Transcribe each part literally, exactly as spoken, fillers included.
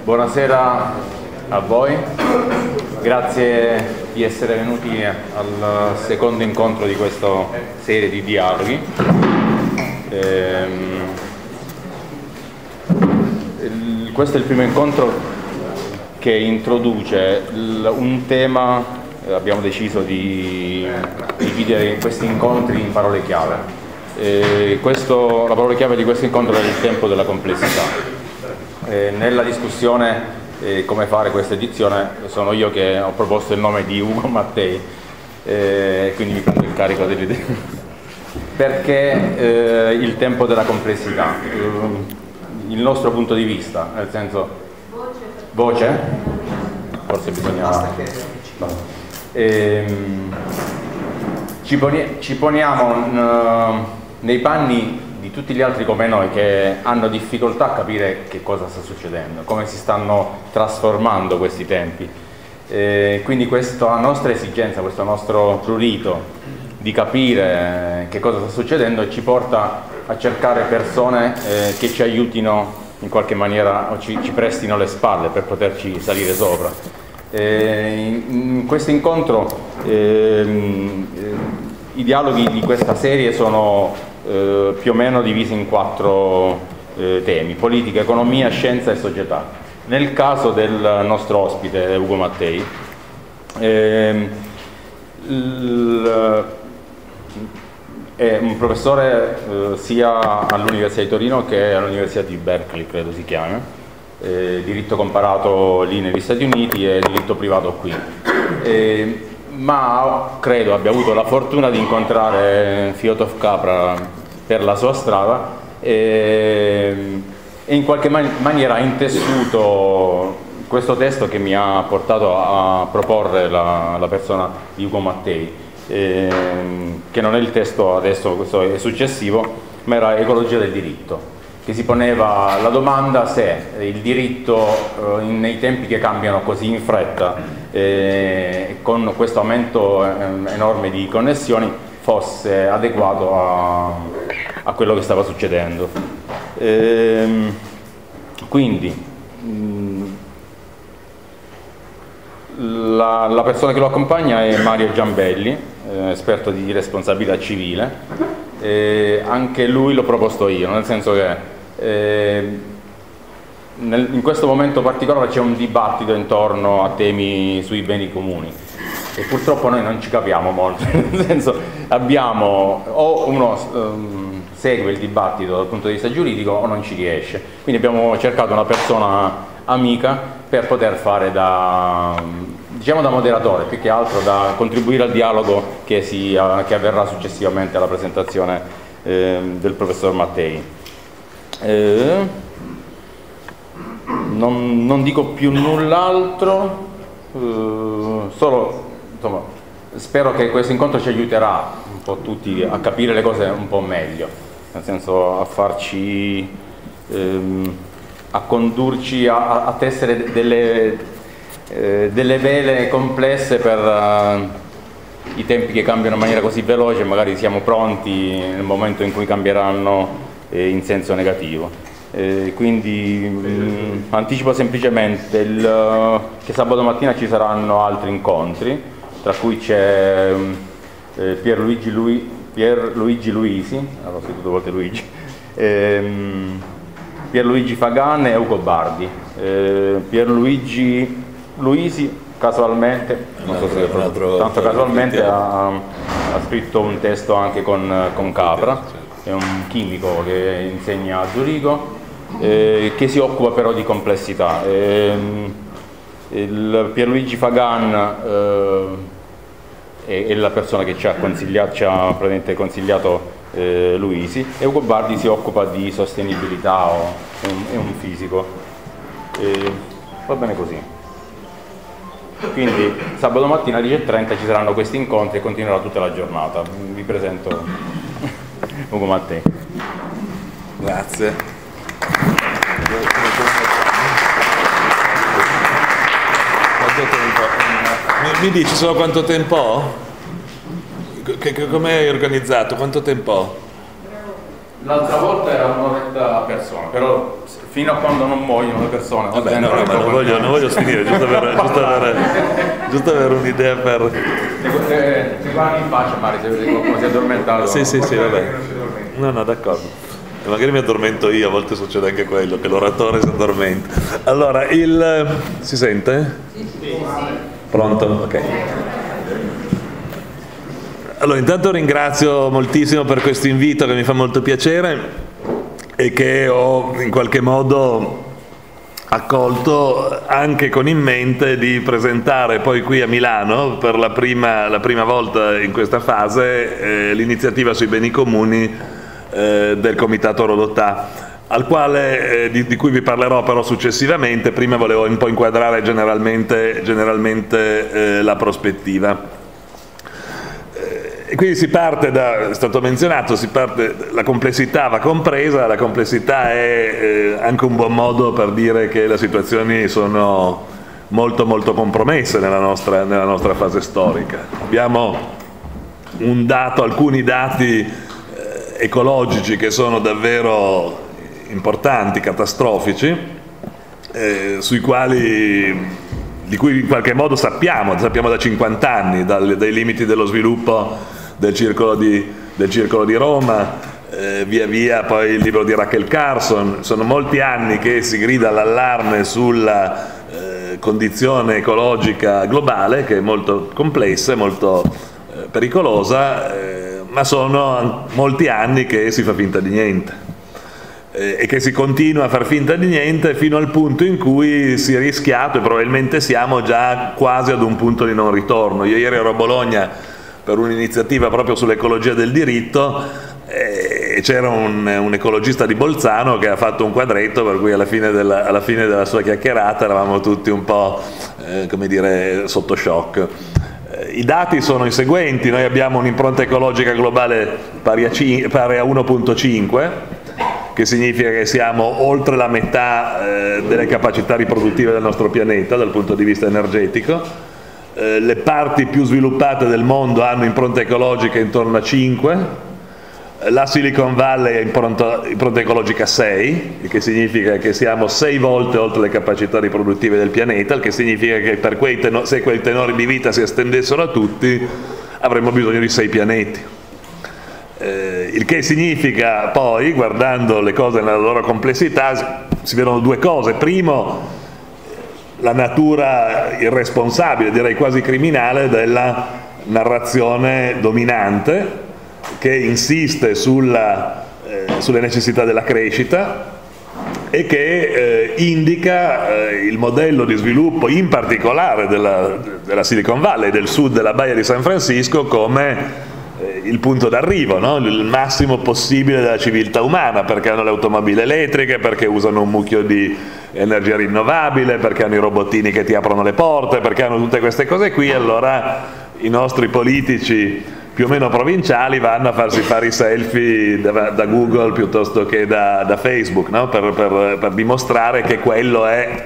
Buonasera a voi, grazie di essere venuti al secondo incontro di questa serie di dialoghi. Ehm, il, questo è il primo incontro che introduce il, un tema, abbiamo deciso di dividere questi incontri in parole chiave. Eh, questo, la parola chiave di questo incontro è il tempo della complessità. Eh, nella discussione eh, come fare questa edizione sono io che ho proposto il nome di Ugo Mattei, eh, quindi mi prendo il carico dell'idea perché eh, il tempo della complessità, eh, il nostro punto di vista, nel senso voce, forse bisogna eh, ci, poni ci poniamo uh, nei panni di tutti gli altri come noi che hanno difficoltà a capire che cosa sta succedendo, come si stanno trasformando questi tempi. Eh, quindi questa nostra esigenza, questo nostro prurito di capire che cosa sta succedendo ci porta a cercare persone eh, che ci aiutino in qualche maniera o ci, ci prestino le spalle per poterci salire sopra. Eh, in, in questo incontro eh, i dialoghi di questa serie sono Eh, più o meno divisi in quattro eh, temi: politica, economia, scienza e società. Nel caso del nostro ospite Ugo Mattei, eh, il, è un professore eh, sia all'Università di Torino che all'Università di Berkeley, credo si chiami, eh, diritto comparato lì negli Stati Uniti e diritto privato qui. Eh, ma credo abbia avuto la fortuna di incontrare Fyodor Capra per la sua strada e, e in qualche man maniera ha intessuto questo testo che mi ha portato a proporre la, la persona di Ugo Mattei, eh, che non è il testo adesso, questo è successivo, ma era Ecologia del diritto, che si poneva la domanda se il diritto eh, nei tempi che cambiano così in fretta, eh, con questo aumento eh, enorme di connessioni, fosse adeguato a, a quello che stava succedendo. Ehm, quindi mh, la, la persona che lo accompagna è Mario Giambelli, eh, esperto di responsabilità civile. Eh, anche lui l'ho proposto io, nel senso che eh, nel, in questo momento particolare c'è un dibattito intorno a temi sui beni comuni e purtroppo noi non ci capiamo molto, nel senso abbiamo o uno um, segue il dibattito dal punto di vista giuridico o non ci riesce, quindi abbiamo cercato una persona amica per poter fare da, diciamo, da moderatore, più che altro da contribuire al dialogo che, si, che avverrà successivamente alla presentazione eh, del professor Mattei. Eh, non, non dico più null'altro, eh, solo insomma, spero che questo incontro ci aiuterà un po' tutti a capire le cose un po' meglio, nel senso a farci ehm, a condurci a, a tessere delle, eh, delle vele complesse per uh, i tempi che cambiano in maniera così veloce. Magari siamo pronti nel momento in cui cambieranno eh, in senso negativo. Eh, quindi mh, anticipo semplicemente il, uh, che sabato mattina ci saranno altri incontri, tra cui c'è eh, Pierluigi, Lui, Pierluigi Luisi, allora, ho scritto due volte Luigi, ehm, Pierluigi Fagan e Ugo Bardi. Eh, Pierluigi Luisi casualmente, non so se proprio, tanto casualmente ha, ha scritto un testo anche con, con Capra, è un chimico che insegna a Zurigo, eh, che si occupa però di complessità. Eh, il Pierluigi Fagan eh, è, è la persona che ci ha consigliato, ci ha praticamente consigliato Eh, Luisi, e Ugo Bardi si occupa di sostenibilità, o, è, un, è un fisico. Eh, va bene così. Quindi sabato mattina alle dieci e trenta ci saranno questi incontri e continuerà tutta la giornata. Vi presento Ugo Mattei. Grazie. Quanto tempo? Mi, mi dici solo quanto tempo ho? Come hai organizzato? Quanto tempo ho? L'altra volta era un'oretta a persona, però fino a quando non muoiono le persone. Vabbè, no, no, ma non voglio, non voglio finire, giusto per, giusto avere, giusto avere un'idea per... Ti guardi in faccia, Mari, se vedi qualcuno si è addormentato. Sì, sì, sì, vabbè. No, no, d'accordo. E magari mi addormento io, a volte succede anche quello, che l'oratore si addormenta. Allora, il... si sente? Sì, sì. Pronto? Ok. Allora, intanto ringrazio moltissimo per questo invito che mi fa molto piacere e che ho in qualche modo accolto anche con in mente di presentare poi qui a Milano per la prima, la prima volta in questa fase eh, l'iniziativa sui beni comuni eh, del Comitato Rodotà, al quale, eh, di, di cui vi parlerò però successivamente. Prima volevo un po' inquadrare generalmente, generalmente eh, la prospettiva. E quindi si parte da, è stato menzionato, si parte, la complessità va compresa, la complessità è eh, anche un buon modo per dire che le situazioni sono molto molto compromesse nella nostra, nella nostra fase storica. Abbiamo un dato, alcuni dati eh, ecologici che sono davvero importanti, catastrofici, eh, sui quali, di cui in qualche modo sappiamo, sappiamo da cinquanta anni, dal, dai limiti dello sviluppo del circolo di, del circolo di Roma, eh, via via poi il libro di Rachel Carson. Sono molti anni che si grida all'allarme sulla eh, condizione ecologica globale, che è molto complessa e molto eh, pericolosa, eh, ma sono molti anni che si fa finta di niente eh, e che si continua a far finta di niente fino al punto in cui si è rischiato, e probabilmente siamo già quasi ad un punto di non ritorno. Io ieri ero a Bologna per un'iniziativa proprio sull'ecologia del diritto e c'era un, un ecologista di Bolzano che ha fatto un quadretto per cui alla fine della, alla fine della sua chiacchierata eravamo tutti un po' eh, come dire, sotto shock. Eh, I dati sono i seguenti: noi abbiamo un'impronta ecologica globale pari a, pari a uno virgola cinque, che significa che siamo oltre la metà eh, delle capacità riproduttive del nostro pianeta dal punto di vista energetico. Eh, le parti più sviluppate del mondo hanno impronta ecologica intorno a cinque, la Silicon Valley ha impronta, impronta ecologica sei, il che significa che siamo sei volte oltre le capacità riproduttive del pianeta, il che significa che per quei tenori, se quei tenori di vita si estendessero a tutti avremmo bisogno di sei pianeti. Eh, il che significa poi, guardando le cose nella loro complessità, si vedono due cose. Primo, la natura irresponsabile, direi quasi criminale, della narrazione dominante che insiste sulla, eh, sulle necessità della crescita e che eh, indica eh, il modello di sviluppo, in particolare della, della Silicon Valley, del sud della Baia di San Francisco, come eh, il punto d'arrivo, no? Il massimo possibile della civiltà umana, perché hanno le automobili elettriche, perché usano un mucchio di energia rinnovabile, perché hanno i robottini che ti aprono le porte, perché hanno tutte queste cose qui. Allora i nostri politici più o meno provinciali vanno a farsi fare i selfie da, da Google piuttosto che da, da Facebook, no? per, per, per dimostrare che quello è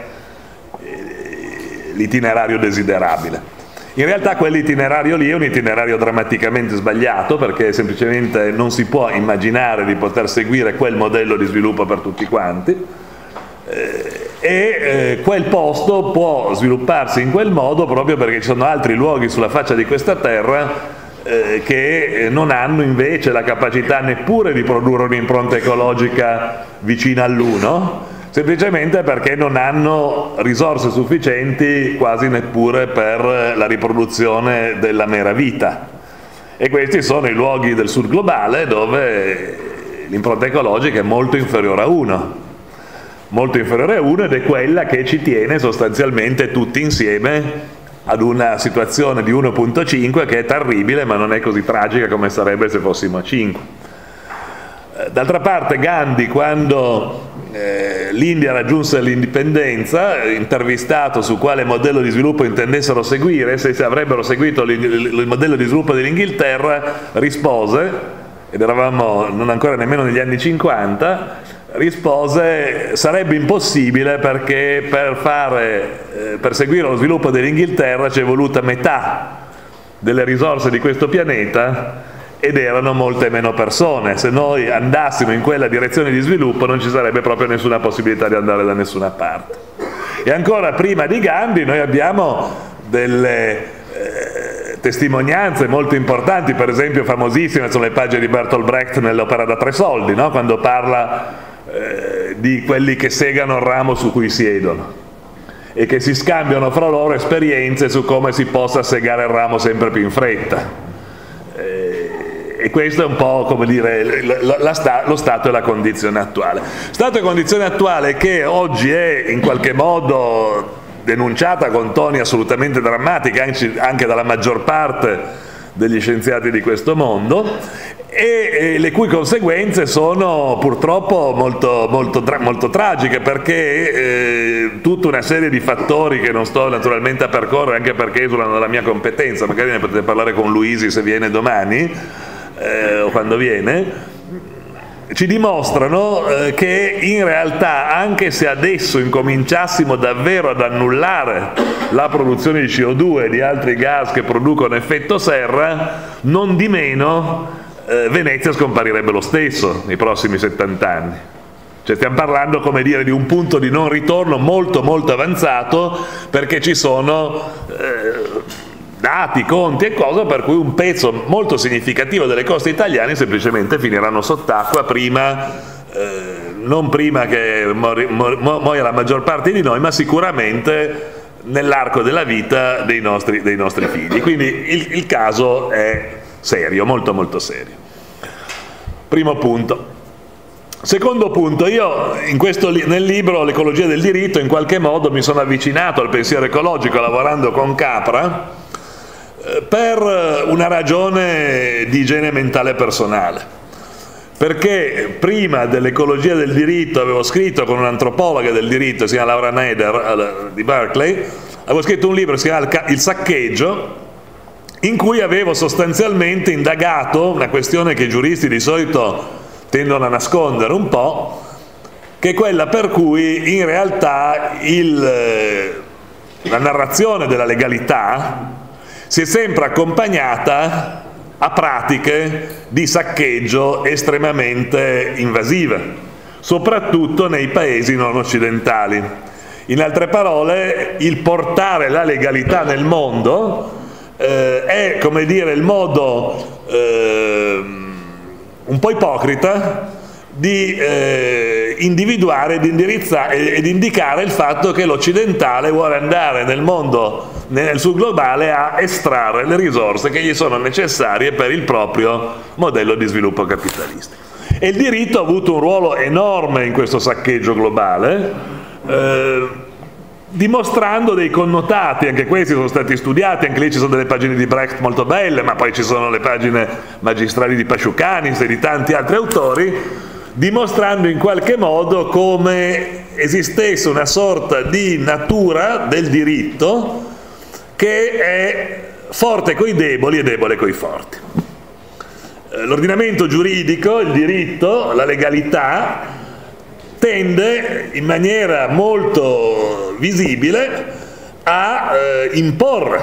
l'itinerario desiderabile. In realtà quell'itinerario lì è un itinerario drammaticamente sbagliato, perché semplicemente non si può immaginare di poter seguire quel modello di sviluppo per tutti quanti. Eh, e eh, quel posto può svilupparsi in quel modo proprio perché ci sono altri luoghi sulla faccia di questa terra eh, che non hanno invece la capacità neppure di produrre un'impronta ecologica vicina all'uno, semplicemente perché non hanno risorse sufficienti quasi neppure per la riproduzione della mera vita. E questi sono i luoghi del sud globale dove l'impronta ecologica è molto inferiore a uno. molto inferiore a uno, ed è quella che ci tiene sostanzialmente tutti insieme ad una situazione di uno virgola cinque che è terribile, ma non è così tragica come sarebbe se fossimo a cinque. D'altra parte Gandhi, quando eh, l'India raggiunse l'indipendenza, intervistato su quale modello di sviluppo intendessero seguire, se avrebbero seguito il, il modello di sviluppo dell'Inghilterra, rispose, ed eravamo non ancora nemmeno negli anni cinquanta, rispose: sarebbe impossibile perché per, fare, eh, per seguire lo sviluppo dell'Inghilterra ci è voluta metà delle risorse di questo pianeta ed erano molte meno persone. Se noi andassimo in quella direzione di sviluppo non ci sarebbe proprio nessuna possibilità di andare da nessuna parte. E ancora prima di Gandhi noi abbiamo delle eh, testimonianze molto importanti, per esempio famosissime sono le pagine di Bertolt Brecht nell'Opera da tre soldi, no? Quando parla eh, di quelli che segano il ramo su cui siedono e che si scambiano fra loro esperienze su come si possa segare il ramo sempre più in fretta. Eh, e questo è un po', come dire, la, la sta, lo stato e la condizione attuale. Stato e condizione attuale che oggi è in qualche modo denunciata con toni assolutamente drammatici anche, anche dalla maggior parte degli scienziati di questo mondo, e, e le cui conseguenze sono purtroppo molto, molto, molto tragiche, perché eh, tutta una serie di fattori che non sto naturalmente a percorrere, anche perché esulano dalla mia competenza, magari ne potete parlare con Luisi se viene domani eh, o quando viene, ci dimostrano eh, che in realtà, anche se adesso incominciassimo davvero ad annullare la produzione di C O due e di altri gas che producono effetto serra, non di meno eh, Venezia scomparirebbe lo stesso nei prossimi settanta anni. Cioè stiamo parlando, come dire, di un punto di non ritorno molto molto avanzato, perché ci sono eh, dati, conti e cose per cui un pezzo molto significativo delle coste italiane semplicemente finiranno sott'acqua prima, eh, non prima che muoia la maggior parte di noi, ma sicuramente nell'arco della vita dei nostri, dei nostri figli. Quindi il, il caso è serio, molto molto serio. Primo punto. Secondo punto, io in questo, nel libro L'ecologia del diritto in qualche modo mi sono avvicinato al pensiero ecologico lavorando con Capra, per una ragione di igiene mentale personale, perché prima dell'ecologia del diritto avevo scritto con un'antropologa del diritto, si chiama Laura Nader di Berkeley, avevo scritto un libro che si chiama Il saccheggio, in cui avevo sostanzialmente indagato una questione che i giuristi di solito tendono a nascondere un po', che è quella per cui in realtà il, la narrazione della legalità si è sempre accompagnata a pratiche di saccheggio estremamente invasive, soprattutto nei paesi non occidentali. In altre parole, il portare la legalità nel mondo eh, è, come dire, il modo eh, un po' ipocrita di eh, individuare ed indirizzare ed indicare il fatto che l'occidentale vuole andare nel mondo, nel sul globale, a estrarre le risorse che gli sono necessarie per il proprio modello di sviluppo capitalistico. E il diritto ha avuto un ruolo enorme in questo saccheggio globale, eh, dimostrando dei connotati, anche questi sono stati studiati, anche lì ci sono delle pagine di Brecht molto belle, ma poi ci sono le pagine magistrali di Pasciucanis e di tanti altri autori, dimostrando in qualche modo come esistesse una sorta di natura del diritto che è forte coi deboli e debole coi forti. L'ordinamento giuridico, il diritto, la legalità tende in maniera molto visibile a eh, imporre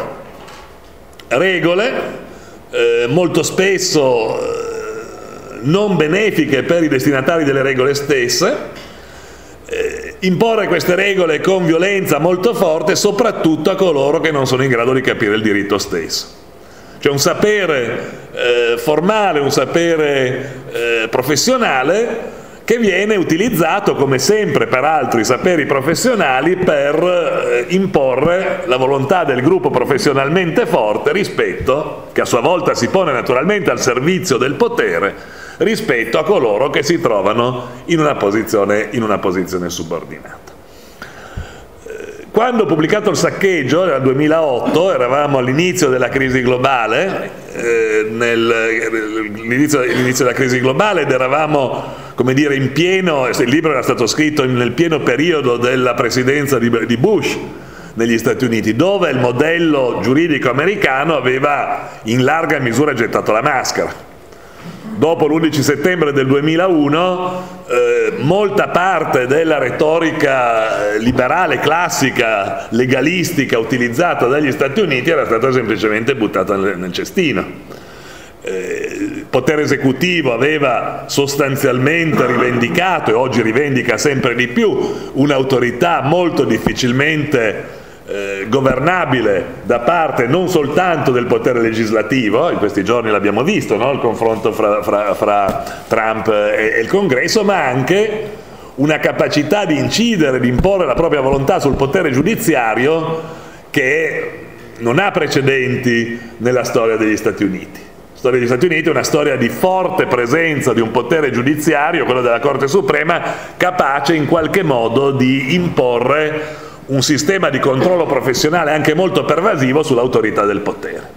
regole eh, molto spesso eh, non benefiche per i destinatari delle regole stesse, eh, imporre queste regole con violenza molto forte, soprattutto a coloro che non sono in grado di capire il diritto stesso. Cioè un sapere eh, formale, un sapere eh, professionale che viene utilizzato, come sempre per altri saperi professionali, per eh, imporre la volontà del gruppo professionalmente forte rispetto, che a sua volta si pone naturalmente al servizio del potere, rispetto a coloro che si trovano in una posizione, in una posizione subordinata. Quando ho pubblicato Il saccheggio, nel duemilaotto, eravamo all'inizio della crisi globale, eh, l'inizio della crisi globale, ed eravamo, come dire, in pieno, il libro era stato scritto nel pieno periodo della presidenza di, di Bush negli Stati Uniti, dove il modello giuridico americano aveva in larga misura gettato la maschera. Dopo l'undici settembre del duemilauno, eh, molta parte della retorica liberale, classica, legalistica utilizzata dagli Stati Uniti era stata semplicemente buttata nel, nel cestino. Eh, potere esecutivo aveva sostanzialmente rivendicato, e oggi rivendica sempre di più, un'autorità molto difficilmente eh, governabile da parte non soltanto del potere legislativo, in questi giorni l'abbiamo visto, no? Il confronto fra, fra, fra Trump e, e il Congresso, ma anche una capacità di incidere, di imporre la propria volontà sul potere giudiziario che non ha precedenti nella storia degli Stati Uniti. La storia degli Stati Uniti è una storia di forte presenza di un potere giudiziario, quello della Corte Suprema, capace in qualche modo di imporre un sistema di controllo professionale anche molto pervasivo sull'autorità del potere.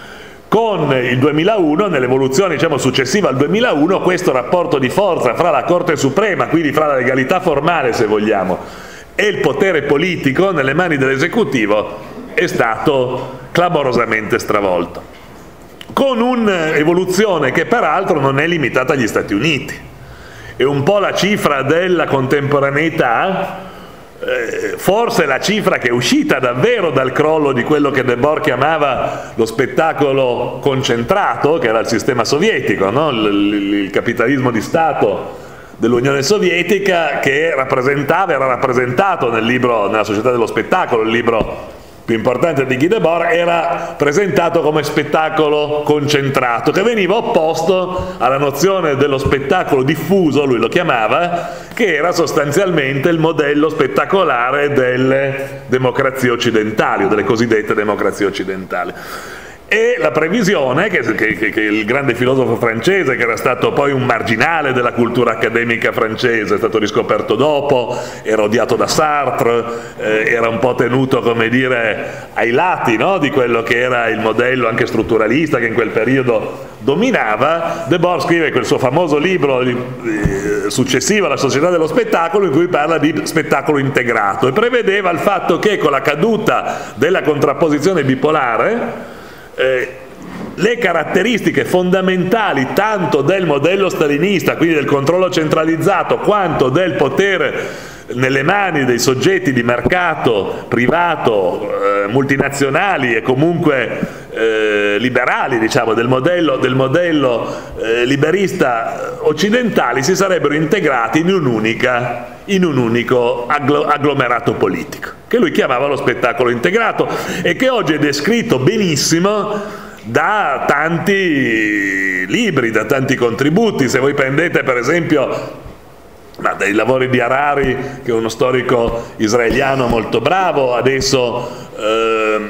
Con il duemilauno, nell'evoluzione diciamo, successiva al duemilauno, questo rapporto di forza fra la Corte Suprema, quindi fra la legalità formale se vogliamo, e il potere politico nelle mani dell'esecutivo è stato clamorosamente stravolto, con un'evoluzione che peraltro non è limitata agli Stati Uniti. È un po' la cifra della contemporaneità, eh, forse la cifra che è uscita davvero dal crollo di quello che De Boer chiamava lo spettacolo concentrato, che era il sistema sovietico, no? il, il, il capitalismo di Stato dell'Unione Sovietica, che rappresentava, era rappresentato nel libro Nella società dello spettacolo, il libro più importante di Guy Debord, era presentato come spettacolo concentrato, che veniva opposto alla nozione dello spettacolo diffuso, lui lo chiamava, che era sostanzialmente il modello spettacolare delle democrazie occidentali, o delle cosiddette democrazie occidentali. E la previsione che, che, che il grande filosofo francese, che era stato poi un marginale della cultura accademica francese, è stato riscoperto dopo, era odiato da Sartre, eh, era un po' tenuto, come dire, ai lati, no? Di quello che era il modello anche strutturalista che in quel periodo dominava. De Boer scrive quel suo famoso libro eh, successivo alla Società dello spettacolo, in cui parla di spettacolo integrato, e prevedeva il fatto che con la caduta della contrapposizione bipolare Eh, le caratteristiche fondamentali tanto del modello stalinista, quindi del controllo centralizzato, quanto del potere nelle mani dei soggetti di mercato privato, eh, multinazionali e comunque eh, liberali, diciamo, del modello, del modello eh, liberista occidentali, si sarebbero integrati in un'unica in un unico agglomerato politico, che lui chiamava lo spettacolo integrato, e che oggi è descritto benissimo da tanti libri, da tanti contributi. Se voi prendete per esempio ma dai lavori di Harari, che è uno storico israeliano molto bravo, adesso eh,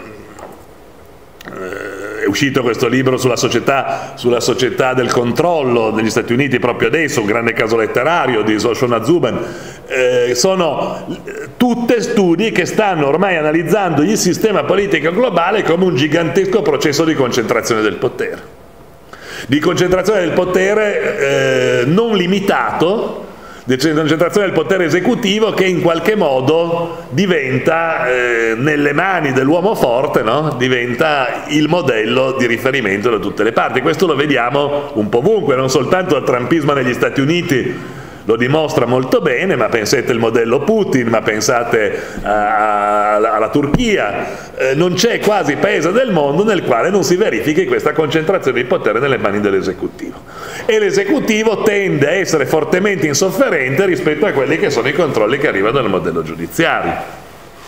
è uscito questo libro sulla società, sulla società del controllo negli Stati Uniti proprio adesso, un grande caso letterario di Shoshana Zuben. Eh, sono tutte studi che stanno ormai analizzando il sistema politico globale come un gigantesco processo di concentrazione del potere, di concentrazione del potere eh, non limitato, di concentrazione del potere esecutivo, che in qualche modo diventa eh, nelle mani dell'uomo forte, no? Diventa il modello di riferimento da tutte le parti. Questo lo vediamo un po' ovunque, non soltanto il trumpismo negli Stati Uniti lo dimostra molto bene, ma pensate al modello Putin, ma pensate a, a, alla Turchia. Eh, non c'è quasi paese del mondo nel quale non si verifichi questa concentrazione di potere nelle mani dell'esecutivo, e l'esecutivo tende a essere fortemente insofferente rispetto a quelli che sono i controlli che arrivano dal modello giudiziario.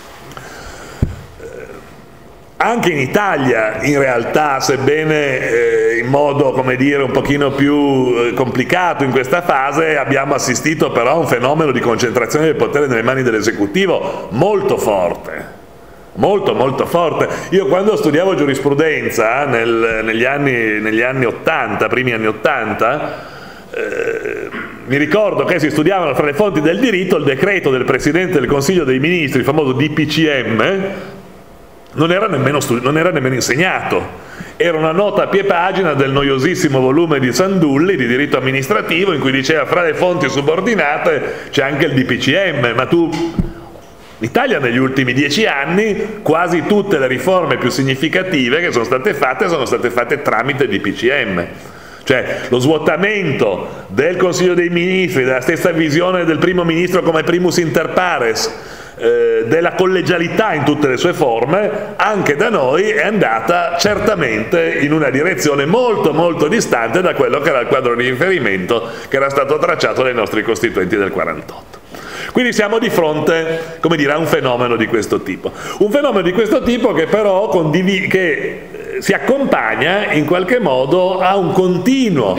Anche in Italia, in realtà, sebbene eh, in modo, come dire, un pochino più eh, complicato in questa fase, abbiamo assistito però a un fenomeno di concentrazione del potere nelle mani dell'esecutivo molto forte, molto molto forte. Io quando studiavo giurisprudenza nel, negli anni, negli anni ottanta, primi anni ottanta, eh, mi ricordo che si studiavano fra le fonti del diritto il decreto del Presidente del Consiglio dei Ministri, il famoso D P C M. Non era, nemmeno non era nemmeno insegnato, era una nota a pie pagina del noiosissimo volume di Sandulli di diritto amministrativo, in cui diceva fra le fonti subordinate c'è anche il D P C M. Ma tu, in Italia negli ultimi dieci anni quasi tutte le riforme più significative che sono state fatte sono state fatte tramite D P C M. Cioè lo svuotamento del Consiglio dei Ministri, della stessa visione del primo ministro come primus inter pares, eh, della collegialità in tutte le sue forme, anche da noi è andata certamente in una direzione molto molto distante da quello che era il quadro di riferimento che era stato tracciato dai nostri costituenti del quarantotto. Quindi siamo di fronte, come dire, a un fenomeno di questo tipo. Un fenomeno di questo tipo che però condiv- che si accompagna in qualche modo a un continuo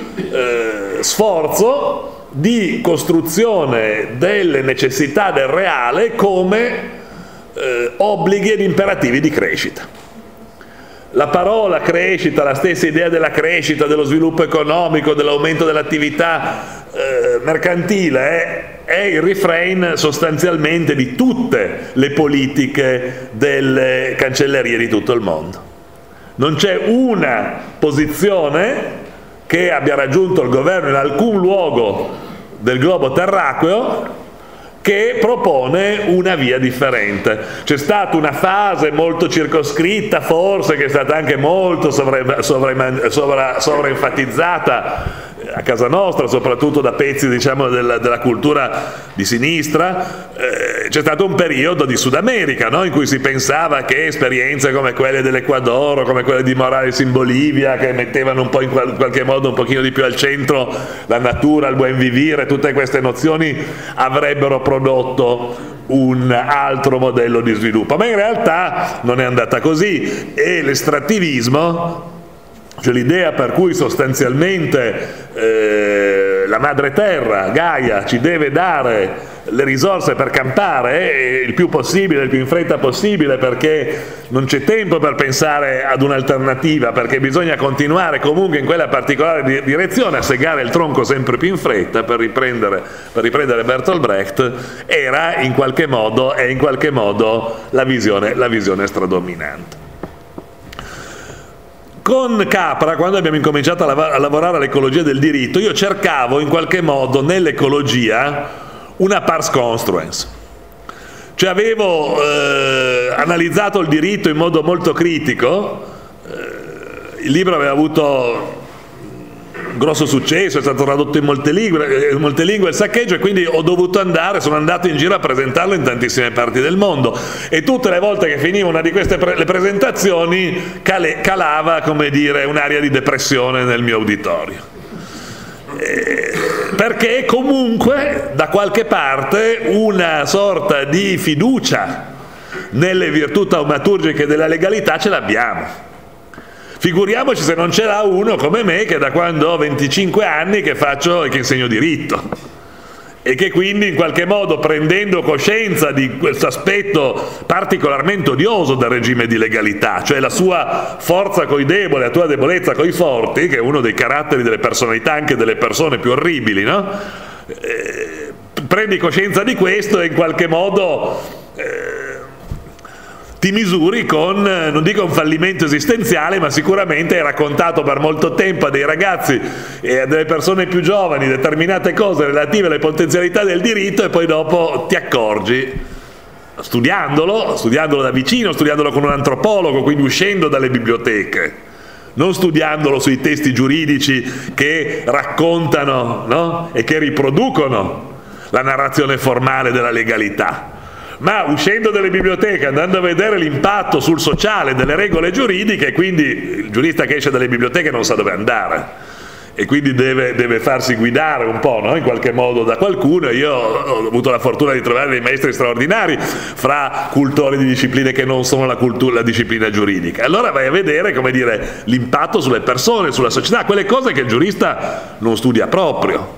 eh, sforzo di costruzione delle necessità del reale come eh, obblighi ed imperativi di crescita. La parola crescita, la stessa idea della crescita, dello sviluppo economico, dell'aumento dell'attività eh, mercantile è, è il refrain sostanzialmente di tutte le politiche delle cancellerie di tutto il mondo. Non c'è una posizione che abbia raggiunto il governo in alcun luogo del globo terracqueo che propone una via differente. C'è stata una fase molto circoscritta, forse, che è stata anche molto sovra, sovra, sovra, sovraenfatizzata a casa nostra, soprattutto da pezzi, diciamo, della, della cultura di sinistra. Eh, c'è stato un periodo di Sud America, no? In cui si pensava che esperienze come quelle dell'Ecuador, come quelle di Morales in Bolivia, che mettevano un po' in qualche modo un pochino di più al centro la natura, il buen vivere, tutte queste nozioni avrebbero prodotto un altro modello di sviluppo, ma in realtà non è andata così, e l'estrattivismo, cioè l'idea per cui sostanzialmente eh, la madre terra, Gaia, ci deve dare le risorse per campare eh, il più possibile, il più in fretta possibile, perché non c'è tempo per pensare ad un'alternativa, perché bisogna continuare comunque in quella particolare di direzione, a segare il tronco sempre più in fretta, per riprendere, per riprendere Bertolt Brecht, era in qualche modo, è in qualche modo la visione, la visione stradominante. Con Capra, quando abbiamo incominciato a, lav a lavorare all'ecologia del diritto, io cercavo in qualche modo nell'ecologia una pars construens. Cioè avevo eh, analizzato il diritto in modo molto critico, eh, il libro aveva avuto un grosso successo, è stato tradotto in molte lingue, in molte lingue il saccheggio, e quindi ho dovuto andare, sono andato in giro a presentarlo in tantissime parti del mondo, e tutte le volte che finiva una di queste pre le presentazioni cale calava, come dire, un'aria di depressione nel mio uditorio. Eh, perché comunque da qualche parte una sorta di fiducia nelle virtù taumaturgiche della legalità ce l'abbiamo. Figuriamoci se non ce l'ha uno come me, che da quando ho venticinque anni che faccio e che insegno diritto, e che quindi in qualche modo, prendendo coscienza di questo aspetto particolarmente odioso del regime di legalità, cioè la sua forza coi deboli, la tua debolezza coi forti, che è uno dei caratteri delle personalità, anche delle persone più orribili, no? Eh, prendi coscienza di questo e in qualche modo eh, ti misuri con, non dico un fallimento esistenziale, ma sicuramente hai raccontato per molto tempo a dei ragazzi e a delle persone più giovani determinate cose relative alle potenzialità del diritto, e poi dopo ti accorgi, studiandolo, studiandolo da vicino, studiandolo con un antropologo, quindi uscendo dalle biblioteche, non studiandolo sui testi giuridici che raccontano, no? E che riproducono la narrazione formale della legalità, ma uscendo dalle biblioteche, andando a vedere l'impatto sul sociale delle regole giuridiche. Quindi il giurista che esce dalle biblioteche non sa dove andare, e quindi deve, deve farsi guidare un po', no? In qualche modo da qualcuno. Io ho avuto la fortuna di trovare dei maestri straordinari fra cultori di discipline che non sono la, cultura, la disciplina giuridica. Allora vai a vedere, come dire, l'impatto sulle persone, sulla società, quelle cose che il giurista non studia proprio.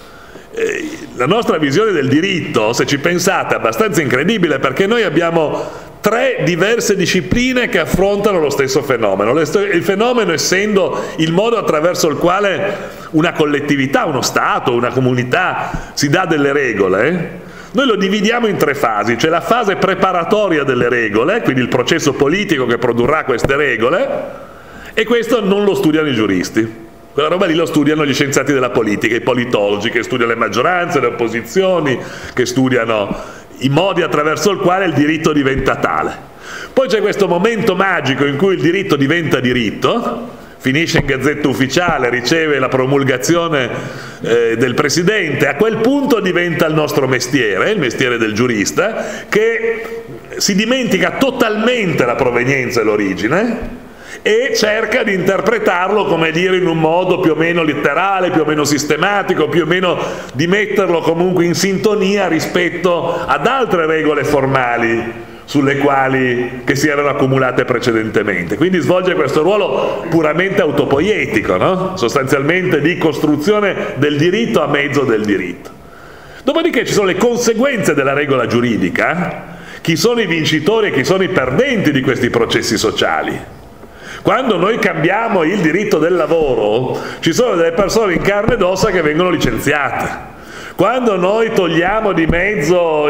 La nostra visione del diritto, se ci pensate, è abbastanza incredibile, perché noi abbiamo tre diverse discipline che affrontano lo stesso fenomeno. Il fenomeno essendo il modo attraverso il quale una collettività, uno Stato, una comunità si dà delle regole. Noi lo dividiamo in tre fasi, cioè la fase preparatoria delle regole, quindi il processo politico che produrrà queste regole, e questo non lo studiano i giuristi. Quella roba lì lo studiano gli scienziati della politica, i politologi, che studiano le maggioranze, le opposizioni, che studiano i modi attraverso il quale il diritto diventa tale. Poi c'è questo momento magico in cui il diritto diventa diritto, finisce in Gazzetta Ufficiale, riceve la promulgazione eh, del Presidente, a quel punto diventa il nostro mestiere, il mestiere del giurista, che si dimentica totalmente la provenienza e l'origine e cerca di interpretarlo, come dire, in un modo più o meno letterale, più o meno sistematico, più o meno di metterlo comunque in sintonia rispetto ad altre regole formali sulle quali che si erano accumulate precedentemente. Quindi svolge questo ruolo puramente autopoietico, no? Sostanzialmente di costruzione del diritto a mezzo del diritto. Dopodiché ci sono le conseguenze della regola giuridica, chi sono i vincitori e chi sono i perdenti di questi processi sociali. Quando noi cambiamo il diritto del lavoro, ci sono delle persone in carne ed ossa che vengono licenziate. Quando noi togliamo di mezzo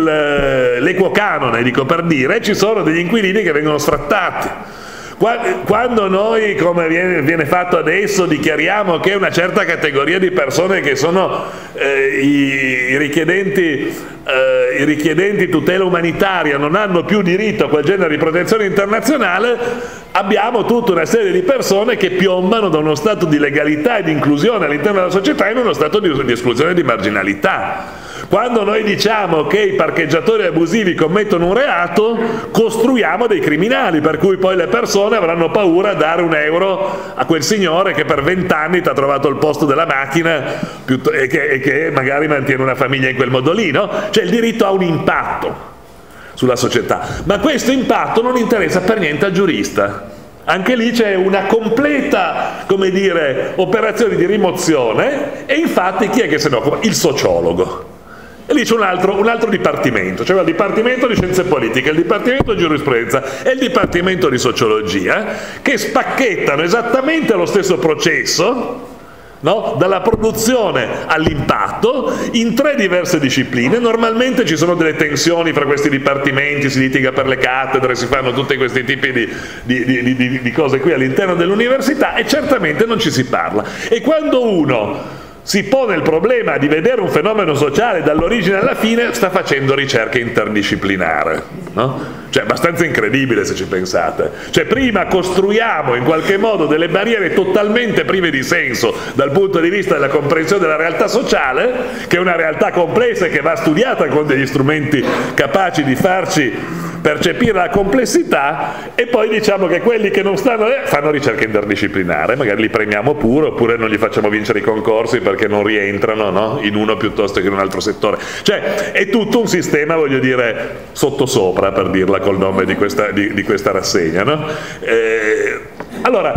l'equo canone, dico per dire, ci sono degli inquilini che vengono sfrattati. Quando noi, come viene, viene fatto adesso, dichiariamo che una certa categoria di persone che sono eh, i, i, richiedenti, eh, i richiedenti tutela umanitaria non hanno più diritto a quel genere di protezione internazionale, abbiamo tutta una serie di persone che piombano da uno stato di legalità e di inclusione all'interno della società in uno stato di, di esclusione e di marginalità. Quando noi diciamo che i parcheggiatori abusivi commettono un reato, costruiamo dei criminali, per cui poi le persone avranno paura a dare un euro a quel signore che per vent'anni ti ha trovato il posto della macchina e che, e che magari mantiene una famiglia in quel modo lì, no? Cioè il diritto ha un impatto sulla società, ma questo impatto non interessa per niente al giurista. Anche lì c'è una completa, come dire, operazione di rimozione, e infatti chi è che se ne occupa? Il sociologo. E lì c'è un altro, un altro dipartimento, cioè il dipartimento di scienze politiche, il dipartimento di giurisprudenza e il dipartimento di sociologia, che spacchettano esattamente lo stesso processo, no? Dalla produzione all'impatto, in tre diverse discipline. Normalmente ci sono delle tensioni fra questi dipartimenti, si litiga per le cattedre, si fanno tutti questi tipi di, di, di, di, di cose qui all'interno dell'università, e certamente non ci si parla. E quando uno si pone il problema di vedere un fenomeno sociale dall'origine alla fine, sta facendo ricerca interdisciplinare, no? Cioè abbastanza incredibile se ci pensate. Cioè prima costruiamo in qualche modo delle barriere totalmente prive di senso dal punto di vista della comprensione della realtà sociale, che è una realtà complessa e che va studiata con degli strumenti capaci di farci percepire la complessità, e poi diciamo che quelli che non stanno eh, fanno ricerca interdisciplinare, magari li premiamo pure, oppure non gli facciamo vincere i concorsi perché non rientrano, no? In uno piuttosto che in un altro settore. Cioè è tutto un sistema, voglio dire, sottosopra, per dirla col nome di questa, di, di questa rassegna, no? Eh, allora,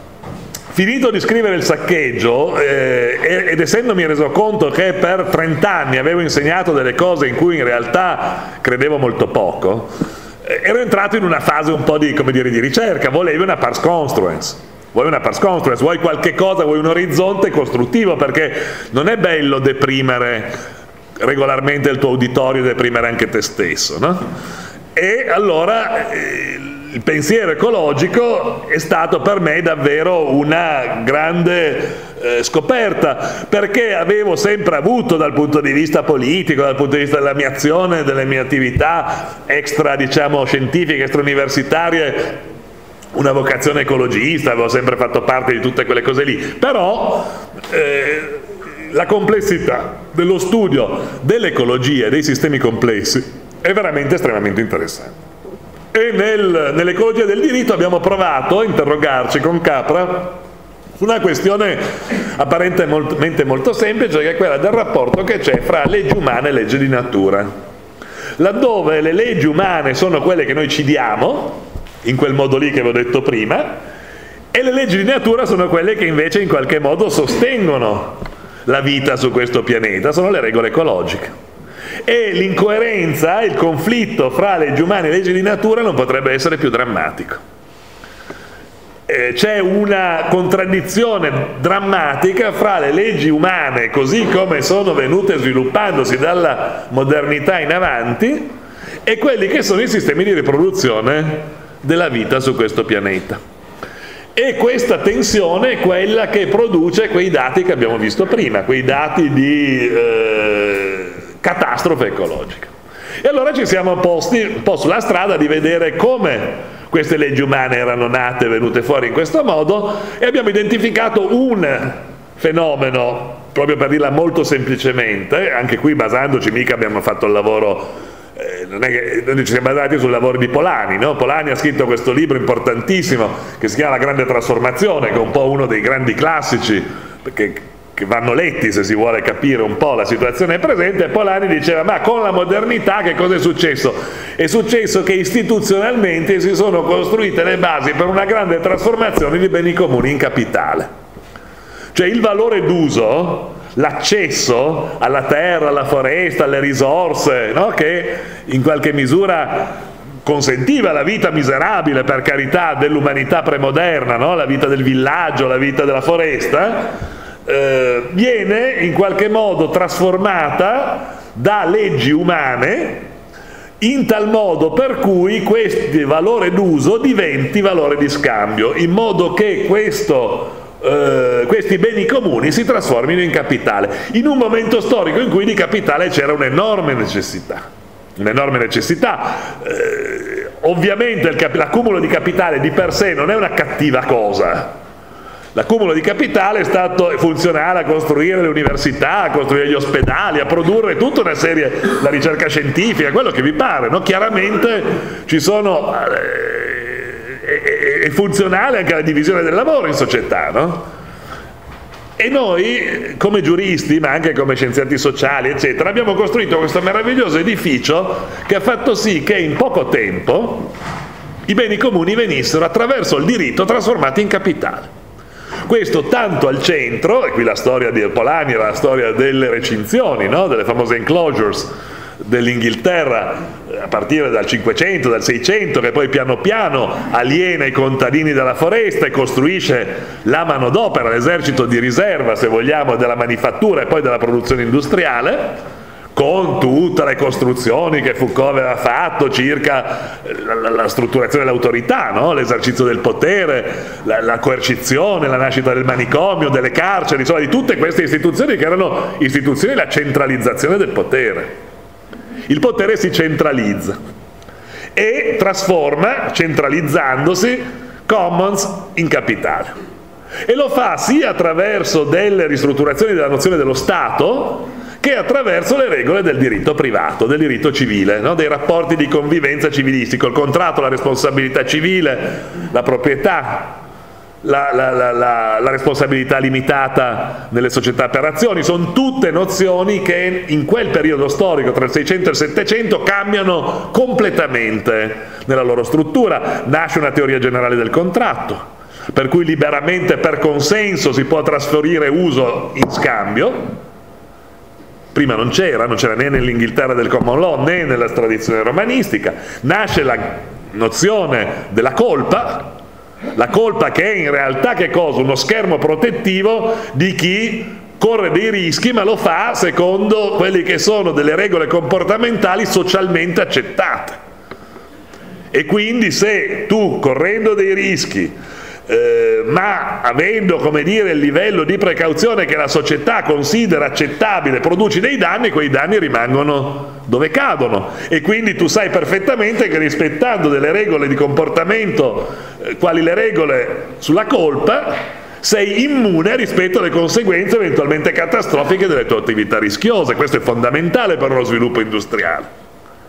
finito di scrivere il saccheggio, eh, ed essendomi reso conto che per trent'anni avevo insegnato delle cose in cui in realtà credevo molto poco, eh, ero entrato in una fase un po' di, come dire, di ricerca. Volevo una pars construens, vuoi una pars construens, vuoi qualche cosa, vuoi un orizzonte costruttivo, perché non è bello deprimere regolarmente il tuo uditorio, deprimere anche te stesso, no? E allora eh, il pensiero ecologico è stato per me davvero una grande eh, scoperta, perché avevo sempre avuto, dal punto di vista politico, dal punto di vista della mia azione, delle mie attività extra, diciamo, scientifiche, extra universitarie, una vocazione ecologista, avevo sempre fatto parte di tutte quelle cose lì, però eh, la complessità dello studio dell'ecologia e dei sistemi complessi è veramente estremamente interessante. E nel, nell'ecologia del diritto abbiamo provato a interrogarci con Capra su una questione apparentemente molto semplice, che è quella del rapporto che c'è fra leggi umane e leggi di natura. Laddove le leggi umane sono quelle che noi ci diamo, in quel modo lì che vi ho detto prima, e le leggi di natura sono quelle che invece in qualche modo sostengono la vita su questo pianeta, sono le regole ecologiche. E l'incoerenza, il conflitto fra leggi umane e leggi di natura non potrebbe essere più drammatico. Eh, c'è una contraddizione drammatica fra le leggi umane, così come sono venute sviluppandosi dalla modernità in avanti, e quelli che sono i sistemi di riproduzione della vita su questo pianeta. E questa tensione è quella che produce quei dati che abbiamo visto prima, quei dati di eh, catastrofe ecologica. E allora ci siamo posti un po' sulla strada di vedere come Queste leggi umane erano nate, venute fuori in questo modo, e abbiamo identificato un fenomeno, proprio per dirla molto semplicemente, anche qui basandoci, mica abbiamo fatto il lavoro, eh, non è che noi ci siamo basati sul lavoro di Polanyi, no? Polanyi ha scritto questo libro importantissimo che si chiama La grande trasformazione, che è un po' uno dei grandi classici, perché che vanno letti se si vuole capire un po' la situazione presente. E Polanyi diceva: ma con la modernità che cosa è successo? È successo che istituzionalmente si sono costruite le basi per una grande trasformazione di beni comuni in capitale. Cioè il valore d'uso, l'accesso alla terra, alla foresta, alle risorse, no? Che in qualche misura consentiva la vita miserabile, per carità, dell'umanità premoderna, no? La vita del villaggio, la vita della foresta, Eh, viene in qualche modo trasformata da leggi umane in tal modo per cui questo valore d'uso diventi valore di scambio, in modo che questo, eh, questi beni comuni si trasformino in capitale, in un momento storico in cui di capitale c'era un'enorme necessità. Un'enorme necessità. Eh, ovviamente l'accumulo di capitale di per sé non è una cattiva cosa. L'accumulo di capitale è stato funzionale a costruire le università, a costruire gli ospedali, a produrre tutta una serie, la ricerca scientifica, quello che vi pare, no? Chiaramente ci sono, eh, è, è funzionale anche la divisione del lavoro in società, no? E noi, come giuristi, ma anche come scienziati sociali, eccetera, abbiamo costruito questo meraviglioso edificio che ha fatto sì che in poco tempo i beni comuni venissero, attraverso il diritto, trasformati in capitale. Questo tanto al centro, e qui la storia di Polanyi era la storia delle recinzioni, no? Delle famose enclosures dell'Inghilterra, a partire dal Cinquecento, dal Seicento, che poi piano piano aliena i contadini dalla foresta e costruisce la manodopera, l'esercito di riserva, se vogliamo, della manifattura e poi della produzione industriale, con tutte le costruzioni che Foucault aveva fatto circa la, la, la strutturazione dell'autorità, no? L'esercizio del potere, la, la coercizione, la nascita del manicomio, delle carceri, insomma di tutte queste istituzioni che erano istituzioni della centralizzazione del potere. Il potere si centralizza e trasforma, centralizzandosi, commons in capitale. E lo fa sia attraverso delle ristrutturazioni della nozione dello Stato, che attraverso le regole del diritto privato, del diritto civile, no? Dei rapporti di convivenza civilistico, il contratto, la responsabilità civile, la proprietà, la, la, la, la, la responsabilità limitata nelle società per azioni, sono tutte nozioni che in quel periodo storico, tra il Seicento e il Settecento, cambiano completamente nella loro struttura. Nasce una teoria generale del contratto, per cui liberamente per consenso si può trasferire uso in scambio. Prima non c'era, non c'era né nell'Inghilterra del common law né nella tradizione romanistica. Nasce la nozione della colpa, la colpa che è in realtà che cosa? Uno schermo protettivo di chi corre dei rischi, ma lo fa secondo quelli che sono delle regole comportamentali socialmente accettate. E quindi se tu, correndo dei rischi, Eh, ma avendo, come dire, il livello di precauzione che la società considera accettabile, produci dei danni, quei danni rimangono dove cadono, e quindi tu sai perfettamente che rispettando delle regole di comportamento, eh, quali le regole sulla colpa, sei immune rispetto alle conseguenze eventualmente catastrofiche delle tue attività rischiose. Questo è fondamentale per lo sviluppo industriale.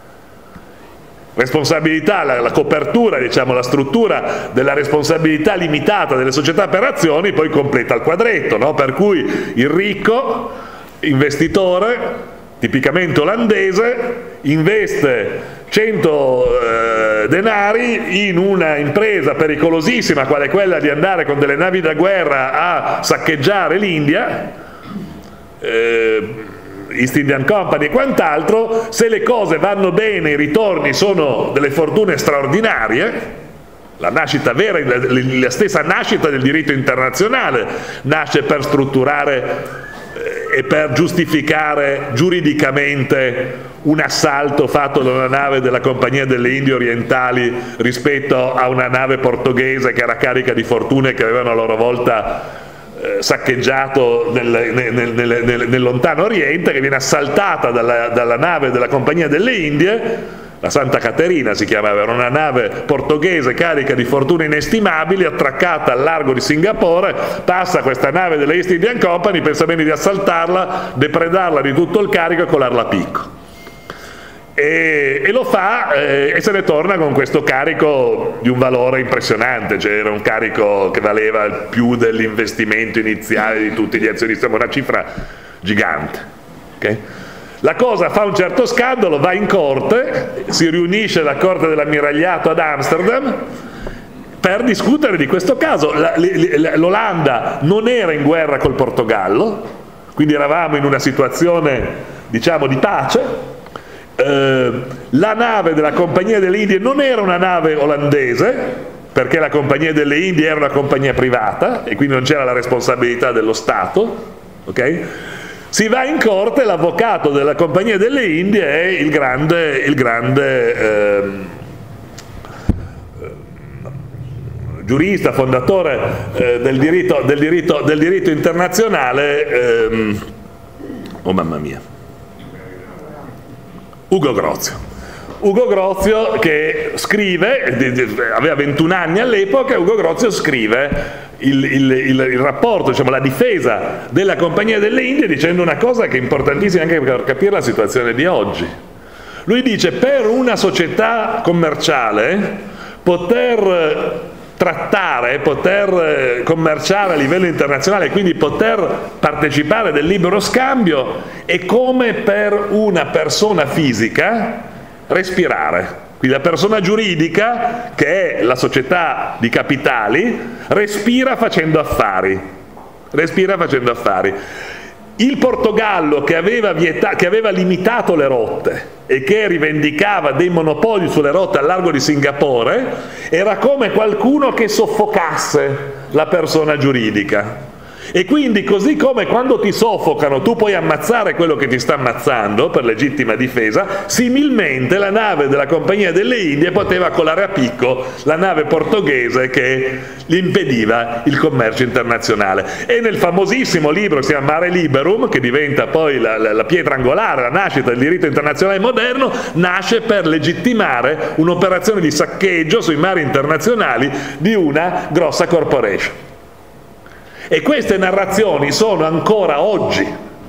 Responsabilità, la, la copertura, diciamo, la struttura della responsabilità limitata delle società per azioni poi completa il quadretto, no? Per cui il ricco investitore, tipicamente olandese, investe cento eh, denari in una impresa pericolosissima quale quella di andare con delle navi da guerra a saccheggiare l'India, eh, East Indian Company e quant'altro. Se le cose vanno bene, i ritorni sono delle fortune straordinarie, la nascita vera, la stessa nascita del diritto internazionale nasce per strutturare e per giustificare giuridicamente un assalto fatto da una nave della Compagnia delle Indie Orientali rispetto a una nave portoghese che era carica di fortune che avevano a loro volta saccheggiato nel, nel, nel, nel, nel lontano oriente, che viene assaltata dalla, dalla nave della Compagnia delle Indie, la Santa Caterina si chiamava, era una nave portoghese carica di fortune inestimabili, attraccata al largo di Singapore, passa questa nave della East Indian Company, pensa bene di assaltarla, depredarla di tutto il carico e colarla a picco. E, e lo fa eh, e se ne torna con questo carico di un valore impressionante, cioè era un carico che valeva più dell'investimento iniziale di tutti gli azionisti, una cifra gigante. Okay? La cosa fa un certo scandalo, va in corte, si riunisce la corte dell'ammiragliato ad Amsterdam per discutere di questo caso. L'Olanda non era in guerra col Portogallo, quindi eravamo in una situazione, diciamo, di pace. Eh, la nave della Compagnia delle Indie non era una nave olandese, perché la Compagnia delle Indie era una compagnia privata e quindi non c'era la responsabilità dello Stato, ok? Si va in corte, l'avvocato della Compagnia delle Indie è il grande, il grande ehm, giurista, fondatore eh, del, diritto, del, diritto, del diritto internazionale, ehm, oh mamma mia, Ugo Grozio. Ugo Grozio che scrive, aveva ventuno anni all'epoca, Ugo Grozio scrive il, il, il, il rapporto, diciamo, la difesa della Compagnia delle Indie, dicendo una cosa che è importantissima anche per capire la situazione di oggi. Lui dice: per una società commerciale poter trattare, poter commerciare a livello internazionale, quindi poter partecipare del libero scambio, è come per una persona fisica respirare. Quindi la persona giuridica, che è la società di capitali, respira facendo affari. Respira facendo affari. Il Portogallo, che aveva, vieta, che aveva limitato le rotte e che rivendicava dei monopoli sulle rotte al largo di Singapore, era come qualcuno che soffocasse la persona giuridica. E quindi, così come quando ti soffocano tu puoi ammazzare quello che ti sta ammazzando per legittima difesa, similmente la nave della Compagnia delle Indie poteva colare a picco la nave portoghese che gli impediva il commercio internazionale. E nel famosissimo libro che si chiama Mare Liberum, che diventa poi la, la, la pietra angolare, la nascita del diritto internazionale moderno, nasce per legittimare un'operazione di saccheggio sui mari internazionali di una grossa corporation. E queste narrazioni sono ancora oggi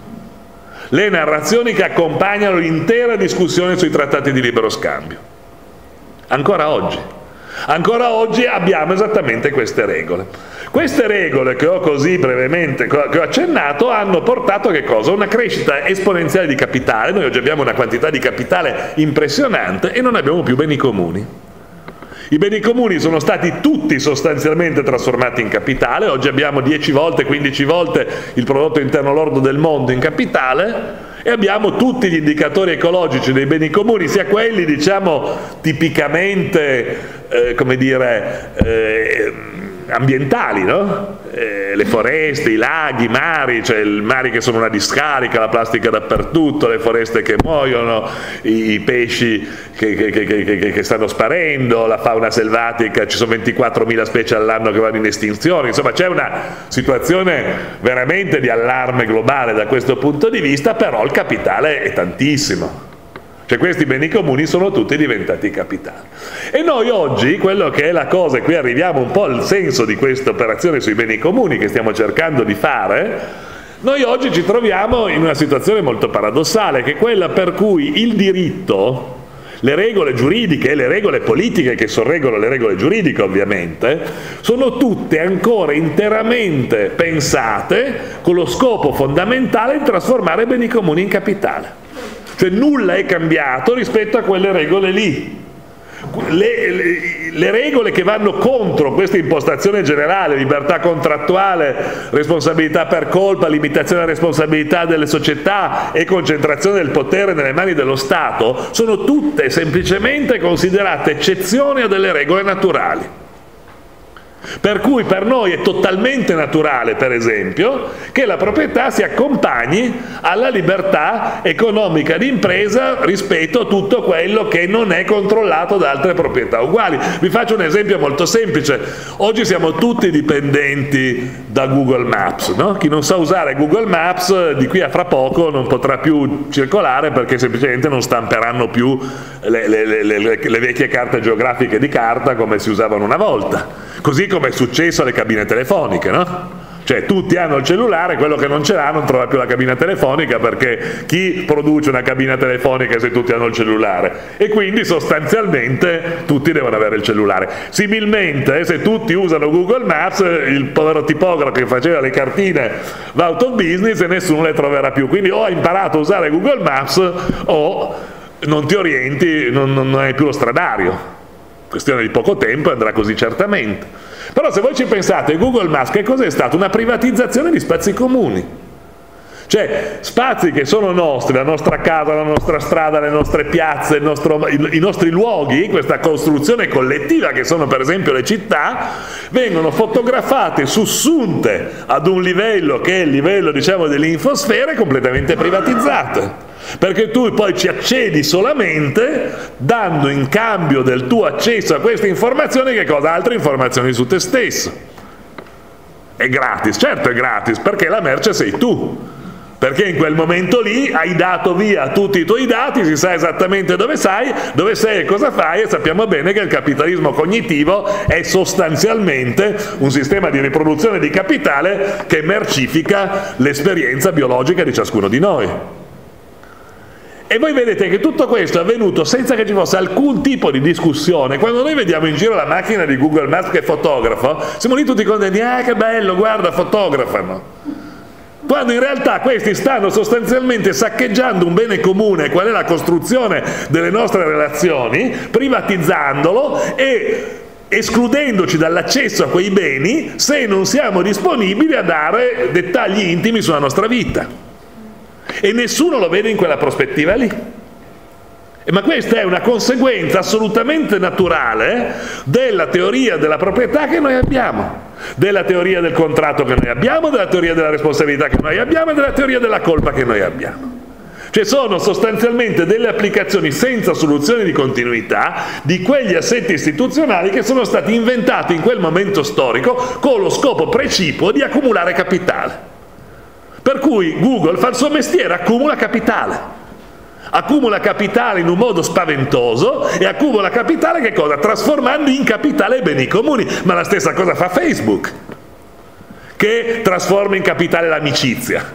le narrazioni che accompagnano l'intera discussione sui trattati di libero scambio. Ancora oggi. Ancora oggi abbiamo esattamente queste regole. Queste regole che ho così brevemente che ho accennato hanno portato a che cosa? Una crescita esponenziale di capitale. Noi oggi abbiamo una quantità di capitale impressionante e non abbiamo più beni comuni. I beni comuni sono stati tutti sostanzialmente trasformati in capitale, oggi abbiamo dieci volte, quindici volte il prodotto interno lordo del mondo in capitale e abbiamo tutti gli indicatori ecologici dei beni comuni, sia quelli, diciamo, tipicamente, eh, come dire, eh, ambientali, no? Eh, le foreste, i laghi, i mari, cioè i mari che sono una discarica, la plastica dappertutto, le foreste che muoiono, i, i pesci che, che, che, che, che stanno sparendo, la fauna selvatica, ci sono ventiquattromila specie all'anno che vanno in estinzione, insomma c'è una situazione veramente di allarme globale da questo punto di vista, però il capitale è tantissimo. Cioè questi beni comuni sono tutti diventati capitali. E noi oggi, quello che è la cosa, e qui arriviamo un po' al senso di questa operazione sui beni comuni che stiamo cercando di fare, noi oggi ci troviamo in una situazione molto paradossale, che è quella per cui il diritto, le regole giuridiche e le regole politiche che sorreggono le regole giuridiche ovviamente, sono tutte ancora interamente pensate con lo scopo fondamentale di trasformare beni comuni in capitale. Cioè nulla è cambiato rispetto a quelle regole lì. Le, le, le regole che vanno contro questa impostazione generale, libertà contrattuale, responsabilità per colpa, limitazione della responsabilità delle società e concentrazione del potere nelle mani dello Stato, sono tutte semplicemente considerate eccezioni a delle regole naturali. Per cui per noi è totalmente naturale, per esempio, che la proprietà si accompagni alla libertà economica d'impresa rispetto a tutto quello che non è controllato da altre proprietà uguali. Vi faccio un esempio molto semplice. Oggi siamo tutti dipendenti da Google Maps, no? Chi non sa usare Google Maps di qui a fra poco non potrà più circolare perché semplicemente non stamperanno più le, le, le, le, le vecchie carte geografiche di carta come si usavano una volta. Così come è successo alle cabine telefoniche, no? Cioè tutti hanno il cellulare, quello che non ce l'ha non trova più la cabina telefonica, perché chi produce una cabina telefonica se tutti hanno il cellulare? E quindi sostanzialmente tutti devono avere il cellulare. Similmente, se tutti usano Google Maps, il povero tipografo che faceva le cartine va out of business e nessuno le troverà più. Quindi o hai imparato a usare Google Maps o non ti orienti, non, non hai più lo stradario. Questione di poco tempo, andrà così certamente. Però se voi ci pensate, Google Maps che cos'è stato? Una privatizzazione di spazi comuni. Cioè spazi che sono nostri, la nostra casa, la nostra strada, le nostre piazze, il nostro, i, i nostri luoghi, questa costruzione collettiva che sono per esempio le città, vengono fotografate, sussunte ad un livello che è il livello, diciamo, delle infosfere completamente privatizzate. Perché tu poi ci accedi solamente dando in cambio del tuo accesso a queste informazioni che cosa? Altre informazioni su te stesso. È gratis, certo è gratis, perché la merce sei tu. Perché in quel momento lì hai dato via tutti i tuoi dati, si sa esattamente dove sei, dove sei e cosa fai, e sappiamo bene che il capitalismo cognitivo è sostanzialmente un sistema di riproduzione di capitale che mercifica l'esperienza biologica di ciascuno di noi. E voi vedete che tutto questo è avvenuto senza che ci fosse alcun tipo di discussione. Quando noi vediamo in giro la macchina di Google Maps che fotografa, siamo lì tutti contenti, ah che bello, guarda, fotografano. Quando in realtà questi stanno sostanzialmente saccheggiando un bene comune, qual è la costruzione delle nostre relazioni, privatizzandolo e escludendoci dall'accesso a quei beni se non siamo disponibili a dare dettagli intimi sulla nostra vita. E nessuno lo vede in quella prospettiva lì. Ma questa è una conseguenza assolutamente naturale della teoria della proprietà che noi abbiamo, della teoria del contratto che noi abbiamo, della teoria della responsabilità che noi abbiamo e della teoria della colpa che noi abbiamo. Cioè sono sostanzialmente delle applicazioni senza soluzione di continuità di quegli assetti istituzionali che sono stati inventati in quel momento storico con lo scopo precipuo di accumulare capitale. Per cui Google fa il suo mestiere, accumula capitale. Accumula capitale in un modo spaventoso e accumula capitale che cosa? Trasformando in capitale beni comuni. Ma la stessa cosa fa Facebook, che trasforma in capitale l'amicizia,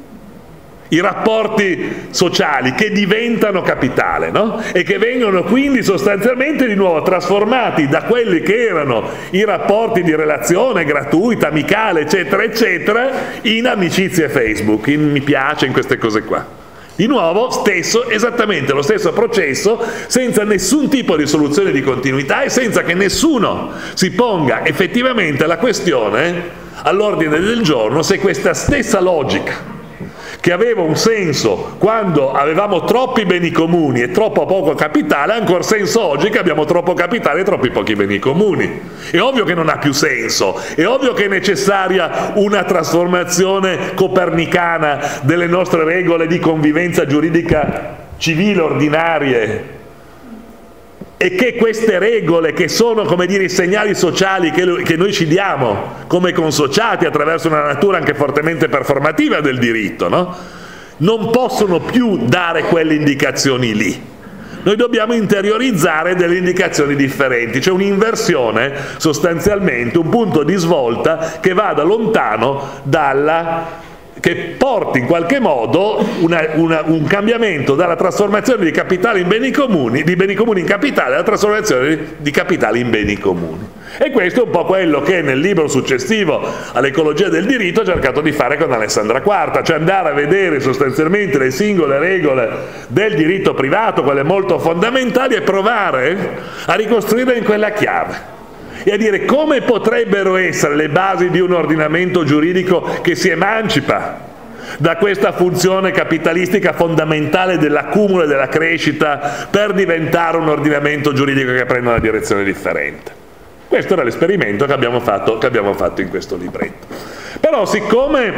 i rapporti sociali che diventano capitale, no? E che vengono quindi sostanzialmente di nuovo trasformati da quelli che erano i rapporti di relazione gratuita, amicale, eccetera, eccetera, in amicizie Facebook, in mi piace, in queste cose qua. Di nuovo, stesso, esattamente lo stesso processo, senza nessun tipo di soluzione di continuità e senza che nessuno si ponga effettivamente la questione all'ordine del giorno se questa stessa logica, che aveva un senso quando avevamo troppi beni comuni e troppo poco capitale, ha ancora senso oggi che abbiamo troppo capitale e troppi pochi beni comuni. È ovvio che non ha più senso, è ovvio che è necessaria una trasformazione copernicana delle nostre regole di convivenza giuridica civile ordinarie, e che queste regole, che sono, come dire, i segnali sociali che, che noi ci diamo come consociati attraverso una natura anche fortemente performativa del diritto, no? Non possono più dare quelle indicazioni lì. Noi dobbiamo interiorizzare delle indicazioni differenti, c'è un'inversione sostanzialmente, un punto di svolta che vada lontano dalla... che porti in qualche modo una, una, un cambiamento dalla trasformazione di capitale in beni comuni, di beni comuni in capitale, alla trasformazione di capitale in beni comuni. E questo è un po' quello che nel libro successivo all'ecologia del diritto ho cercato di fare con Alessandra Quarta, cioè andare a vedere sostanzialmente le singole regole del diritto privato, quelle molto fondamentali, e provare a ricostruirle in quella chiave. E a dire come potrebbero essere le basi di un ordinamento giuridico che si emancipa da questa funzione capitalistica fondamentale dell'accumulo e della crescita per diventare un ordinamento giuridico che prenda una direzione differente. Questo era l'esperimento che abbiamo fatto, che abbiamo fatto in questo libretto. Però siccome,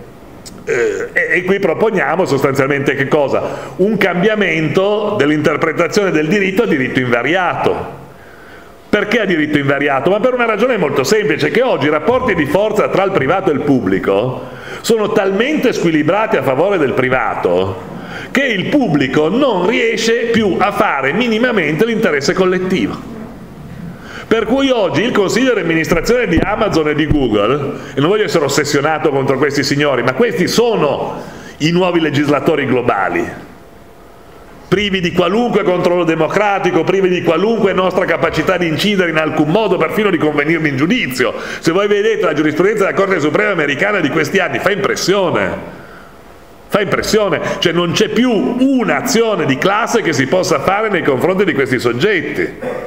eh, e, e qui proponiamo sostanzialmente che cosa? Un cambiamento dell'interpretazione del diritto a diritto invariato. Perché a diritto invariato? Ma per una ragione molto semplice, che oggi i rapporti di forza tra il privato e il pubblico sono talmente squilibrati a favore del privato che il pubblico non riesce più a fare minimamente l'interesse collettivo. Per cui oggi il consiglio di amministrazione di Amazon e di Google, e non voglio essere ossessionato contro questi signori, ma questi sono i nuovi legislatori globali, privi di qualunque controllo democratico, privi di qualunque nostra capacità di incidere in alcun modo, perfino di convenirmi in giudizio. Se voi vedete la giurisprudenza della Corte Suprema americana di questi anni, fa impressione. Fa impressione, cioè non c'è più un'azione di classe che si possa fare nei confronti di questi soggetti.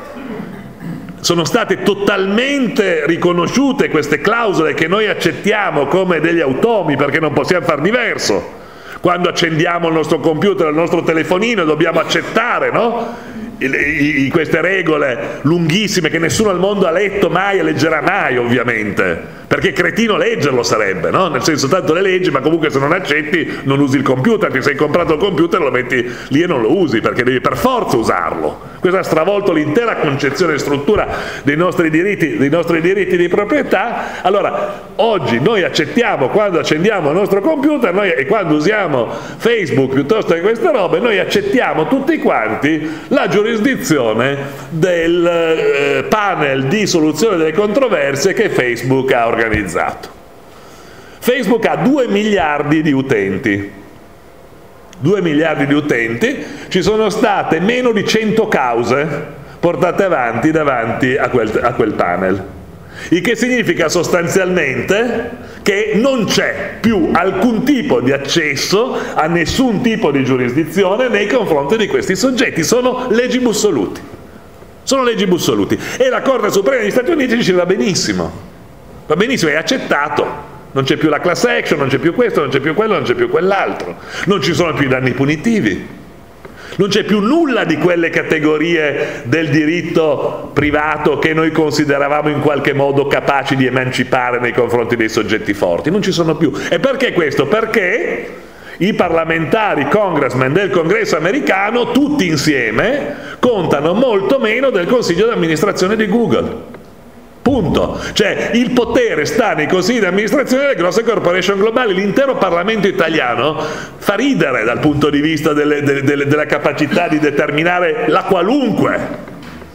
Sono state totalmente riconosciute queste clausole che noi accettiamo come degli automi perché non possiamo far diverso. Quando accendiamo il nostro computer, il nostro telefonino, dobbiamo accettare, no? I, i, queste regole lunghissime che nessuno al mondo ha letto mai e leggerà mai, ovviamente, perché cretino leggerlo sarebbe, no? Nel senso, tanto le leggi, ma comunque se non accetti non usi il computer, ti sei comprato il computer, lo metti lì e non lo usi, perché devi per forza usarlo. Questo ha stravolto l'intera concezione e struttura dei nostri diritti, dei nostri diritti di proprietà. Allora, oggi noi accettiamo, quando accendiamo il nostro computer noi, e quando usiamo Facebook piuttosto che queste robe, noi accettiamo tutti quanti la giurisdizione del eh, panel di soluzione delle controversie che Facebook ha organizzato. Facebook ha due miliardi di utenti. due miliardi di utenti, ci sono state meno di cento cause portate avanti davanti a quel, a quel panel. Il che significa sostanzialmente che non c'è più alcun tipo di accesso a nessun tipo di giurisdizione nei confronti di questi soggetti, sono leggi bussoluti. Sono leggi bussoluti. E la Corte Suprema degli Stati Uniti ci va benissimo. Va benissimo, è accettato. Non c'è più la class action, non c'è più questo, non c'è più quello, non c'è più quell'altro. Non ci sono più i danni punitivi. Non c'è più nulla di quelle categorie del diritto privato che noi consideravamo in qualche modo capaci di emancipare nei confronti dei soggetti forti. Non ci sono più. E perché questo? Perché i parlamentari, congressmen del Congresso americano, tutti insieme, contano molto meno del consiglio di amministrazione di Google. Punto. Cioè il potere sta nei consigli di amministrazione delle grosse corporation globali. L'intero Parlamento italiano fa ridere dal punto di vista delle, delle, delle, della capacità di determinare la qualunque,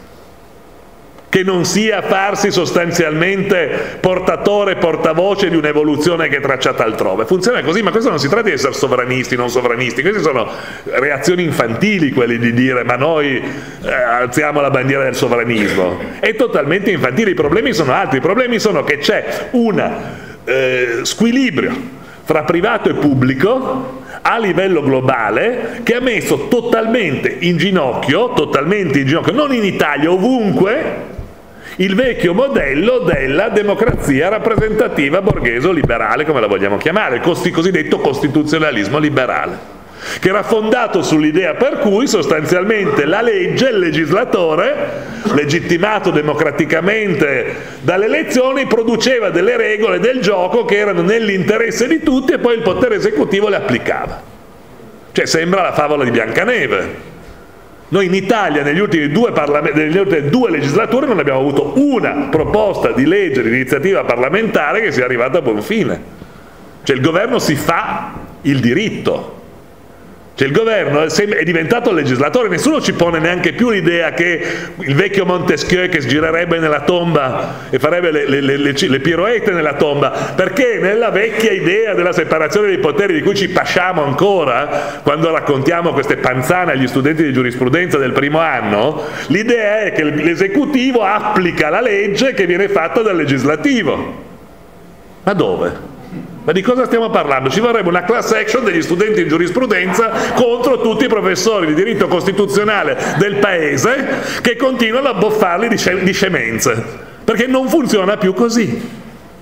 che non sia farsi sostanzialmente portatore, portavoce di un'evoluzione che è tracciata altrove. Funziona così, ma questo non si tratta di essere sovranisti, non sovranisti, queste sono reazioni infantili, quelli di dire ma noi eh, alziamo la bandiera del sovranismo. È totalmente infantile, i problemi sono altri, i problemi sono che c'è un eh, squilibrio fra privato e pubblico a livello globale che ha messo totalmente in ginocchio, totalmente in ginocchio, non in Italia, ovunque, il vecchio modello della democrazia rappresentativa borghese o liberale, come la vogliamo chiamare, il cosiddetto costituzionalismo liberale, che era fondato sull'idea per cui sostanzialmente la legge, il legislatore, legittimato democraticamente dalle elezioni, produceva delle regole del gioco che erano nell'interesse di tutti e poi il potere esecutivo le applicava. Cioè sembra la favola di Biancaneve. Noi in Italia negli ultimi due, nelle ultime due legislature non abbiamo avuto una proposta di legge di iniziativa parlamentare che sia arrivata a buon fine. Cioè il governo si fa il diritto. Cioè il governo è diventato il legislatore, nessuno ci pone neanche più l'idea che il vecchio Montesquieu che girerebbe nella tomba e farebbe le, le, le, le, le piroette nella tomba, perché nella vecchia idea della separazione dei poteri di cui ci pasciamo ancora, quando raccontiamo queste panzane agli studenti di giurisprudenza del primo anno, l'idea è che l'esecutivo applica la legge che viene fatta dal legislativo. Ma dove? Ma di cosa stiamo parlando? Ci vorrebbe una class action degli studenti in giurisprudenza contro tutti i professori di diritto costituzionale del paese che continuano a boffarli di, sce di scemenze, perché non funziona più così.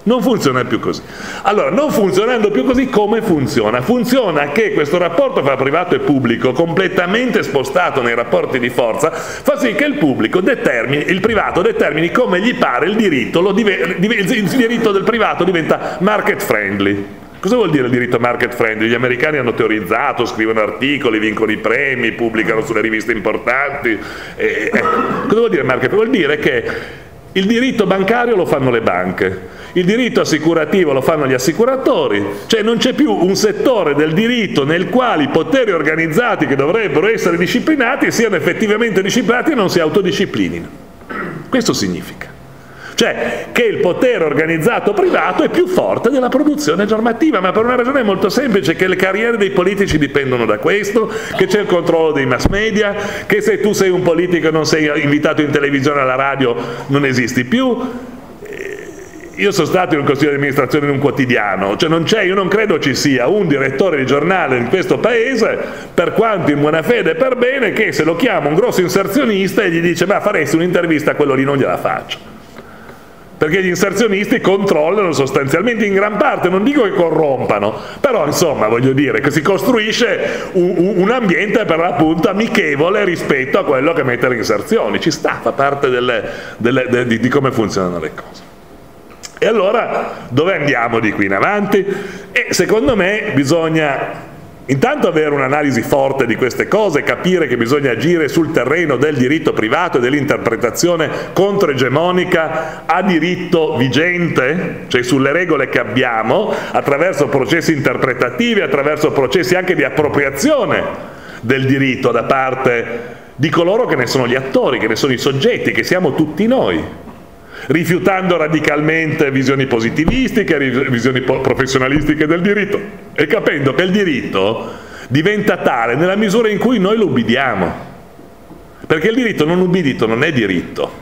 Non funziona più così. Allora, non funzionando più così, come funziona? Funziona che questo rapporto fra privato e pubblico, completamente spostato nei rapporti di forza, fa sì che il pubblico determini, il privato determini come gli pare il diritto, lo dive, il diritto del privato diventa market friendly. Cosa vuol dire il diritto market friendly? Gli americani hanno teorizzato, scrivono articoli, vincono i premi, pubblicano sulle riviste importanti. Eh, eh. Cosa vuol dire market friendly? Vuol dire che il diritto bancario lo fanno le banche, il diritto assicurativo lo fanno gli assicuratori, cioè non c'è più un settore del diritto nel quale i poteri organizzati che dovrebbero essere disciplinati siano effettivamente disciplinati e non si autodisciplinino. Questo significa. Cioè che il potere organizzato privato è più forte della produzione normativa, ma per una ragione molto semplice, che le carriere dei politici dipendono da questo, che c'è il controllo dei mass media, che se tu sei un politico e non sei invitato in televisione o alla radio non esisti più. Io sono stato in un consiglio di amministrazione di un quotidiano, cioè non c'è, io non credo ci sia un direttore di giornale in questo paese, per quanto in buona fede e per bene, che se lo chiama un grosso inserzionista e gli dice ma faresti un'intervista a quello lì, non gliela faccio. Perché gli inserzionisti controllano sostanzialmente in gran parte, non dico che corrompano, però insomma voglio dire che si costruisce un, un ambiente per l'appunto amichevole rispetto a quello che mette le inserzioni, ci sta, fa parte delle, delle, de, di, di come funzionano le cose. E allora dove andiamo di qui in avanti? E secondo me bisogna intanto avere un'analisi forte di queste cose, capire che bisogna agire sul terreno del diritto privato e dell'interpretazione controegemonica a diritto vigente, cioè sulle regole che abbiamo, attraverso processi interpretativi, attraverso processi anche di appropriazione del diritto da parte di coloro che ne sono gli attori, che ne sono i soggetti, che siamo tutti noi, rifiutando radicalmente visioni positivistiche, visioni professionalistiche del diritto e capendo che il diritto diventa tale nella misura in cui noi lo ubbidiamo, perché il diritto non ubbidito non è diritto.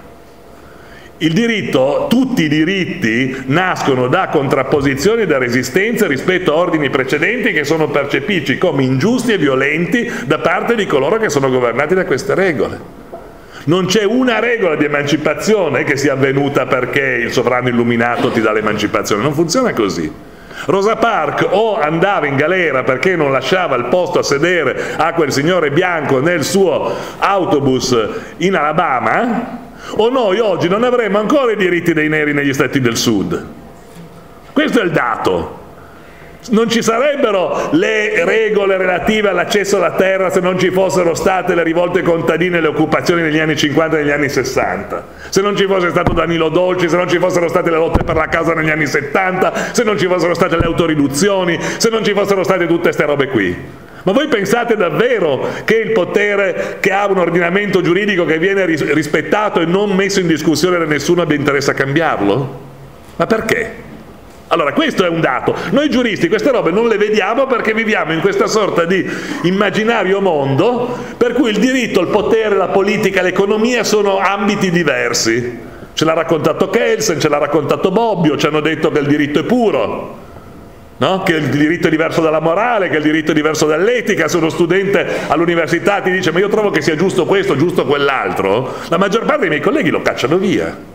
Il diritto, tutti i diritti nascono da contrapposizioni e da resistenze rispetto a ordini precedenti che sono percepiti come ingiusti e violenti da parte di coloro che sono governati da queste regole. Non c'è una regola di emancipazione che sia avvenuta perché il sovrano illuminato ti dà l'emancipazione, non funziona così. Rosa Parks o andava in galera perché non lasciava il posto a sedere a quel signore bianco nel suo autobus in Alabama, o noi oggi non avremmo ancora i diritti dei neri negli stati del sud. Questo è il dato. Non ci sarebbero le regole relative all'accesso alla terra se non ci fossero state le rivolte contadine e le occupazioni negli anni cinquanta e negli anni sessanta, se non ci fosse stato Danilo Dolci, se non ci fossero state le lotte per la casa negli anni settanta, se non ci fossero state le autoriduzioni, se non ci fossero state tutte queste robe qui. Ma voi pensate davvero che il potere che ha un ordinamento giuridico che viene rispettato e non messo in discussione da nessuno abbia interesse a cambiarlo? Ma perché? Allora, questo è un dato. Noi giuristi queste robe non le vediamo perché viviamo in questa sorta di immaginario mondo per cui il diritto, il potere, la politica, l'economia sono ambiti diversi. Ce l'ha raccontato Kelsen, ce l'ha raccontato Bobbio, ci hanno detto che il diritto è puro, no? Che il diritto è diverso dalla morale, che il diritto è diverso dall'etica. Se uno studente all'università ti dice ma io trovo che sia giusto questo, giusto quell'altro, la maggior parte dei miei colleghi lo cacciano via.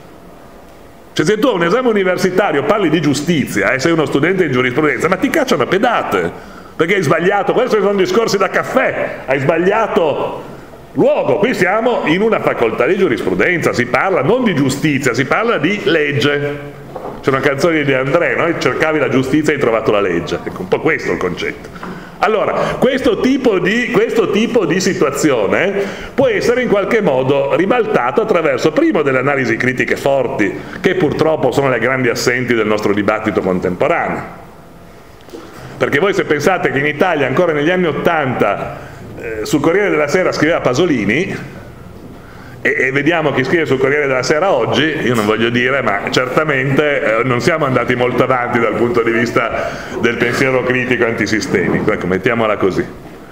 Cioè se tu a un esame universitario parli di giustizia e eh, sei uno studente in giurisprudenza, ma ti cacciano a pedate, perché hai sbagliato, questi sono discorsi da caffè, hai sbagliato luogo. Qui siamo in una facoltà di giurisprudenza, si parla non di giustizia, si parla di legge. C'è una canzone di De André, no? Cercavi la giustizia e hai trovato la legge, ecco, un po' questo è il concetto. Allora, questo tipo, di, questo tipo di situazione può essere in qualche modo ribaltato attraverso, primo, delle analisi critiche forti, che purtroppo sono le grandi assenti del nostro dibattito contemporaneo. Perché voi se pensate che in Italia ancora negli anni Ottanta eh, sul Corriere della Sera scriveva Pasolini, e, e vediamo chi scrive sul Corriere della Sera oggi, io non voglio dire, ma certamente eh, non siamo andati molto avanti dal punto di vista del pensiero critico antisistemico, ecco, mettiamola così.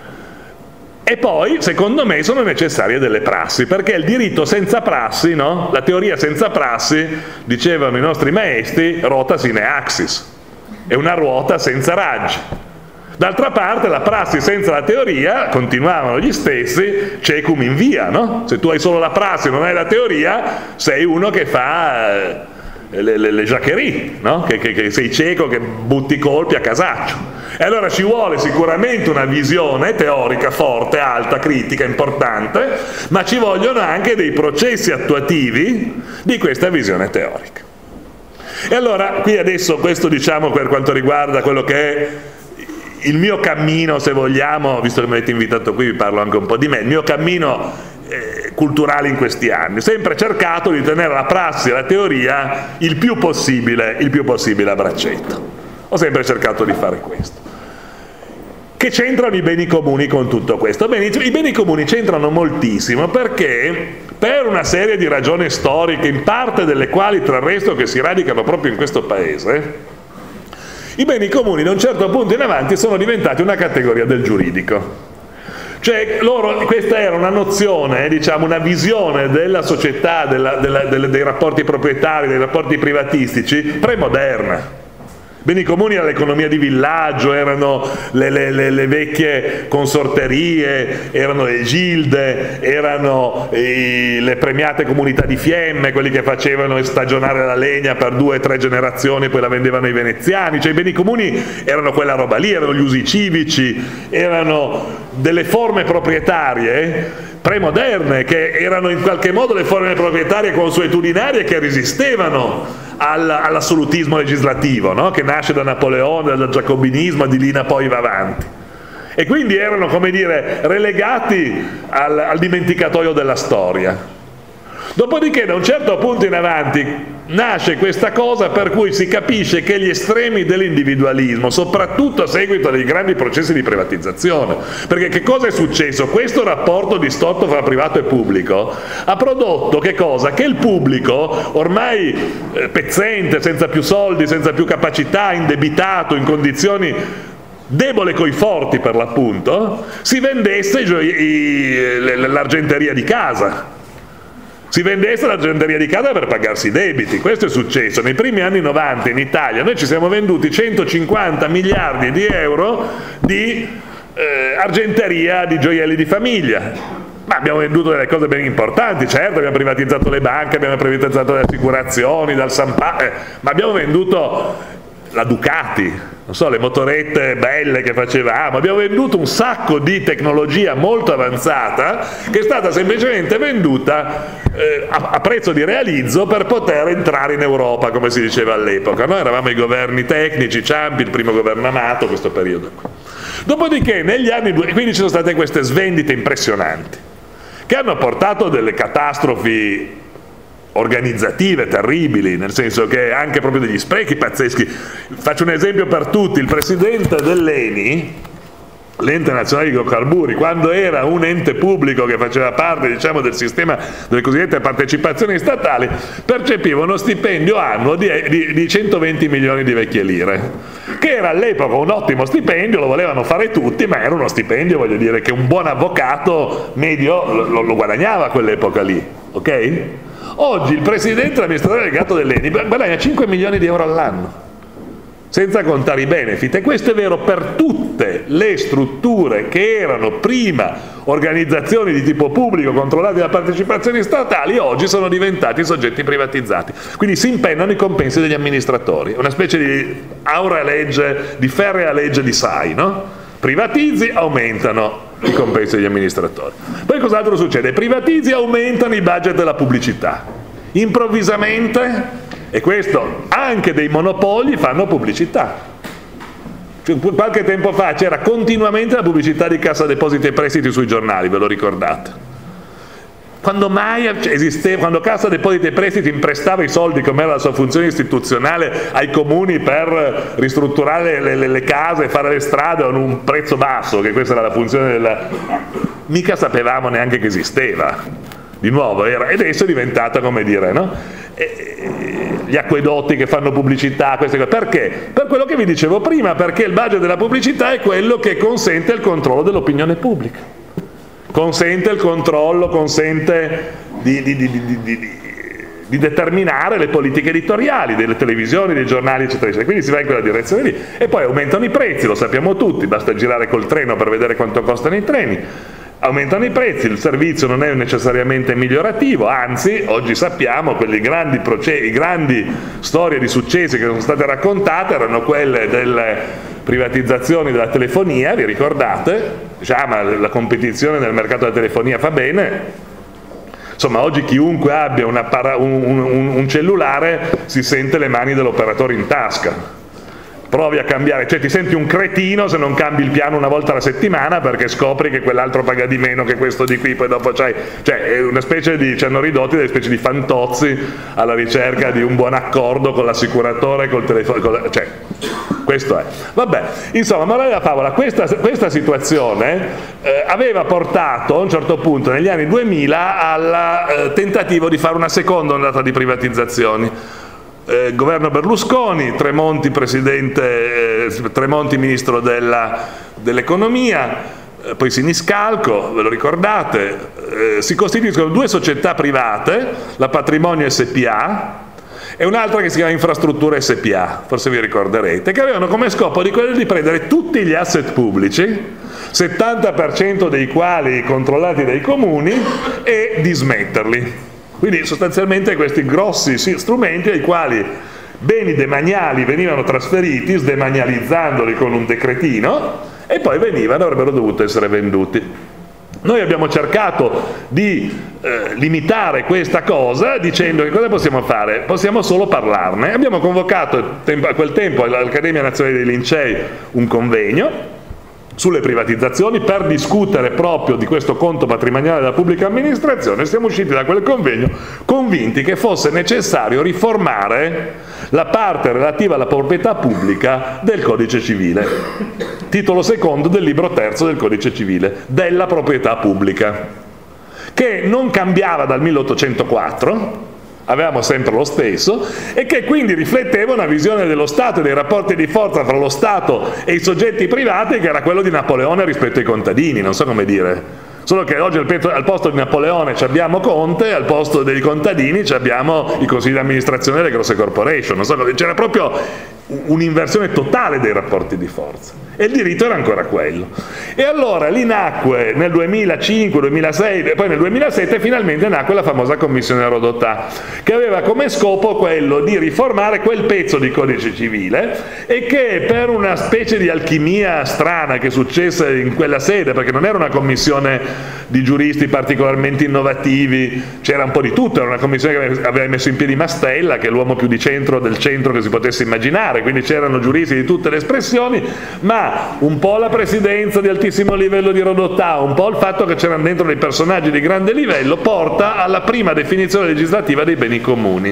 E poi, secondo me, sono necessarie delle prassi, perché il diritto senza prassi, no? La teoria senza prassi, dicevano i nostri maestri, rota sine axis, è una ruota senza raggi. D'altra parte la prassi senza la teoria, continuavano gli stessi, cecum in via, no? Se tu hai solo la prassi e non hai la teoria, sei uno che fa le, le, le jacquerie, no? che, che, che sei cieco che butti colpi a casaccio. E allora ci vuole sicuramente una visione teorica forte, alta, critica, importante, ma ci vogliono anche dei processi attuativi di questa visione teorica. E allora qui adesso questo diciamo per quanto riguarda quello che è il mio cammino, se vogliamo, visto che mi avete invitato qui vi parlo anche un po' di me, il mio cammino eh, culturale in questi anni, sempre cercato di tenere la prassi e la teoria il più possibile, il più possibile a braccetto. Ho sempre cercato di fare questo. Che c'entrano i beni comuni con tutto questo? Bene, i beni comuni c'entrano moltissimo perché per una serie di ragioni storiche, in parte delle quali tra il resto che si radicano proprio in questo paese, i beni comuni da un certo punto in avanti sono diventati una categoria del giuridico. Cioè loro, questa era una nozione, diciamo una visione della società, della, della, delle, dei rapporti proprietari, dei rapporti privatistici premoderna. Beni comuni era l'economia di villaggio, erano le, le, le, le vecchie consorterie, erano le gilde, erano i, le premiate comunità di fiemme, quelli che facevano stagionare la legna per due o tre generazioni e poi la vendevano ai veneziani. Cioè i beni comuni erano quella roba lì, erano gli usi civici, erano delle forme proprietarie premoderne che erano in qualche modo le forme proprietarie consuetudinarie che resistevano all'assolutismo legislativo, no? Che nasce da Napoleone, dal giacobinismo, di lì poi va avanti. E quindi erano, come dire, relegati al, al dimenticatoio della storia. Dopodiché da un certo punto in avanti nasce questa cosa per cui si capisce che gli estremi dell'individualismo, soprattutto a seguito dei grandi processi di privatizzazione, perché che cosa è successo? Questo rapporto distorto fra privato e pubblico ha prodotto che cosa? Che il pubblico, ormai eh, pezzente, senza più soldi, senza più capacità, indebitato, in condizioni debole coi forti per l'appunto, si vendesse l'argenteria di casa. Si vendesse l'argenteria di casa per pagarsi i debiti. Questo è successo nei primi anni novanta in Italia. Noi ci siamo venduti centocinquanta miliardi di euro di eh, argenteria di gioielli di famiglia. Ma abbiamo venduto delle cose ben importanti, certo, abbiamo privatizzato le banche, abbiamo privatizzato le assicurazioni, dal San Pa- eh, ma abbiamo venduto la Ducati, non so, le motorette belle che facevamo, abbiamo venduto un sacco di tecnologia molto avanzata che è stata semplicemente venduta eh, a, a prezzo di realizzo per poter entrare in Europa, come si diceva all'epoca. Noi eravamo i governi tecnici, Ciampi, il primo governo Amato, questo periodo qua. Dopodiché negli anni due, quindi ci sono state queste svendite impressionanti che hanno portato delle catastrofi organizzative terribili, nel senso che anche proprio degli sprechi pazzeschi. Faccio un esempio per tutti: il presidente dell'E N I, l'ente nazionale di idrocarburi, quando era un ente pubblico che faceva parte, diciamo, del sistema delle cosiddette partecipazioni statali, percepiva uno stipendio annuo di, di, di centoventi milioni di vecchie lire, che era all'epoca un ottimo stipendio, lo volevano fare tutti, ma era uno stipendio, voglio dire, che un buon avvocato medio lo, lo guadagnava a quell'epoca lì, ok? Oggi il presidente dell'amministratore delegato dell'E N I guadagna cinque milioni di euro all'anno, senza contare i benefit, e questo è vero per tutte le strutture che erano prima organizzazioni di tipo pubblico controllate da partecipazioni statali, oggi sono diventati soggetti privatizzati, quindi si impennano i compensi degli amministratori, una specie di aurea legge, di ferrea legge di S A I, no? Privatizzi, aumentano i compensi degli amministratori. Poi cos'altro succede? Privatizzi, aumentano i budget della pubblicità. Improvvisamente, e questo anche dei monopoli fanno pubblicità. Cioè, qualche tempo fa c'era continuamente la pubblicità di Cassa Depositi e Prestiti sui giornali, ve lo ricordate? Quando mai esisteva, quando Cassa Depositi e Prestiti imprestava i soldi, come era la sua funzione istituzionale, ai comuni per ristrutturare le, le, le case e fare le strade con un prezzo basso, che questa era la funzione della... mica sapevamo neanche che esisteva. Di nuovo, era, ed adesso è diventata, come dire, no? E, gli acquedotti che fanno pubblicità, queste cose. Perché? Per quello che vi dicevo prima, perché il budget della pubblicità è quello che consente il controllo dell'opinione pubblica. Consente il controllo, consente di, di, di, di, di, di determinare le politiche editoriali delle televisioni, dei giornali, eccetera, eccetera. Quindi si va in quella direzione lì. E poi aumentano i prezzi, lo sappiamo tutti, basta girare col treno per vedere quanto costano i treni. aumentano i prezzi, il servizio non è necessariamente migliorativo, anzi oggi sappiamo che le grandi, i grandi storie di successi che sono state raccontate erano quelle delle privatizzazioni della telefonia, vi ricordate? Diciamo, la competizione nel mercato della telefonia fa bene. Insomma, oggi chiunque abbia una para, un, un, un cellulare si sente le mani dell'operatore in tasca. Provi a cambiare, cioè ti senti un cretino se non cambi il piano una volta alla settimana perché scopri che quell'altro paga di meno che questo di qui, poi dopo c'hai, cioè è una specie di, ci hanno ridotti delle specie di fantozzi alla ricerca di un buon accordo con l'assicuratore, col telefono, col, cioè questo è. Vabbè, insomma, morale della favola, questa, questa situazione eh, aveva portato a un certo punto negli anni duemila al eh, tentativo di fare una seconda ondata di privatizzazioni. Eh, governo Berlusconi, Tremonti presidente, eh, Tremonti ministro dell'economia, eh, poi Siniscalco, ve lo ricordate, eh, si costituiscono due società private, la Patrimonio S P A e un'altra che si chiama Infrastrutture S P A, forse vi ricorderete, che avevano come scopo di quello di prendere tutti gli asset pubblici, settanta per cento dei quali controllati dai comuni, e dismetterli. Quindi sostanzialmente questi grossi strumenti ai quali beni demaniali venivano trasferiti, sdemanializzandoli con un decretino, e poi venivano, avrebbero dovuto essere venduti. Noi abbiamo cercato di eh, limitare questa cosa dicendo che cosa possiamo fare? Possiamo solo parlarne. Abbiamo convocato a quel tempo all'Accademia Nazionale dei Lincei un convegno sulle privatizzazioni per discutere proprio di questo conto patrimoniale della pubblica amministrazione. Siamo usciti da quel convegno convinti che fosse necessario riformare la parte relativa alla proprietà pubblica del Codice Civile, titolo secondo del libro terzo del Codice Civile, della proprietà pubblica, che non cambiava dal milleottocentoquattro, avevamo sempre lo stesso, e che quindi rifletteva una visione dello Stato e dei rapporti di forza fra lo Stato e i soggetti privati che era quello di Napoleone rispetto ai contadini, non so come dire. Solo che oggi al posto di Napoleone ci abbiamo Conte, al posto dei contadini ci abbiamo i consigli di amministrazione delle grosse corporation, non so, c'era proprio un'inversione totale dei rapporti di forza, e il diritto era ancora quello. E allora lì nacque nel duemilacinque duemilasei e poi nel duemilasette finalmente nacque la famosa commissione Rodotà, che aveva come scopo quello di riformare quel pezzo di codice civile, e che per una specie di alchimia strana che successe in quella sede, perché non era una commissione di giuristi particolarmente innovativi, c'era un po' di tutto, era una commissione che aveva messo in piedi Mastella, che è l'uomo più di centro del centro che si potesse immaginare, quindi c'erano giuristi di tutte le espressioni, ma un po' la presidenza di altissimo livello di Rodotà, un po' il fatto che c'erano dentro dei personaggi di grande livello, porta alla prima definizione legislativa dei beni comuni,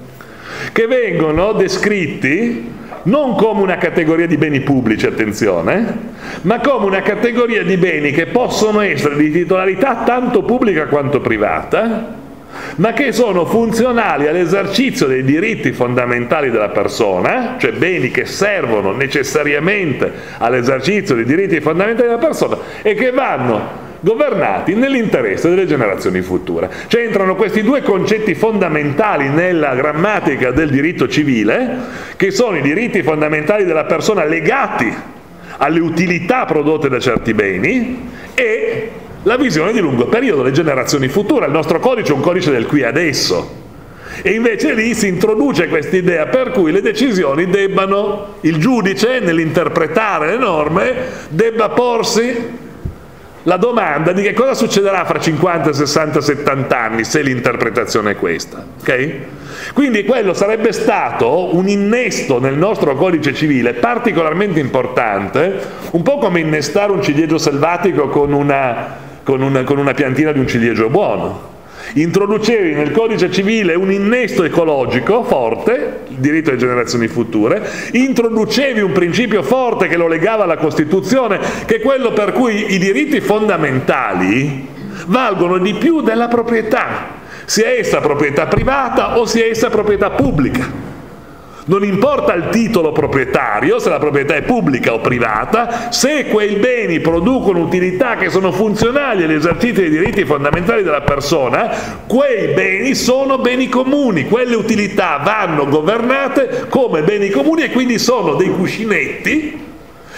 che vengono descritti non come una categoria di beni pubblici, attenzione, ma come una categoria di beni che possono essere di titolarità tanto pubblica quanto privata, ma che sono funzionali all'esercizio dei diritti fondamentali della persona, cioè beni che servono necessariamente all'esercizio dei diritti fondamentali della persona e che vanno governati nell'interesse delle generazioni future. Cioè entrano questi due concetti fondamentali nella grammatica del diritto civile, che sono i diritti fondamentali della persona legati alle utilità prodotte da certi beni e la visione di lungo periodo, le generazioni future. Il nostro codice è un codice del qui e adesso, e invece lì si introduce questa idea per cui le decisioni debbano, il giudice nell'interpretare le norme debba porsi la domanda di che cosa succederà fra cinquanta, sessanta, settanta anni se l'interpretazione è questa, ok? Quindi quello sarebbe stato un innesto nel nostro codice civile particolarmente importante, un po' come innestare un ciliegio selvatico con una, con una, con una piantina di un ciliegio buono. Introducevi nel codice civile un innesto ecologico forte, il diritto alle generazioni future, introducevi un principio forte che lo legava alla Costituzione, che è quello per cui i diritti fondamentali valgono di più della proprietà, sia essa proprietà privata o sia essa proprietà pubblica. Non importa il titolo proprietario, se la proprietà è pubblica o privata, se quei beni producono utilità che sono funzionali all'esercizio dei diritti fondamentali della persona, quei beni sono beni comuni, quelle utilità vanno governate come beni comuni e quindi sono dei cuscinetti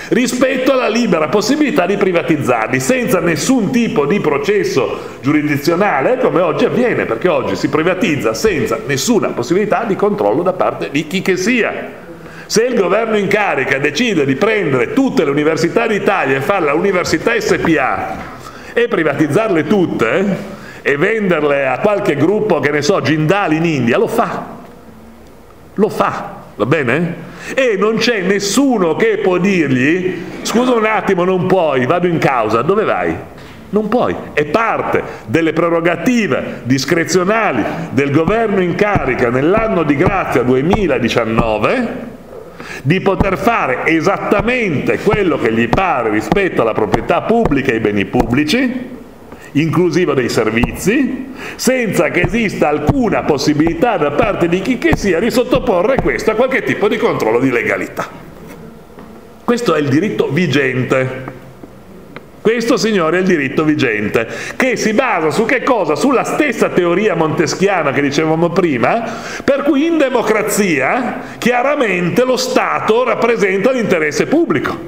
rispetto alla libera possibilità di privatizzarli senza nessun tipo di processo giurisdizionale, come oggi avviene, perché oggi si privatizza senza nessuna possibilità di controllo da parte di chi che sia. Se il governo in carica decide di prendere tutte le università d'Italia e fare la Università S P A e privatizzarle tutte e venderle a qualche gruppo, che ne so, Jindal in India, lo fa. Lo fa, va bene? E non c'è nessuno che può dirgli: scusa un attimo, non puoi, vado in causa. Dove vai? Non puoi. È parte delle prerogative discrezionali del governo in carica nell'anno di grazia duemiladiciannove di poter fare esattamente quello che gli pare rispetto alla proprietà pubblica e ai beni pubblici, inclusivo dei servizi, senza che esista alcuna possibilità da parte di chi che sia di sottoporre questo a qualche tipo di controllo di legalità. Questo è il diritto vigente. Questo, signori, è il diritto vigente, che si basa su che cosa? Sulla stessa teoria montesquiana che dicevamo prima, per cui in democrazia chiaramente lo Stato rappresenta l'interesse pubblico.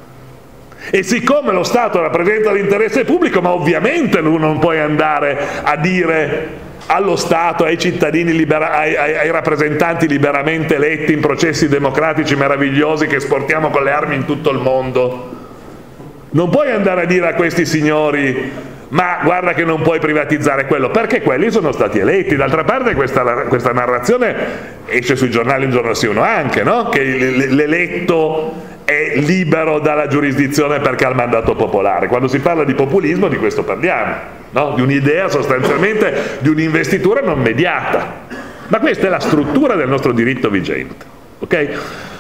E siccome lo Stato rappresenta l'interesse pubblico, ma ovviamente tu non puoi andare a dire allo Stato, ai cittadini, libera, ai, ai, ai rappresentanti liberamente eletti in processi democratici meravigliosi che esportiamo con le armi in tutto il mondo, non puoi andare a dire a questi signori: ma guarda che non puoi privatizzare quello, perché quelli sono stati eletti. D'altra parte questa, questa narrazione esce sui giornali un giorno sì uno anche, no? Che l'eletto è libero dalla giurisdizione perché ha il mandato popolare. Quando si parla di populismo di questo parliamo, no? Di un'idea sostanzialmente di un'investitura non mediata. Ma questa è la struttura del nostro diritto vigente, ok?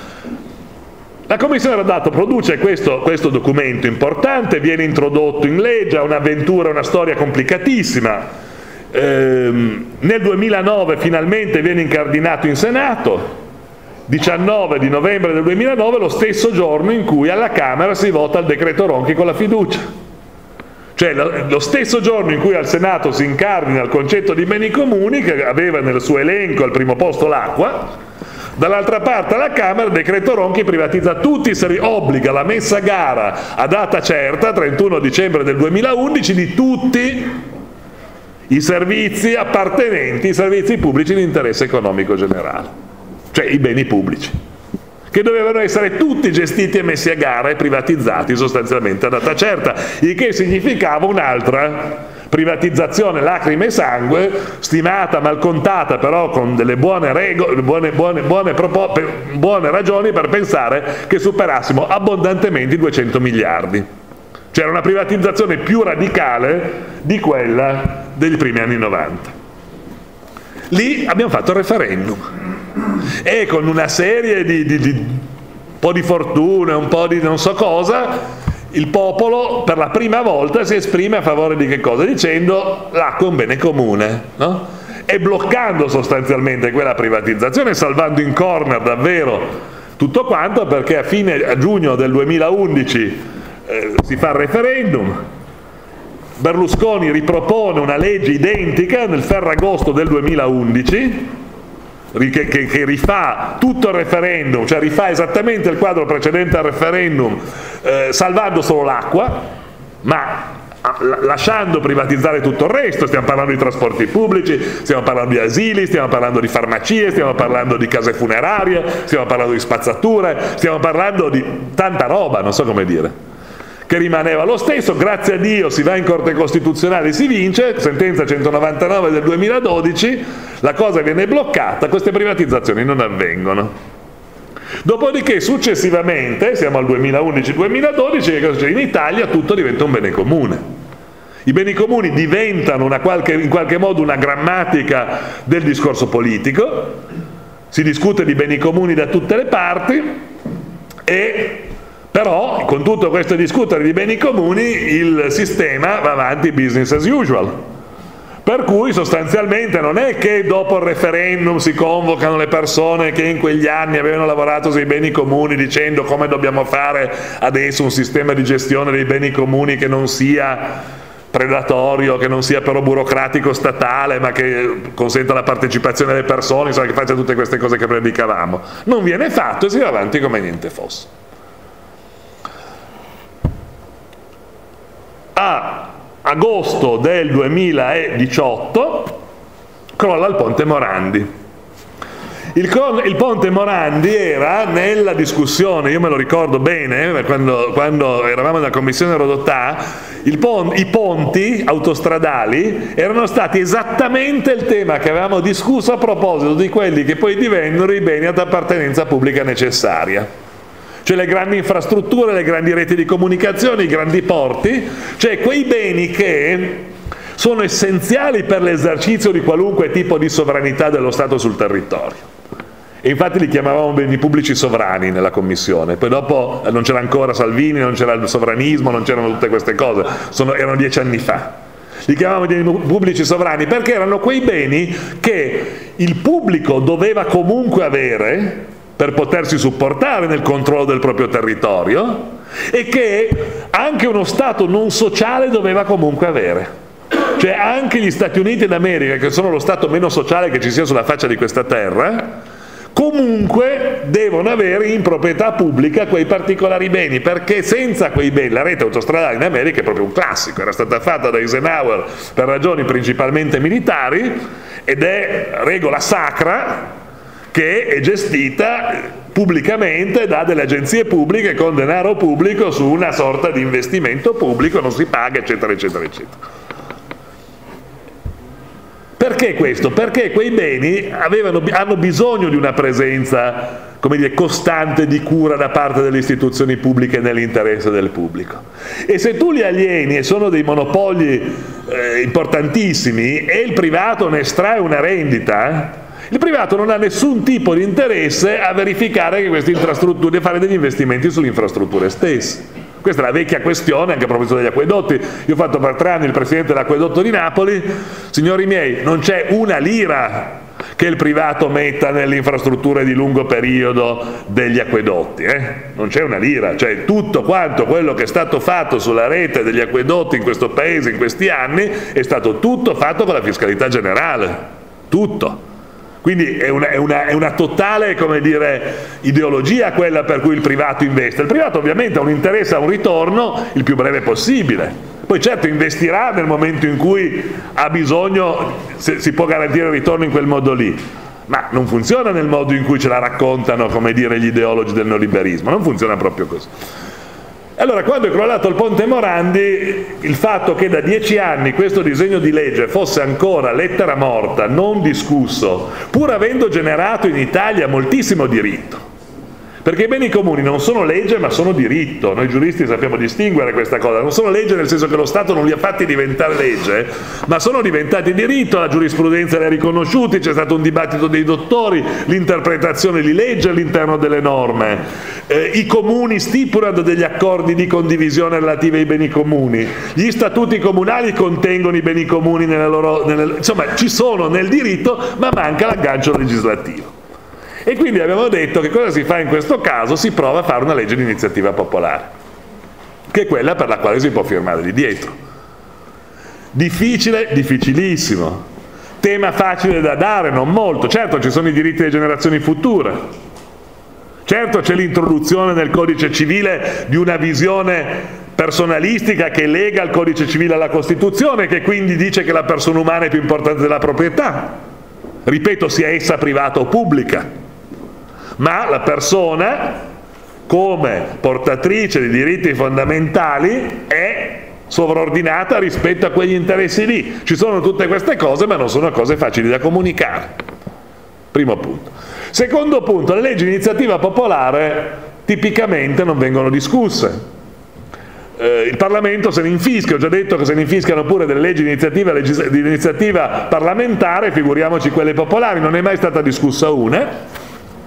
La Commissione Rodato produce questo, questo documento importante, viene introdotto in legge, ha un'avventura, una storia complicatissima. Ehm, nel duemilanove finalmente viene incardinato in Senato, diciannove di novembre del duemilanove, lo stesso giorno in cui alla Camera si vota il decreto Ronchi con la fiducia. Cioè lo, lo stesso giorno in cui al Senato si incardina il concetto di beni comuni, che aveva nel suo elenco al primo posto l'acqua. Dall'altra parte alla Camera il decreto Ronchi privatizza tutti i servizi, obbliga la messa a gara a data certa, trentuno dicembre del duemilaundici, di tutti i servizi appartenenti ai servizi pubblici di interesse economico generale, cioè i beni pubblici, che dovevano essere tutti gestiti e messi a gara e privatizzati sostanzialmente a data certa, il che significava un'altra privatizzazione lacrime e sangue, stimata, malcontata, però con delle buone, regole, buone, buone, buone, buone ragioni per pensare che superassimo abbondantemente i duecento miliardi. C'era una privatizzazione più radicale di quella degli primi anni novanta. Lì abbiamo fatto il referendum e con una serie di, di, di un po' di fortuna, un po' di non so cosa, il popolo per la prima volta si esprime a favore di che cosa? Dicendo: l'acqua è un bene comune, no? E bloccando sostanzialmente quella privatizzazione, salvando in corner davvero tutto quanto, perché a fine a giugno del duemilaundici eh, si fa il referendum, Berlusconi ripropone una legge identica nel Ferragosto del duemilaundici, Che, che, che rifà tutto il referendum, cioè rifà esattamente il quadro precedente al referendum, eh, salvando solo l'acqua, ma lasciando privatizzare tutto il resto. Stiamo parlando di trasporti pubblici, stiamo parlando di asili, stiamo parlando di farmacie, stiamo parlando di case funerarie, stiamo parlando di spazzature, stiamo parlando di tanta roba, non so come dire, che rimaneva lo stesso. Grazie a Dio si va in Corte Costituzionale e si vince, sentenza centonovantanove del duemiladodici, la cosa viene bloccata, queste privatizzazioni non avvengono. Dopodiché successivamente, siamo al duemilaundici duemiladodici, che cosa succede? In Italia tutto diventa un bene comune. I beni comuni diventano una qualche, in qualche modo una grammatica del discorso politico, si discute di beni comuni da tutte le parti, e però con tutto questo discutere di beni comuni il sistema va avanti business as usual, per cui sostanzialmente non è che dopo il referendum si convocano le persone che in quegli anni avevano lavorato sui beni comuni dicendo come dobbiamo fare adesso un sistema di gestione dei beni comuni che non sia predatorio, che non sia però burocratico statale, ma che consenta la partecipazione delle persone, insomma, che faccia tutte queste cose che predicavamo. Non viene fatto e si va avanti come niente fosse. a agosto del duemiladiciotto crolla il ponte Morandi. Il, il ponte Morandi era nella discussione, io me lo ricordo bene, quando, quando eravamo nella commissione Rodotà, il pon, i ponti autostradali erano stati esattamente il tema che avevamo discusso a proposito di quelli che poi divennero i beni ad appartenenza pubblica necessaria. Cioè le grandi infrastrutture, le grandi reti di comunicazione, i grandi porti, cioè quei beni che sono essenziali per l'esercizio di qualunque tipo di sovranità dello Stato sul territorio. E infatti li chiamavamo beni pubblici sovrani nella commissione, poi dopo non c'era ancora Salvini, non c'era il sovranismo, non c'erano tutte queste cose, Sono, erano dieci anni fa. Li chiamavamo beni pubblici sovrani perché erano quei beni che il pubblico doveva comunque avere per potersi supportare nel controllo del proprio territorio e che anche uno Stato non sociale doveva comunque avere. Cioè anche gli Stati Uniti d'America, che sono lo Stato meno sociale che ci sia sulla faccia di questa terra, comunque devono avere in proprietà pubblica quei particolari beni, perché senza quei beni, la rete autostradale in America è proprio un classico, era stata fatta da Eisenhower per ragioni principalmente militari ed è regola sacra che è gestita pubblicamente da delle agenzie pubbliche con denaro pubblico su una sorta di investimento pubblico, non si paga, eccetera, eccetera, eccetera. Perché questo? Perché quei beni avevano, hanno bisogno di una presenza, come dire, costante di cura da parte delle istituzioni pubbliche nell'interesse del pubblico. E se tu li alieni e sono dei monopoli eh, importantissimi e il privato ne estrae una rendita, il privato non ha nessun tipo di interesse a verificare che queste infrastrutture, a fare degli investimenti sulle infrastrutture stesse. Questa è la vecchia questione anche a proposito degli acquedotti. Io ho fatto per tre anni il presidente dell'acquedotto di Napoli. Signori miei, non c'è una lira che il privato metta nelle infrastrutture di lungo periodo degli acquedotti, eh? Non c'è una lira, cioè tutto quanto quello che è stato fatto sulla rete degli acquedotti in questo paese in questi anni è stato tutto fatto con la fiscalità generale, tutto. Quindi è una, è, una, è una totale, come dire, ideologia quella per cui il privato investe. Il privato ovviamente ha un interesse a un ritorno il più breve possibile. Poi certo investirà nel momento in cui ha bisogno, se si può garantire il ritorno in quel modo lì. Ma non funziona nel modo in cui ce la raccontano, come dire, gli ideologi del neoliberismo. Non funziona proprio così. Allora, quando è crollato il ponte Morandi, il fatto che da dieci anni questo disegno di legge fosse ancora lettera morta, non discusso, pur avendo generato in Italia moltissimo diritto, perché i beni comuni non sono legge ma sono diritto, noi giuristi sappiamo distinguere questa cosa, non sono legge nel senso che lo Stato non li ha fatti diventare legge, ma sono diventati diritto, la giurisprudenza li ha riconosciuti, c'è stato un dibattito dei dottori, l'interpretazione di legge all'interno delle norme, eh, i comuni stipulano degli accordi di condivisione relativi ai beni comuni, gli statuti comunali contengono i beni comuni nelle loro, nelle, insomma ci sono nel diritto ma manca l'aggancio legislativo. E quindi abbiamo detto che cosa si fa in questo caso? Si prova a fare una legge di iniziativa popolare, che è quella per la quale si può firmare lì dietro. Difficile, difficilissimo. Tema facile da dare, non molto. Certo ci sono i diritti delle generazioni future. Certo c'è l'introduzione nel codice civile di una visione personalistica che lega il codice civile alla Costituzione, che quindi dice che la persona umana è più importante della proprietà. Ripeto, sia essa privata o pubblica. Ma la persona, come portatrice di diritti fondamentali, è sovraordinata rispetto a quegli interessi lì. Ci sono tutte queste cose, ma non sono cose facili da comunicare. Primo punto. Secondo punto, le leggi di iniziativa popolare tipicamente non vengono discusse. Eh, il Parlamento se ne infischia, ho già detto che se ne infischiano pure delle leggi di iniziativa, di iniziativa parlamentare, figuriamoci quelle popolari, non è mai stata discussa una.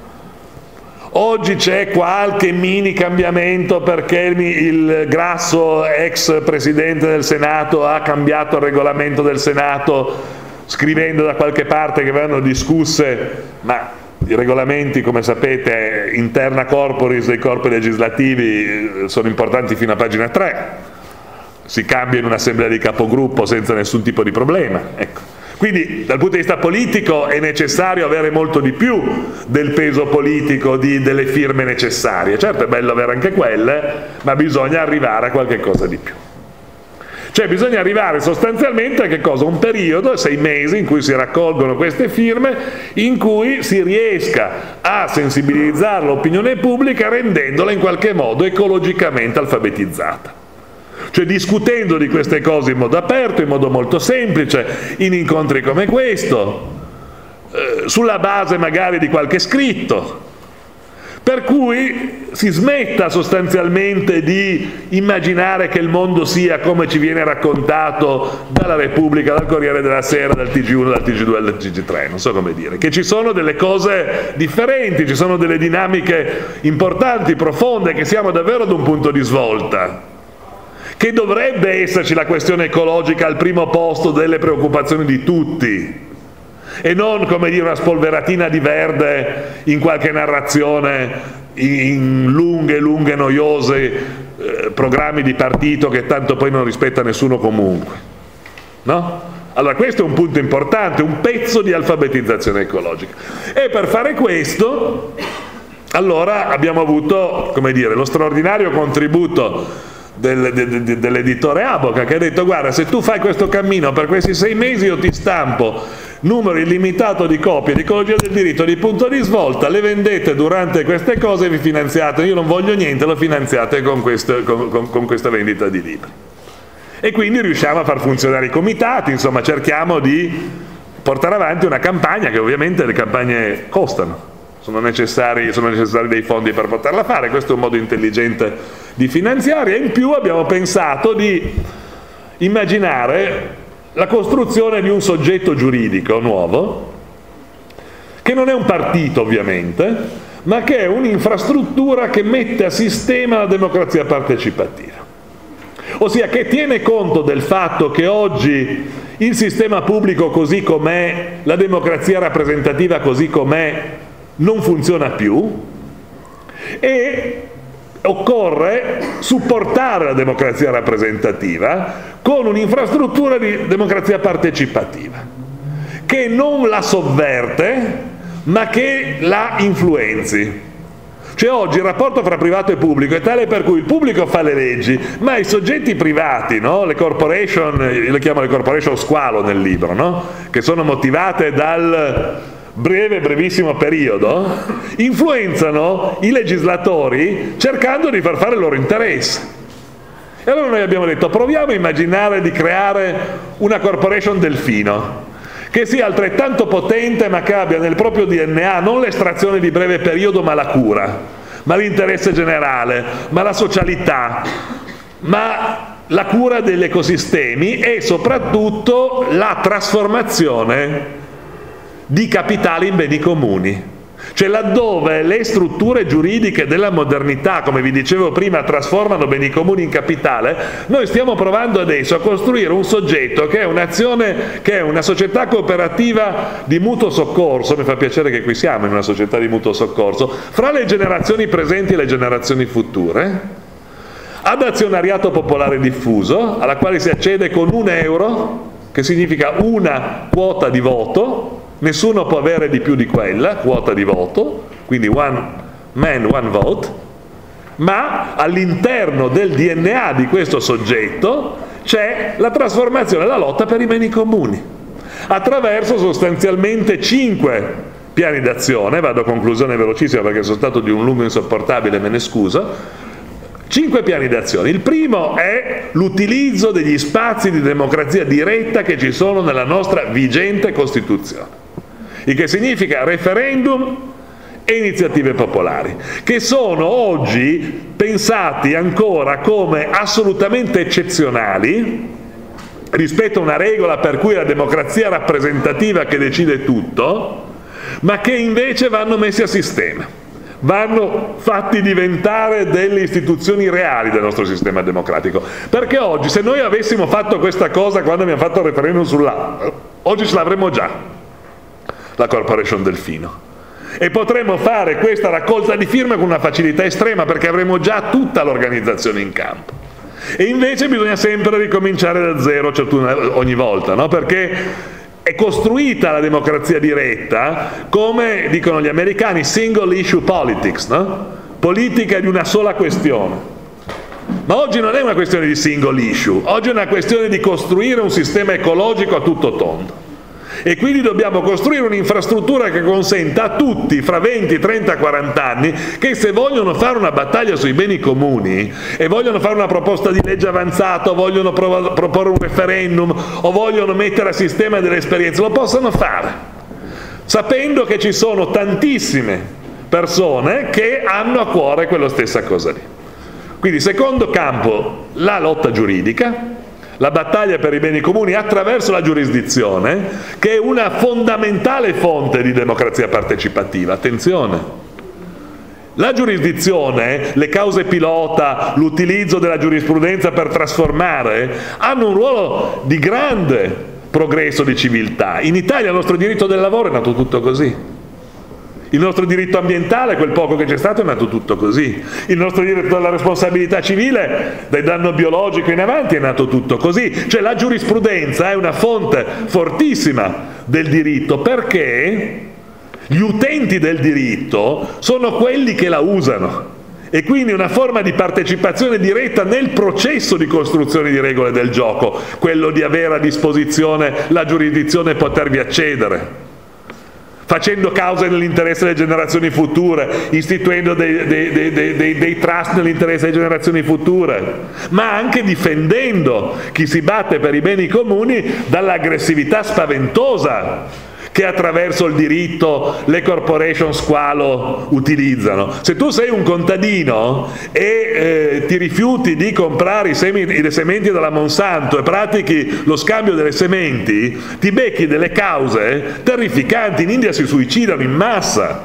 Oggi c'è qualche mini cambiamento perché il Grasso, ex Presidente del Senato, ha cambiato il regolamento del Senato scrivendo da qualche parte che vanno discusse, ma i regolamenti, come sapete, interna corporis dei corpi legislativi sono importanti fino a pagina tre, si cambia in un'assemblea di capogruppo senza nessun tipo di problema, ecco. Quindi dal punto di vista politico è necessario avere molto di più del peso politico di, delle firme necessarie. Certo è bello avere anche quelle, ma bisogna arrivare a qualche cosa di più. Cioè bisogna arrivare sostanzialmente a che cosa? Un periodo, sei mesi, in cui si raccolgono queste firme, in cui si riesca a sensibilizzare l'opinione pubblica rendendola in qualche modo ecologicamente alfabetizzata. Cioè discutendo di queste cose in modo aperto, in modo molto semplice, in incontri come questo, eh, sulla base magari di qualche scritto, per cui si smetta sostanzialmente di immaginare che il mondo sia come ci viene raccontato dalla Repubblica, dal Corriere della Sera, dal T G uno, dal T G due, dal T G tre, non so come dire, che ci sono delle cose differenti, ci sono delle dinamiche importanti, profonde, che siamo davvero ad un punto di svolta, che dovrebbe esserci la questione ecologica al primo posto delle preoccupazioni di tutti, e non, come dire, una spolveratina di verde in qualche narrazione in lunghe, lunghe, noiose eh, programmi di partito che tanto poi non rispetta nessuno comunque, no? Allora questo è un punto importante, un pezzo di alfabetizzazione ecologica, e per fare questo allora abbiamo avuto, come dire, lo straordinario contributo Del, de, de, dell'editore Aboca, che ha detto: guarda, se tu fai questo cammino per questi sei mesi io ti stampo numero illimitato di copie di Ecologia del diritto di Punto di Svolta, le vendete durante queste cose e vi finanziate, io non voglio niente, lo finanziate con, questo, con, con, con questa vendita di libri. E quindi riusciamo a far funzionare i comitati, insomma cerchiamo di portare avanti una campagna, che ovviamente le campagne costano, sono necessari, sono necessari dei fondi per poterla fare, questo è un modo intelligente di finanziare, e in più abbiamo pensato di immaginare la costruzione di un soggetto giuridico nuovo, che non è un partito ovviamente, ma che è un'infrastruttura che mette a sistema la democrazia partecipativa, ossia che tiene conto del fatto che oggi il sistema pubblico così com'è, la democrazia rappresentativa così com'è, non funziona più, e occorre supportare la democrazia rappresentativa con un'infrastruttura di democrazia partecipativa che non la sovverte ma che la influenzi. Cioè oggi il rapporto fra privato e pubblico è tale per cui il pubblico fa le leggi, ma i soggetti privati, no? Le corporation, io le chiamo le corporation squalo nel libro, no? Che sono motivate dal breve, brevissimo periodo, influenzano i legislatori cercando di far fare il loro interesse. E allora noi abbiamo detto: proviamo a immaginare di creare una corporation delfino, che sia altrettanto potente ma che abbia nel proprio D N A non l'estrazione di breve periodo ma la cura, ma l'interesse generale, ma la socialità, ma la cura degli ecosistemi e soprattutto la trasformazione di capitali in beni comuni. Cioè laddove le strutture giuridiche della modernità, come vi dicevo prima, trasformano beni comuni in capitale, noi stiamo provando adesso a costruire un soggetto che è un'azione, che è una società cooperativa di mutuo soccorso, mi fa piacere che qui siamo in una società di mutuo soccorso, fra le generazioni presenti e le generazioni future, ad azionariato popolare diffuso, alla quale si accede con un euro, che significa una quota di voto. Nessuno può avere di più di quella quota di voto, quindi one man, one vote, ma all'interno del D N A di questo soggetto c'è la trasformazione e la lotta per i beni comuni, attraverso sostanzialmente cinque piani d'azione. Vado a conclusione velocissima perché sono stato di un lungo insopportabile, me ne scuso. Cinque piani d'azione. Il primo è l'utilizzo degli spazi di democrazia diretta che ci sono nella nostra vigente Costituzione, il che significa referendum e iniziative popolari, che sono oggi pensati ancora come assolutamente eccezionali rispetto a una regola per cui è la democrazia rappresentativa che decide tutto, ma che invece vanno messi a sistema, vanno fatti diventare delle istituzioni reali del nostro sistema democratico. Perché oggi, se noi avessimo fatto questa cosa quando abbiamo fatto il referendum sull'A, oggi ce l'avremmo già, la Corporation Delfino, e potremmo fare questa raccolta di firme con una facilità estrema perché avremo già tutta l'organizzazione in campo. E invece bisogna sempre ricominciare da zero ogni volta, no? Perché è costruita la democrazia diretta come dicono gli americani single issue politics, no? Politica di una sola questione. Ma oggi non è una questione di single issue, oggi è una questione di costruire un sistema ecologico a tutto tondo. E quindi dobbiamo costruire un'infrastruttura che consenta a tutti, fra venti, trenta, quaranta anni, che se vogliono fare una battaglia sui beni comuni e vogliono fare una proposta di legge avanzata, o vogliono prov- proporre un referendum, o vogliono mettere a sistema delle esperienze, lo possano fare, sapendo che ci sono tantissime persone che hanno a cuore quella stessa cosa lì. Quindi, secondo campo, la lotta giuridica, la battaglia per i beni comuni attraverso la giurisdizione, che è una fondamentale fonte di democrazia partecipativa. Attenzione, la giurisdizione, le cause pilota, l'utilizzo della giurisprudenza per trasformare, hanno un ruolo di grande progresso di civiltà. In Italia il nostro diritto del lavoro è nato tutto così. Il nostro diritto ambientale, quel poco che c'è stato, è nato tutto così. Il nostro diritto alla responsabilità civile, dal danno biologico in avanti, è nato tutto così. Cioè la giurisprudenza è una fonte fortissima del diritto, perché gli utenti del diritto sono quelli che la usano. E quindi una forma di partecipazione diretta nel processo di costruzione di regole del gioco, quello di avere a disposizione la giurisdizione e potervi accedere, facendo cause nell'interesse delle generazioni future, istituendo dei, dei, dei, dei, dei trust nell'interesse delle generazioni future, ma anche difendendo chi si batte per i beni comuni dall'aggressività spaventosa che attraverso il diritto le corporation squalo utilizzano. Se tu sei un contadino e eh, ti rifiuti di comprare i semi, le sementi dalla Monsanto e pratichi lo scambio delle sementi, ti becchi delle cause terrificanti. In India si suicidano in massa.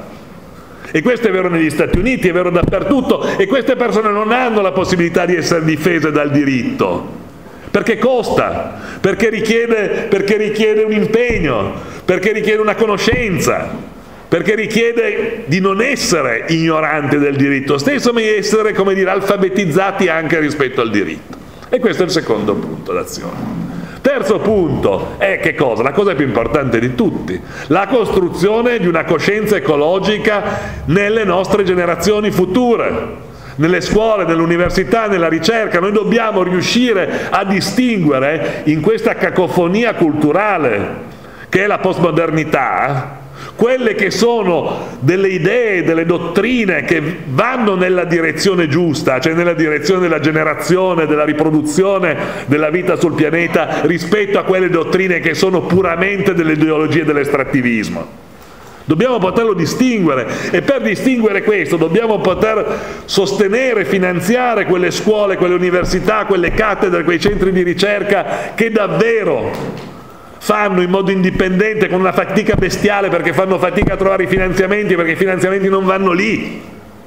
E questo è vero negli Stati Uniti, è vero dappertutto, e queste persone non hanno la possibilità di essere difese dal diritto, perché costa, perché richiede, perché richiede un impegno, perché richiede una conoscenza, perché richiede di non essere ignoranti del diritto stesso, ma di essere, come dire, alfabetizzati anche rispetto al diritto. E questo è il secondo punto d'azione. Terzo punto è che cosa? La cosa più importante di tutti, la costruzione di una coscienza ecologica nelle nostre generazioni future, nelle scuole, nell'università, nella ricerca. Noi dobbiamo riuscire a distinguere in questa cacofonia culturale che è la postmodernità quelle che sono delle idee, delle dottrine che vanno nella direzione giusta, cioè nella direzione della generazione, della riproduzione della vita sul pianeta, rispetto a quelle dottrine che sono puramente delle ideologie dell'estrattivismo. Dobbiamo poterlo distinguere, e per distinguere questo dobbiamo poter sostenere, finanziare quelle scuole, quelle università, quelle cattedre, quei centri di ricerca che davvero fanno in modo indipendente, con una fatica bestiale, perché fanno fatica a trovare i finanziamenti, perché i finanziamenti non vanno lì,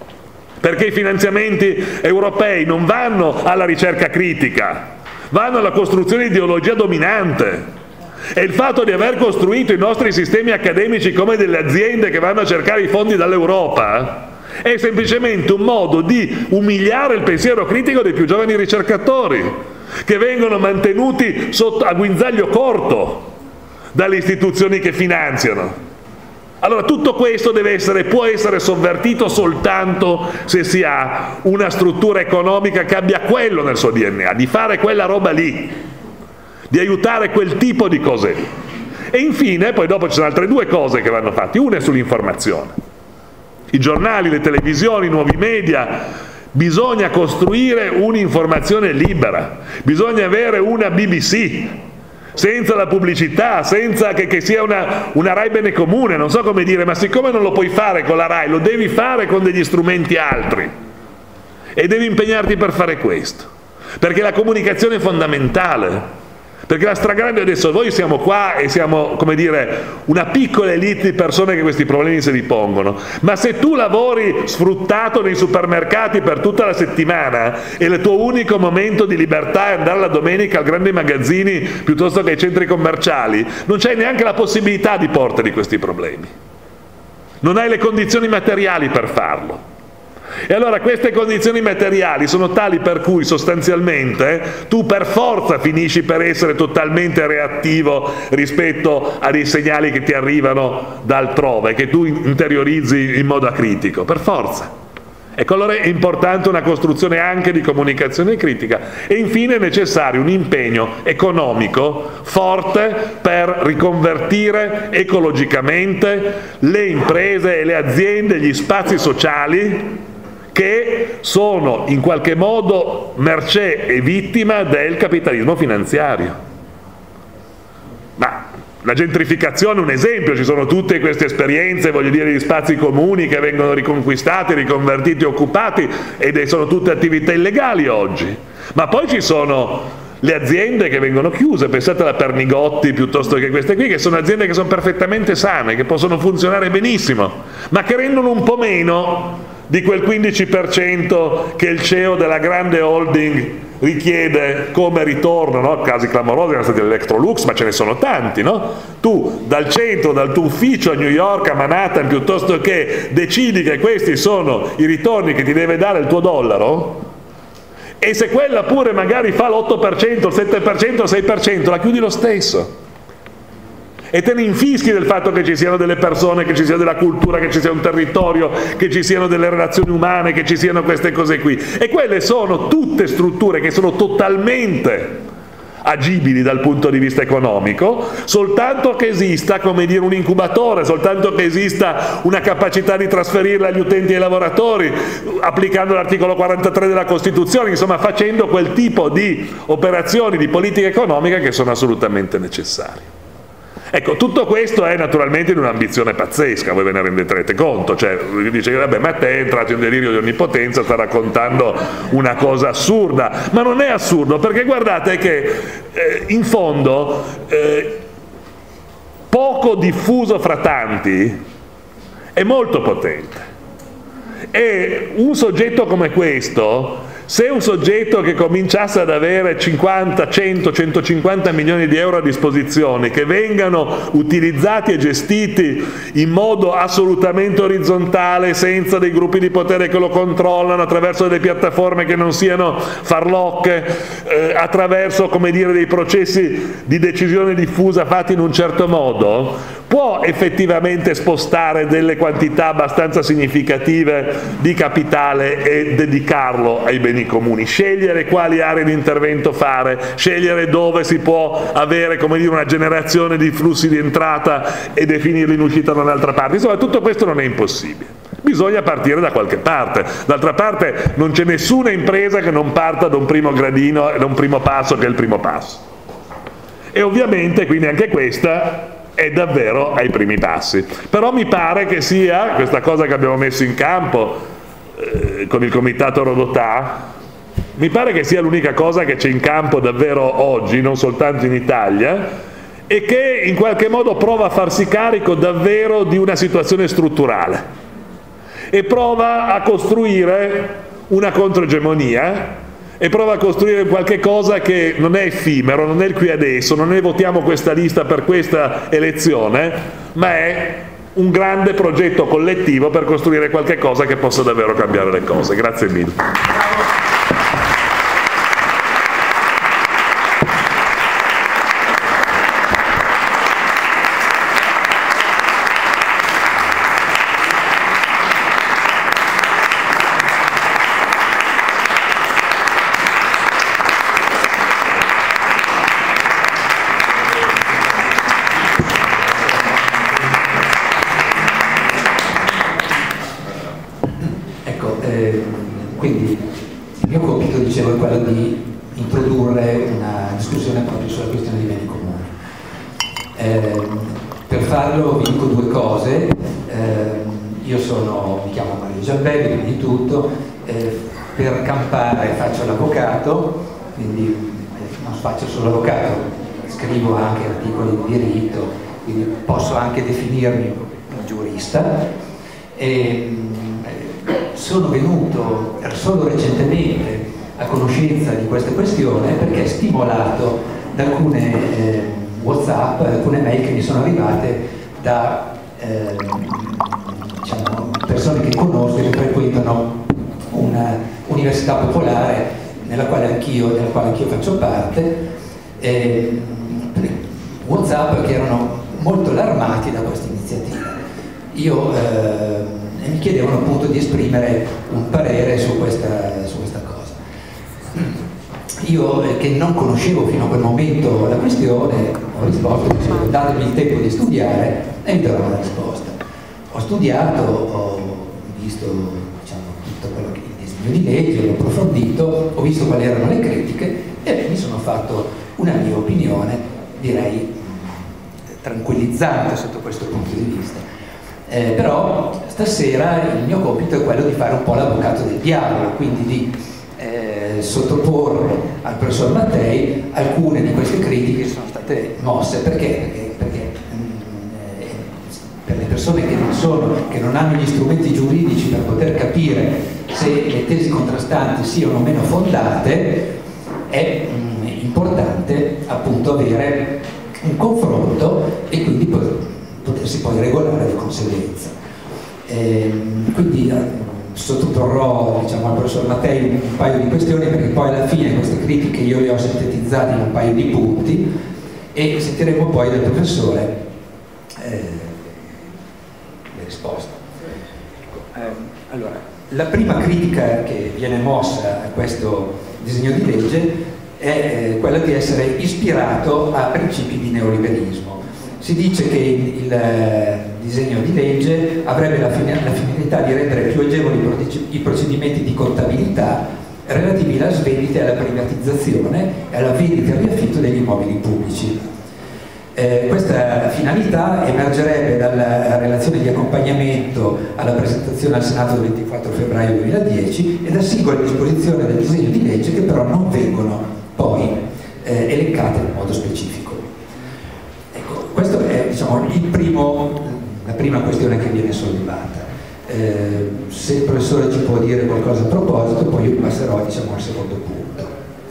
perché i finanziamenti europei non vanno alla ricerca critica, vanno alla costruzione di ideologia dominante. E il fatto di aver costruito i nostri sistemi accademici come delle aziende che vanno a cercare i fondi dall'Europa è semplicemente un modo di umiliare il pensiero critico dei più giovani ricercatori, che vengono mantenuti sotto, a guinzaglio corto dalle istituzioni che finanziano. Allora tutto questo deve essere, può essere sovvertito soltanto se si ha una struttura economica che abbia quello nel suo D N A, di fare quella roba lì, di aiutare quel tipo di cose lì. E infine, poi dopo ci sono altre due cose che vanno fatte. Una è sull'informazione. I giornali, le televisioni, i nuovi media. Bisogna costruire un'informazione libera, bisogna avere una B B C, senza la pubblicità, senza che, che sia una, una Rai bene comune, non so come dire, ma siccome non lo puoi fare con la Rai, lo devi fare con degli strumenti altri. E devi impegnarti per fare questo, perché la comunicazione è fondamentale. Perché la stragrande, adesso noi siamo qua e siamo, come dire, una piccola elite di persone che questi problemi se li pongono, ma se tu lavori sfruttato nei supermercati per tutta la settimana e il tuo unico momento di libertà è andare la domenica al grandi magazzini piuttosto che ai centri commerciali, non c'hai neanche la possibilità di portare questi problemi, non hai le condizioni materiali per farlo. E allora queste condizioni materiali sono tali per cui sostanzialmente tu per forza finisci per essere totalmente reattivo rispetto a dei segnali che ti arrivano da altrove, che tu interiorizzi in modo acritico, per forza. Ecco, allora è importante una costruzione anche di comunicazione critica e infine è necessario un impegno economico forte per riconvertire ecologicamente le imprese e le aziende, gli spazi sociali che sono in qualche modo mercé e vittima del capitalismo finanziario. Ma la gentrificazione è un esempio, ci sono tutte queste esperienze, voglio dire, di spazi comuni che vengono riconquistati, riconvertiti, occupati, ed sono tutte attività illegali oggi. Ma poi ci sono le aziende che vengono chiuse, pensate alla Pernigotti piuttosto che queste qui, che sono aziende che sono perfettamente sane, che possono funzionare benissimo, ma che rendono un po' meno di quel quindici per cento che il C E O della grande holding richiede come ritorno, no? Casi clamorosi erano stati l'Electrolux, ma ce ne sono tanti, no? Tu dal centro, dal tuo ufficio a New York, a Manhattan, piuttosto che decidi che questi sono i ritorni che ti deve dare il tuo dollaro, e se quella pure magari fa l'otto per cento, il sette per cento, il sei per cento, la chiudi lo stesso. E te ne infischi del fatto che ci siano delle persone, che ci sia della cultura, che ci sia un territorio, che ci siano delle relazioni umane, che ci siano queste cose qui. E quelle sono tutte strutture che sono totalmente agibili dal punto di vista economico, soltanto che esista, come dire, un incubatore, soltanto che esista una capacità di trasferirle agli utenti e ai lavoratori, applicando l'articolo quarantatré della Costituzione, insomma facendo quel tipo di operazioni di politica economica che sono assolutamente necessarie. Ecco, tutto questo è naturalmente in un'ambizione pazzesca, voi ve ne renderete conto, cioè dice, vabbè, ma te è entrato in delirio di onnipotenza, sta raccontando una cosa assurda, ma non è assurdo, perché guardate che eh, in fondo eh, poco diffuso fra tanti è molto potente, e un soggetto come questo, se un soggetto che cominciasse ad avere cinquanta, cento, centocinquanta milioni di euro a disposizione, che vengano utilizzati e gestiti in modo assolutamente orizzontale, senza dei gruppi di potere che lo controllano, attraverso delle piattaforme che non siano farlocche, eh, attraverso, come dire, dei processi di decisione diffusa fatti in un certo modo, può effettivamente spostare delle quantità abbastanza significative di capitale e dedicarlo ai beni comuni, scegliere quali aree di intervento fare, scegliere dove si può avere, come dire, una generazione di flussi di entrata e definirli in uscita da un'altra parte. Insomma, tutto questo non è impossibile. Bisogna partire da qualche parte. D'altra parte non c'è nessuna impresa che non parta da un primo gradino, da un primo passo che è il primo passo. E ovviamente quindi anche questa è davvero ai primi passi. Però mi pare che sia questa cosa che abbiamo messo in campo eh, con il comitato Rodotà, mi pare che sia l'unica cosa che c'è in campo davvero oggi, non soltanto in Italia, e che in qualche modo prova a farsi carico davvero di una situazione strutturale e prova a costruire una controegemonia e prova a costruire qualche cosa che non è effimero, non è il qui adesso, non è votiamo questa lista per questa elezione, ma è un grande progetto collettivo per costruire qualche cosa che possa davvero cambiare le cose. Grazie mille. Quindi non faccio solo avvocato, scrivo anche articoli di diritto, quindi posso anche definirmi un giurista. E sono venuto solo recentemente a conoscenza di questa questione perché stimolato da alcune eh, WhatsApp, alcune mail che mi sono arrivate da eh, diciamo, persone che conosco e che frequentano una università popolare nella quale anch'io nella quale anch'io faccio parte, eh, WhatsApp che erano molto allarmati da questa iniziativa. Io eh, mi chiedevano appunto di esprimere un parere su questa, su questa cosa. Io, eh, che non conoscevo fino a quel momento la questione, ho risposto, datemi il tempo di studiare e mi darò una risposta. Ho studiato, ho visto, diciamo, tutto quello che il disegno di legge, l'ho approfondito, ho visto quali erano le critiche e mi sono fatto una mia opinione, direi tranquillizzante sotto questo punto di vista. Eh, però stasera il mio compito è quello di fare un po' l'avvocato del diavolo, quindi di eh, sottoporre al professor Mattei alcune di queste critiche che sono state mosse. Perché? Perché, perché mh, eh, per le persone che non sono, che non hanno gli strumenti giuridici per poter capire se le tesi contrastanti siano o meno fondate, è mh, importante appunto avere un confronto e quindi potersi poi regolare di conseguenza. E quindi sottoporrò, diciamo, al professor Mattei un paio di questioni, perché poi alla fine queste critiche io le ho sintetizzate in un paio di punti e sentiremo poi dal professore eh, le risposte. Eh, allora, la prima critica che viene mossa a questo disegno di legge è quella di essere ispirato a principi di neoliberismo. Si dice che il, il disegno di legge avrebbe la, la finalità di rendere più agevoli i procedimenti di contabilità relativi alla svendita e alla privatizzazione e alla vendita e al riaffitto degli immobili pubblici. Eh, questa finalità emergerebbe dalla relazione di accompagnamento alla presentazione al Senato del ventiquattro febbraio duemiladieci e da singole disposizioni del disegno di legge che però non vengono poi eh, elencate in modo specifico. Ecco, questa è, diciamo, il primo, la prima questione che viene sollevata. Eh, se il professore ci può dire qualcosa a proposito, poi io passerò, diciamo, al secondo punto.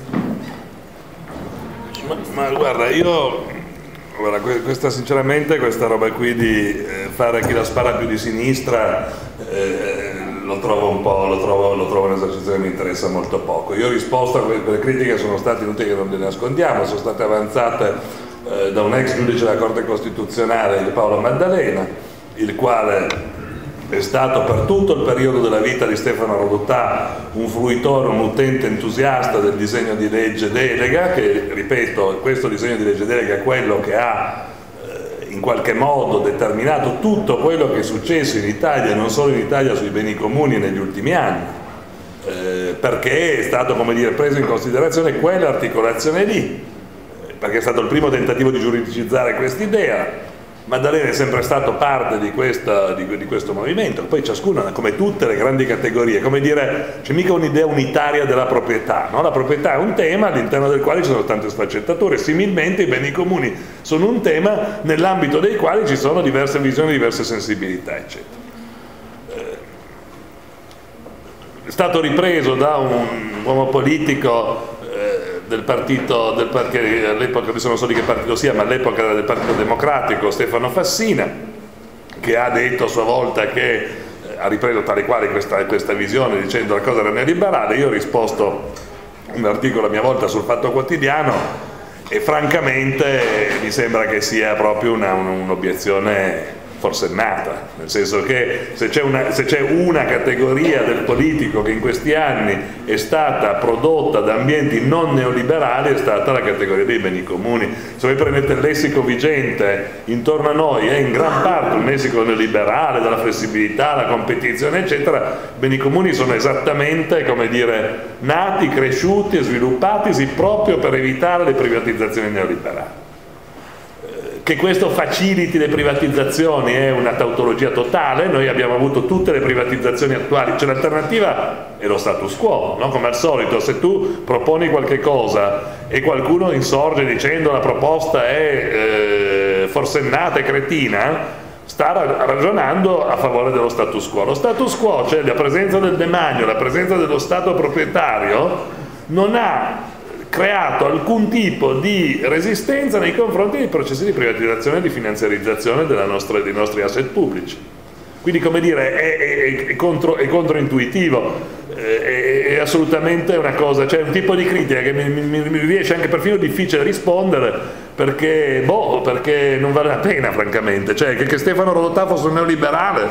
Ma, ma guarda, io guarda, questa, sinceramente questa roba qui di eh, fare chi la spara più di sinistra eh, lo trovo un po', lo trovo, lo trovo un esercizio che mi interessa molto poco. Io ho risposto a quelle critiche che sono state inutili, che non le nascondiamo, sono state avanzate eh, da un ex giudice della Corte Costituzionale, Paolo Maddalena, il quale è stato per tutto il periodo della vita di Stefano Rodotà un fruitore, un utente entusiasta del disegno di legge delega, che, ripeto, questo disegno di legge delega è quello che ha in qualche modo determinato tutto quello che è successo in Italia, non solo in Italia, sui beni comuni negli ultimi anni, eh, perché è stato, come dire, preso in considerazione quell'articolazione lì, perché è stato il primo tentativo di giuridicizzare quest'idea. Maddalena è sempre stato parte di, questa, di, di questo movimento, poi ciascuno, come tutte le grandi categorie, come dire, c'è mica un'idea unitaria della proprietà, no? La proprietà è un tema all'interno del quale ci sono tante sfaccettature, similmente i beni comuni sono un tema nell'ambito dei quali ci sono diverse visioni, diverse sensibilità, eccetera. È stato ripreso da un uomo politico del partito, del, che all'epoca adesso non so di che partito sia, ma all'epoca del Partito Democratico, Stefano Fassina, che ha detto a sua volta che eh, ha ripreso tale quale questa, questa visione dicendo la cosa era neoliberale. Io ho risposto un articolo a mia volta sul Fatto Quotidiano e francamente mi sembra che sia proprio un'obiezione forsennata, nel senso che se c'è una, se c'è una categoria del politico che in questi anni è stata prodotta da ambienti non neoliberali, è stata la categoria dei beni comuni. Se voi prendete il lessico vigente intorno a noi è in gran parte un lessico neoliberale, della flessibilità, la competizione eccetera. I beni comuni sono esattamente, come dire, nati, cresciuti e sviluppatisi proprio per evitare le privatizzazioni neoliberali. Che questo faciliti le privatizzazioni è una tautologia totale. Noi abbiamo avuto tutte le privatizzazioni attuali, cioè l'alternativa è lo status quo, no? Come al solito, se tu proponi qualche cosa e qualcuno insorge dicendo la proposta è eh, forsennata e cretina, sta ragionando a favore dello status quo. Lo status quo, cioè la presenza del demanio, la presenza dello Stato proprietario, non ha creato alcun tipo di resistenza nei confronti dei processi di privatizzazione e di finanziarizzazione della nostra, dei nostri asset pubblici. Quindi, come dire, è, è, è, contro, è controintuitivo, è, è assolutamente una cosa, cioè un tipo di critica che mi, mi, mi riesce anche perfino difficile rispondere, perché, boh, perché non vale la pena francamente, cioè che, che Stefano Rodotà fosse un neoliberale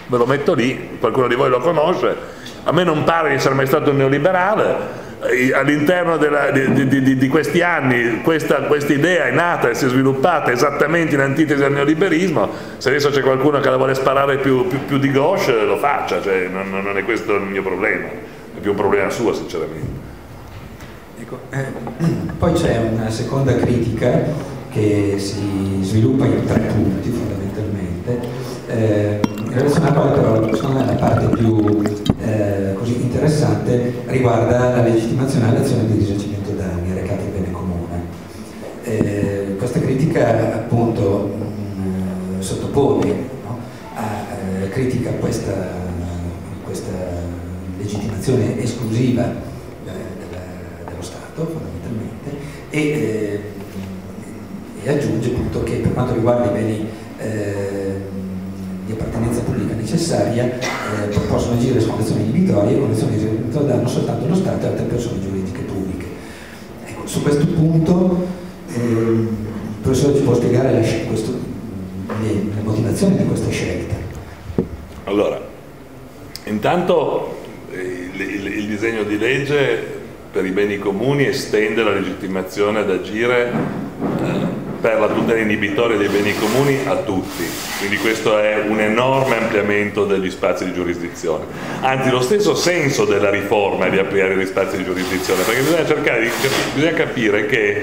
ve lo metto lì, qualcuno di voi lo conosce, a me non pare di essere mai stato un neoliberale. All'interno di, di, di, di questi anni questa quest idea è nata e si è sviluppata esattamente in antitesi al neoliberismo. Se adesso c'è qualcuno che la vuole sparare più, più, più di gauche, lo faccia, cioè, non, non è questo il mio problema, è più un problema suo sinceramente. Ecco, eh, poi c'è una seconda critica che si sviluppa in tre punti fondamentalmente, eh, in relazione alla quale però secondo me la parte più eh, così interessante riguarda la legittimazione all'azione di risarcimento danni recati al bene comune. Eh, questa critica appunto mh, sottopone, no, a eh, critica questa, questa legittimazione esclusiva de, de, dello Stato fondamentalmente e, eh, e aggiunge appunto che per quanto riguarda i beni eh, di appartenenza pubblica necessaria eh, possono agire su condizioni inibitorie e condizioni di risarcimento danno soltanto lo Stato e altre persone giuridiche pubbliche. Ecco, su questo punto eh, il professore ci può spiegare la, questo, le, le motivazioni di questa scelta? Allora, intanto il, il, il disegno di legge per i beni comuni estende la legittimazione ad agire eh, per la tutela inibitoria dei beni comuni a tutti, quindi questo è un enorme ampliamento degli spazi di giurisdizione, anzi lo stesso senso della riforma è di ampliare gli spazi di giurisdizione, perché bisogna cercare di bisogna capire che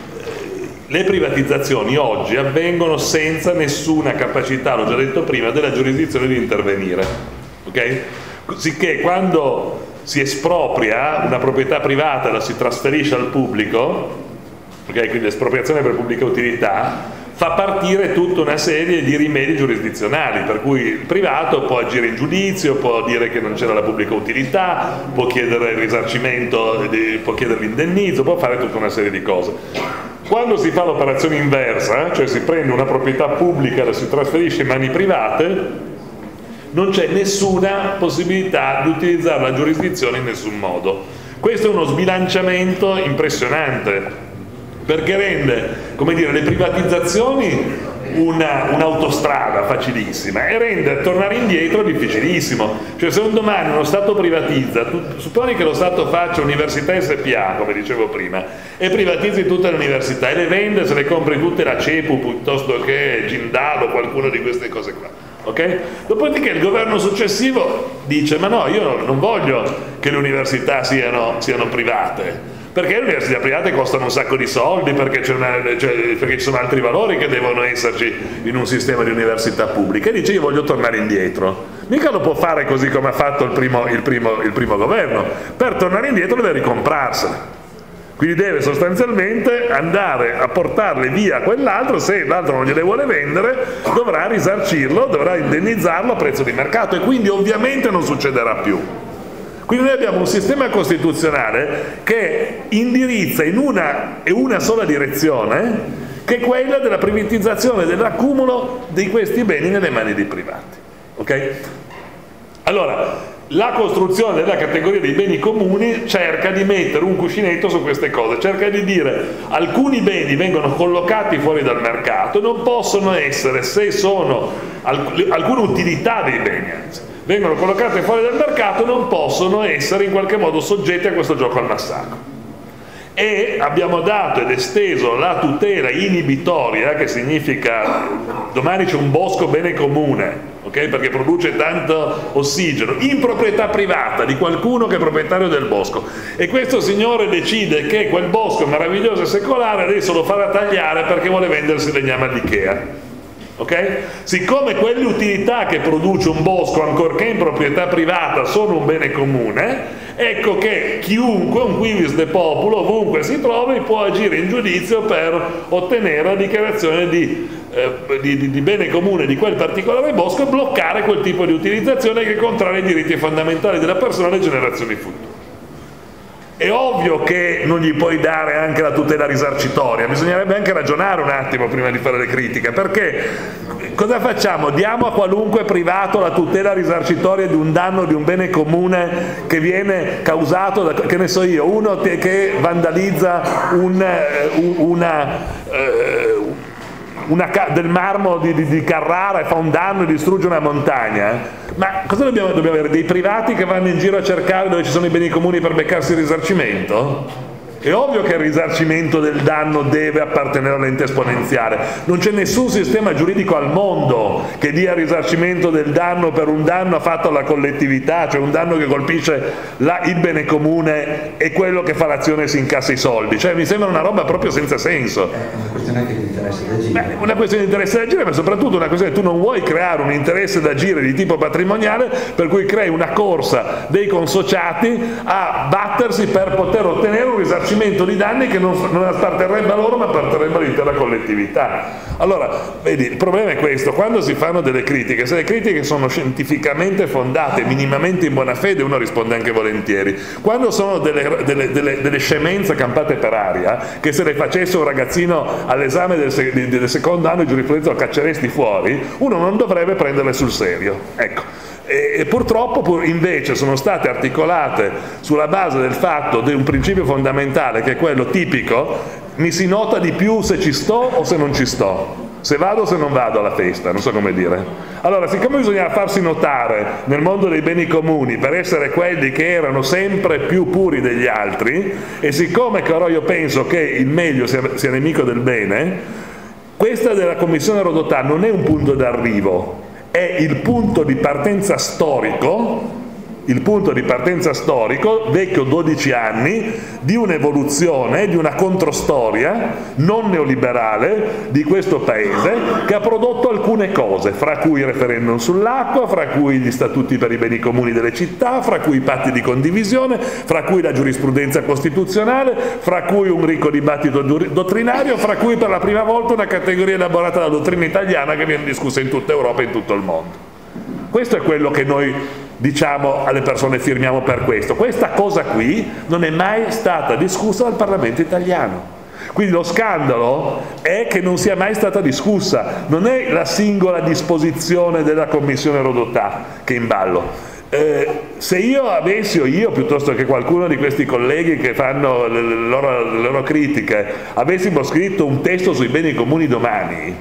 le privatizzazioni oggi avvengono senza nessuna capacità, l'ho già detto prima, della giurisdizione di intervenire, ok? Sicché quando si espropria una proprietà privata e la si trasferisce al pubblico, okay, quindi l'espropriazione per pubblica utilità, fa partire tutta una serie di rimedi giurisdizionali, per cui il privato può agire in giudizio, può dire che non c'era la pubblica utilità, può chiedere il risarcimento, può chiedere l'indennizzo, può fare tutta una serie di cose. Quando si fa l'operazione inversa, cioè si prende una proprietà pubblica e la si trasferisce in mani private, non c'è nessuna possibilità di utilizzare la giurisdizione in nessun modo. Questo è uno sbilanciamento impressionante, perché rende, come dire, le privatizzazioni un'autostrada facilissima e rende tornare indietro difficilissimo. Cioè se un domani uno Stato privatizza, tu, supponi che lo Stato faccia Università S P A, come dicevo prima, e privatizzi tutte le università e le vende, se le compri tutte la CEPU piuttosto che Gindalo o qualcuno di queste cose qua. Okay? Dopodiché il governo successivo dice: ma no, io non voglio che le università siano, siano private, perché le università private costano un sacco di soldi, perché, c'è una, cioè, perché ci sono altri valori che devono esserci in un sistema di università pubbliche, e dice: io voglio tornare indietro. Mica lo può fare così come ha fatto il primo, il primo, il primo governo. Per tornare indietro deve ricomprarsene, quindi deve sostanzialmente andare a portarle via quell'altro. Se l'altro non gliele vuole vendere, dovrà risarcirlo, dovrà indennizzarlo a prezzo di mercato, e quindi ovviamente non succederà più. Quindi noi abbiamo un sistema costituzionale che indirizza in una e una sola direzione, che è quella della privatizzazione, dell'accumulo di questi beni nelle mani dei privati. Okay? Allora, la costruzione della categoria dei beni comuni cerca di mettere un cuscinetto su queste cose, cerca di dire: alcuni beni vengono collocati fuori dal mercato, non possono essere, se sono alcune utilità dei beni, anzi, vengono collocate fuori dal mercato, non possono essere in qualche modo soggetti a questo gioco al massacro. E abbiamo dato ed esteso la tutela inibitoria, che significa domani c'è un bosco bene comune, okay? Perché produce tanto ossigeno, in proprietà privata di qualcuno che è proprietario del bosco, e questo signore decide che quel bosco meraviglioso e secolare adesso lo farà tagliare perché vuole vendersi legname all'Ikea. Okay? Siccome quelle utilità che produce un bosco, ancorché in proprietà privata, sono un bene comune, ecco che chiunque, un quivis de populo, ovunque si trovi, può agire in giudizio per ottenere la dichiarazione di, eh, di, di, di bene comune di quel particolare bosco e bloccare quel tipo di utilizzazione che è contraria ai diritti fondamentali della persona e alle generazioni future. È ovvio che non gli puoi dare anche la tutela risarcitoria, bisognerebbe anche ragionare un attimo prima di fare le critiche, perché cosa facciamo? Diamo a qualunque privato la tutela risarcitoria di un danno di un bene comune che viene causato da, che ne so io, uno che vandalizza un, una, eh, una, del marmo di, di, di Carrara e fa un danno e distrugge una montagna, ma cosa dobbiamo, dobbiamo avere? Dei privati che vanno in giro a cercare dove ci sono i beni comuni per beccarsi il risarcimento? È ovvio che il risarcimento del danno deve appartenere all'ente esponenziale. Non c'è nessun sistema giuridico al mondo che dia risarcimento del danno per un danno fatto alla collettività, cioè un danno che colpisce la, il bene comune e quello che fa l'azione si incassa i soldi. Cioè mi sembra una roba proprio senza senso. È una questione anche di interesse d'agire. Beh, una questione di interesse d'agire, ma soprattutto una questione che tu non vuoi creare un interesse d'agire di tipo patrimoniale, per cui crei una corsa dei consociati a battersi per poter ottenere un risarcimento di danni che non, non apparterrebbe a loro ma apparterrebbe all'intera collettività. Allora, vedi, il problema è questo: quando si fanno delle critiche, se le critiche sono scientificamente fondate, minimamente in buona fede, uno risponde anche volentieri. Quando sono delle, delle, delle, delle scemenze campate per aria, che se le facesse un ragazzino all'esame del, del secondo anno di giurisprudenza lo cacceresti fuori, uno non dovrebbe prenderle sul serio. Ecco. E purtroppo invece sono state articolate sulla base del fatto di un principio fondamentale che è quello tipico: mi si nota di più se ci sto o se non ci sto, se vado o se non vado alla festa, non so come dire. Allora, siccome bisogna farsi notare nel mondo dei beni comuni per essere quelli che erano sempre più puri degli altri, e siccome però io penso che il meglio sia, sia nemico del bene, questa della Commissione Rodotà non è un punto d'arrivo, è il punto di partenza storico, il punto di partenza storico, vecchio dodici anni, di un'evoluzione, di una controstoria non neoliberale di questo Paese, che ha prodotto alcune cose, fra cui il referendum sull'acqua, fra cui gli statuti per i beni comuni delle città, fra cui i patti di condivisione, fra cui la giurisprudenza costituzionale, fra cui un ricco dibattito dottrinario, fra cui per la prima volta una categoria elaborata dalla dottrina italiana che viene discussa in tutta Europa e in tutto il mondo. Questo è quello che noi diciamo alle persone: firmiamo per questo. Questa cosa qui non è mai stata discussa dal Parlamento italiano. Quindi lo scandalo è che non sia mai stata discussa, non è la singola disposizione della Commissione Rodotà che è in ballo. Eh, se io avessi, o io piuttosto che qualcuno di questi colleghi che fanno le loro, le loro critiche, avessimo scritto un testo sui beni comuni domani,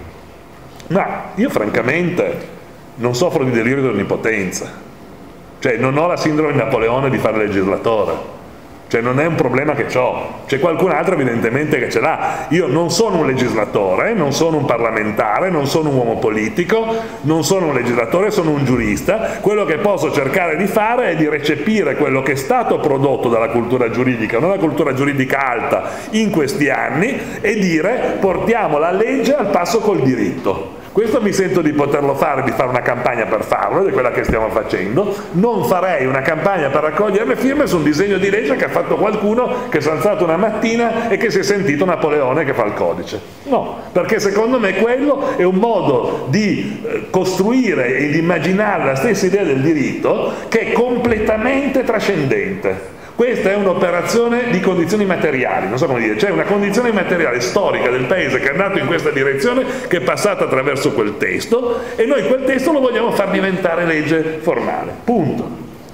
ma io francamente non soffro di delirio di onnipotenza, cioè non ho la sindrome di Napoleone di fare legislatore, cioè non è un problema che ho, c'è qualcun altro evidentemente che ce l'ha. Io non sono un legislatore, non sono un parlamentare, non sono un uomo politico, non sono un legislatore, sono un giurista. Quello che posso cercare di fare è di recepire quello che è stato prodotto dalla cultura giuridica, una cultura giuridica alta in questi anni, e dire: portiamo la legge al passo col diritto. Questo mi sento di poterlo fare, di fare una campagna per farlo, ed è quella che stiamo facendo. Non farei una campagna per raccogliere le firme su un disegno di legge che ha fatto qualcuno che si è alzato una mattina e che si è sentito Napoleone che fa il codice. No, perché secondo me quello è un modo di costruire e di immaginare la stessa idea del diritto che è completamente trascendente. Questa è un'operazione di condizioni materiali, non so come dire, cioè una condizione materiale storica del Paese che è andato in questa direzione, che è passata attraverso quel testo, e noi quel testo lo vogliamo far diventare legge formale, punto.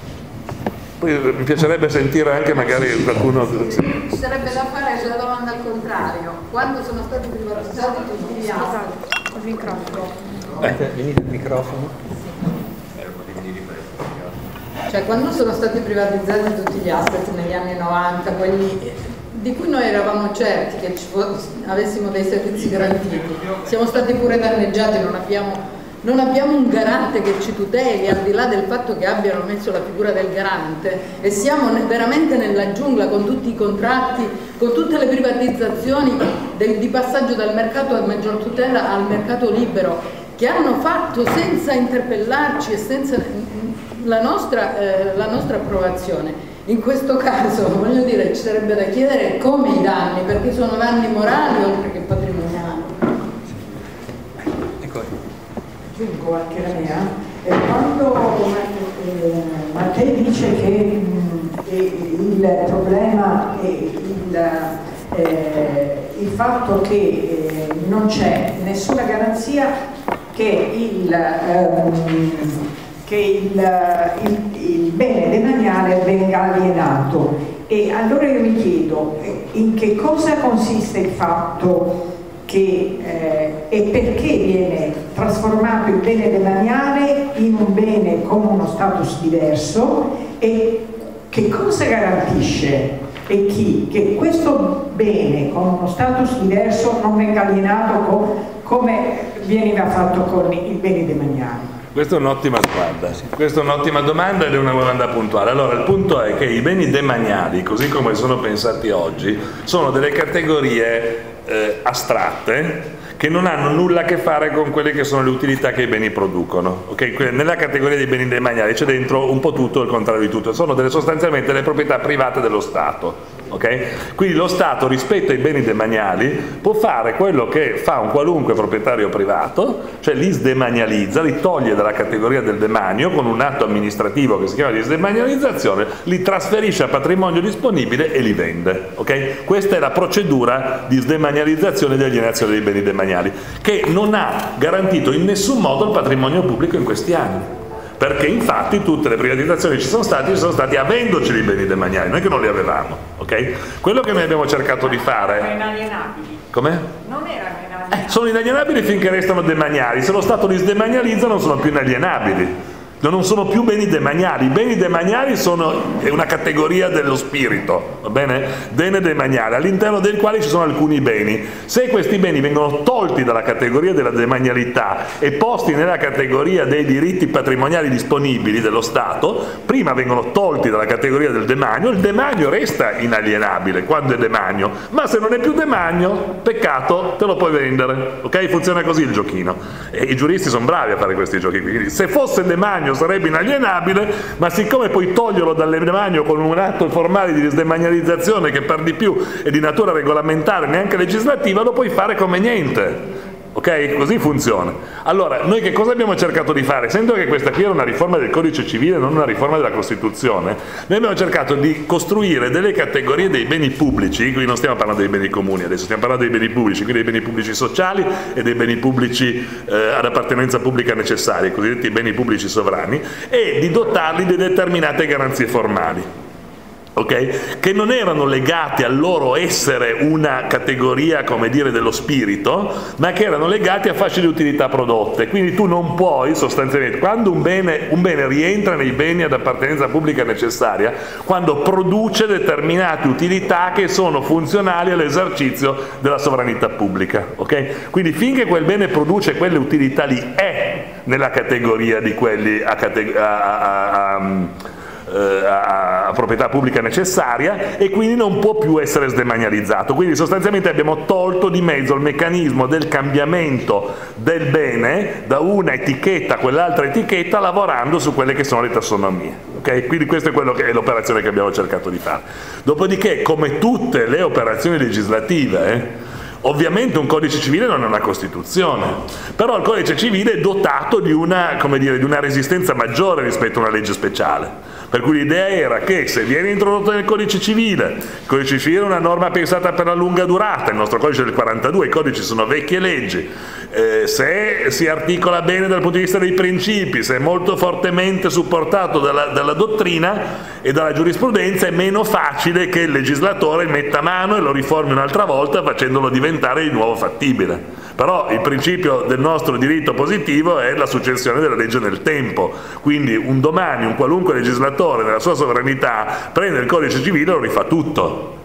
Poi mi piacerebbe sentire anche magari qualcuno... Ci sarebbe da fare la domanda al contrario: quando sono stati privatizzati tutti gli asset? Il microfono. Eh. Venite il microfono. Cioè, quando sono stati privatizzati tutti gli asset negli anni novanta, quelli di cui noi eravamo certi che ci avessimo dei servizi garantiti, siamo stati pure danneggiati, non abbiamo, non abbiamo un garante che ci tuteli, al di là del fatto che abbiano messo la figura del garante, e siamo veramente nella giungla con tutti i contratti, con tutte le privatizzazioni del, di passaggio dal mercato a maggior tutela al mercato libero, che hanno fatto senza interpellarci e senza la nostra, eh, la nostra approvazione. In questo caso, voglio dire, ci sarebbe da chiedere come i danni, perché sono danni morali oltre che patrimoniali. Aggiungo anche la mia. Eh, quando eh, Mattei dice che mh, il problema è il, eh, il fatto che eh, non c'è nessuna garanzia che il ehm, che il, il, il bene demaniale venga alienato. E allora io mi chiedo in che cosa consiste il fatto che eh, e perché viene trasformato il bene demaniale in un bene con uno status diverso e che cosa garantisce e chi? Che questo bene con uno status diverso non venga alienato co come veniva fatto con i beni demaniali. Questa è un'ottima domanda, questa è un'ottima domanda ed è una domanda puntuale. Allora, il punto è che i beni demaniali, così come sono pensati oggi, sono delle categorie eh, astratte che non hanno nulla a che fare con quelle che sono le utilità che i beni producono. Okay? Nella categoria dei beni demaniali c'è dentro un po' tutto e il contrario di tutto, sono delle, sostanzialmente le proprietà private dello Stato. Okay? Quindi lo Stato rispetto ai beni demaniali può fare quello che fa un qualunque proprietario privato, cioè li sdemanializza, li toglie dalla categoria del demanio con un atto amministrativo che si chiama di sdemanializzazione, li trasferisce a patrimonio disponibile e li vende. Okay? Questa è la procedura di sdemanializzazione e di alienazione dei beni demaniali, che non ha garantito in nessun modo il patrimonio pubblico in questi anni. Perché infatti tutte le privatizzazioni che ci sono state ci sono stati avendoci dei beni demaniali, non è che non li avevamo, ok? Quello che noi abbiamo cercato di fare... Erano inalienabili. Come? Non erano inalienabili. Eh, sono inalienabili finché restano demaniali, se lo Stato li sdemanializza non sono più inalienabili. Non sono più beni demaniali, i beni demaniali sono è una categoria dello spirito, va bene? Bene demaniale, all'interno del quale ci sono alcuni beni. Se questi beni vengono tolti dalla categoria della demanialità e posti nella categoria dei diritti patrimoniali disponibili dello Stato, prima vengono tolti dalla categoria del demanio, il demanio resta inalienabile quando è demanio, ma se non è più demanio, peccato, te lo puoi vendere, ok? Funziona così il giochino. E i giuristi sono bravi a fare questi giochi, quindi se fosse demanio sarebbe inalienabile, ma siccome puoi toglierlo dal demanio con un atto formale di sdemanializzazione che per di più è di natura regolamentare, neanche legislativa, lo puoi fare come niente. Ok? Così funziona. Allora, noi che cosa abbiamo cercato di fare? Essendo che questa qui era una riforma del codice civile, non una riforma della Costituzione, noi abbiamo cercato di costruire delle categorie dei beni pubblici, quindi non stiamo parlando dei beni comuni, adesso stiamo parlando dei beni pubblici, quindi dei beni pubblici sociali e dei beni pubblici eh, ad appartenenza pubblica necessari, i cosiddetti beni pubblici sovrani, e di dotarli di determinate garanzie formali. Okay? Che non erano legati al loro essere una categoria, come dire, dello spirito, ma che erano legati a facili utilità prodotte. Quindi tu non puoi sostanzialmente, quando un bene, un bene rientra nei beni ad appartenenza pubblica necessaria, quando produce determinate utilità che sono funzionali all'esercizio della sovranità pubblica. Okay? Quindi finché quel bene produce quelle utilità lì, è nella categoria di quelli a, categ a, a, a A, a proprietà pubblica necessaria e quindi non può più essere sdemanializzato. Quindi sostanzialmente abbiamo tolto di mezzo il meccanismo del cambiamento del bene da una etichetta a quell'altra etichetta, lavorando su quelle che sono le tassonomie. Okay? Quindi questa è, quello che è l'operazione che abbiamo cercato di fare. Dopodiché, come tutte le operazioni legislative, eh, ovviamente un codice civile non è una Costituzione, però il codice civile è dotato di una, come dire, di una resistenza maggiore rispetto a una legge speciale. Per cui l'idea era che se viene introdotto nel codice civile, il codice civile è una norma pensata per la lunga durata, il nostro codice è del quarantadue, i codici sono vecchie leggi, eh, se si articola bene dal punto di vista dei principi, se è molto fortemente supportato dalla, dalla dottrina e dalla giurisprudenza, è meno facile che il legislatore metta mano e lo riformi un'altra volta facendolo diventare di nuovo fattibile. Però il principio del nostro diritto positivo è la successione della legge nel tempo, quindi un domani un qualunque legislatore nella sua sovranità prende il codice civile e lo rifà tutto.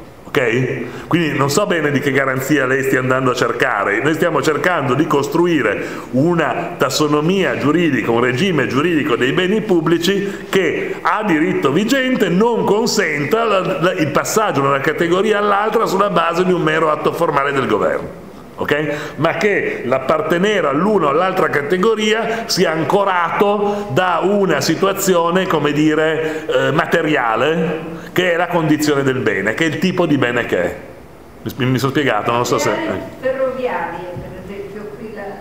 Ok? Quindi non so bene di che garanzia lei stia andando a cercare, noi stiamo cercando di costruire una tassonomia giuridica, un regime giuridico dei beni pubblici che a diritto vigente non consenta la, la, il passaggio da una categoria all'altra sulla base di un mero atto formale del governo. Okay? Ma che l'appartenere all'una o all'altra categoria sia ancorato da una situazione, come dire, eh, materiale, che è la condizione del bene, che è il tipo di bene che è. Mi, mi sono spiegato, non so se... Ferroviarie, per esempio, qui la,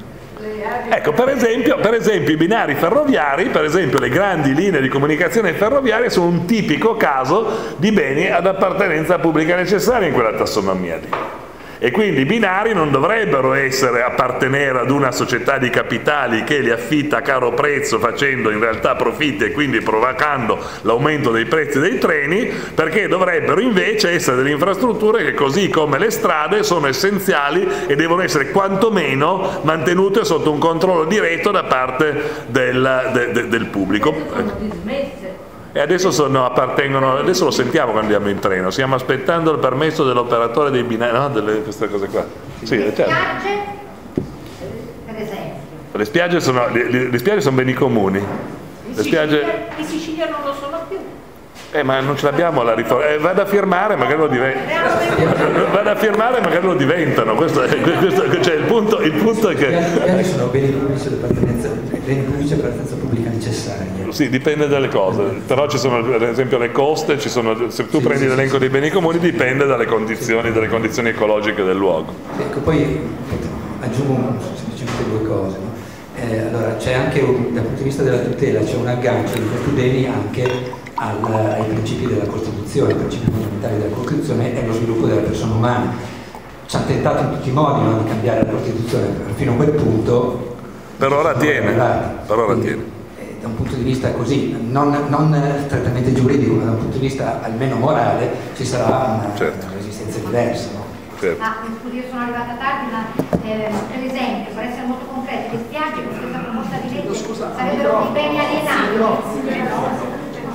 le aree... Ecco, per esempio, per esempio i binari ferroviari, per esempio le grandi linee di comunicazione ferroviaria sono un tipico caso di beni ad appartenenza pubblica necessaria in quella tassonomia lì. e quindi i binari non dovrebbero essere appartenere ad una società di capitali che li affitta a caro prezzo facendo in realtà profitti e quindi provocando l'aumento dei prezzi dei treni, perché dovrebbero invece essere delle infrastrutture che, così come le strade, sono essenziali e devono essere quantomeno mantenute sotto un controllo diretto da parte del, de, de, del pubblico. E adesso sono, appartengono, adesso lo sentiamo quando andiamo in treno, stiamo aspettando il permesso dell'operatore dei binari, no, delle, queste cose qua. Sì, le certo. spiagge, per esempio. Le spiagge sono, le, le spiagge sono beni comuni. In le spiagge... Sicilia, in Sicilia non lo sono più. Eh, ma non ce l'abbiamo la riforma. Eh, vada a firmare, magari lo diventano. Vada a firmare, magari lo diventano. Questo è, questo, cioè, il, punto, il punto è che. Gli spiagge sono beni pubblici di appartenenza, beni pubblici di appartenenza pubblica necessaria. Sì, dipende dalle cose. Però ci sono, ad esempio, le coste, ci sono, se tu sì, prendi sì, l'elenco sì, dei beni comuni, dipende dalle condizioni, dalle condizioni ecologiche del luogo. Ecco, poi aggiungo semplicemente due cose. No? Eh, allora, c'è anche un, dal punto di vista della tutela, c'è un aggancio di questi beni anche Al, ai principi della Costituzione. I principi fondamentali della Costituzione è lo sviluppo della persona umana. Ci hanno tentato in tutti i modi, no, di cambiare la Costituzione, fino a quel punto per ora tiene, per ora Quindi, tiene. Eh, da un punto di vista così, non, non strettamente giuridico, ma da un punto di vista almeno morale, ci sarà una, certo. una resistenza diversa. No? Certo. Ah, scusi, io sono arrivata tardi, ma eh, per esempio, per essere molto concreti, le spiagge con questa proposta di legge sarebbero dei beni alienati.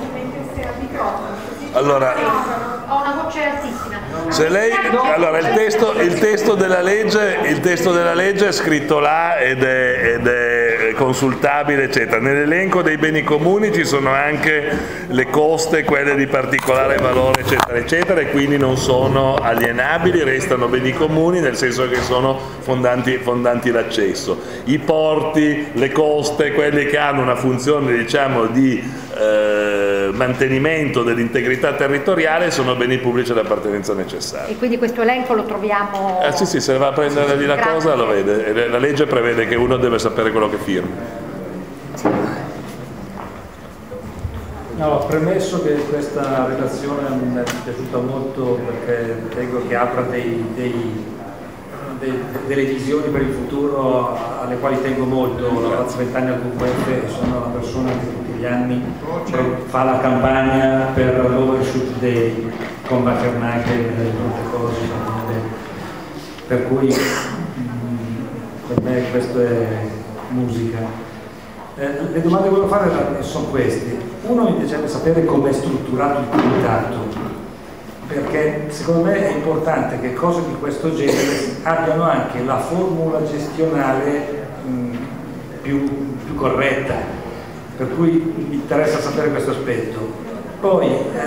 Allora, ho una voce altissima. Se lei, allora il testo, il testo della legge, il testo della legge è scritto là ed è, ed è consultabile, eccetera. Nell'elenco dei beni comuni ci sono anche le coste, quelle di particolare valore, eccetera, eccetera, e quindi non sono alienabili, restano beni comuni nel senso che sono fondanti, fondanti l'accesso. I porti, le coste, quelli che hanno una funzione, diciamo, di Eh, mantenimento dell'integrità territoriale sono beni pubblici di appartenenza necessaria. E quindi questo elenco lo troviamo... Eh sì, sì, se va a prendere lì la Grazie. cosa lo vede, e la legge prevede che uno deve sapere quello che firma. No, premesso che questa relazione mi è piaciuta molto perché ritengo che apra dei, dei, dei, delle visioni per il futuro alle quali tengo molto. La razza vent'anni al W W F, sono una persona che tutti gli anni fa la campagna per l'Overshoot Day con Wackernagel e tante cose, per cui per me questo è musica. Eh, le domande che volevo fare sono queste. Uno, mi piacerebbe sapere come è strutturato il comitato, perché secondo me è importante che cose di questo genere abbiano anche la formula gestionale mh, più, più corretta. Per cui mi interessa sapere questo aspetto. Poi,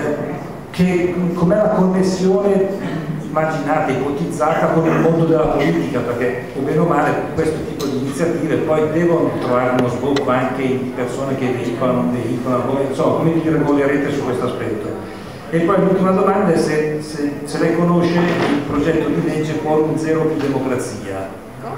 eh, com'è la connessione immaginata, ipotizzata con il mondo della politica, perché o bene o male questo tipo di iniziative poi devono trovare uno sbocco anche in persone che veicolano, veicolano voi, insomma, come vi regolerete su questo aspetto. E poi l'ultima domanda è se, se, se lei conosce il progetto di legge Quorum Zero più Democrazia.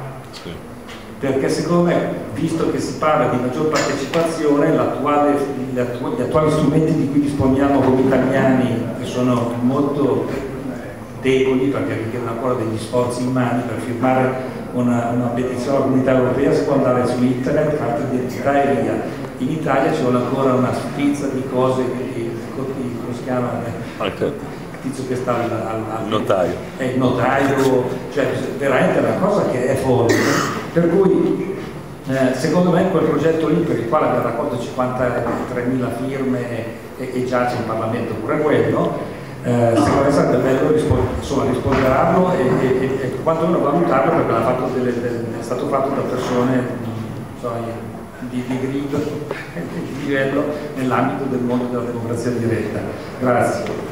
Perché secondo me, visto che si parla di maggior partecipazione, gli attuali strumenti di cui disponiamo come italiani, che sono molto deboli perché richiedono ancora degli sforzi immani per firmare una, una petizione alla Comunità Europea, si può andare su internet, carta d'identità e via. In Italia ci vuole ancora una spizza di cose, che, come si chiama? Il tizio che sta al, al, al notaio. È il notaio, cioè veramente è una cosa che è fuori. Per cui eh, secondo me quel progetto lì, per il quale abbiamo raccolto cinquantatremila firme e, e giace in Parlamento pure quello, eh, secondo me sarebbe bello rispond insomma, risponderarlo e, e, e quantomeno valutarlo, perché fatto delle, delle, è stato fatto da persone insomma, di, di grido e di livello nell'ambito del mondo della democrazia diretta. Grazie.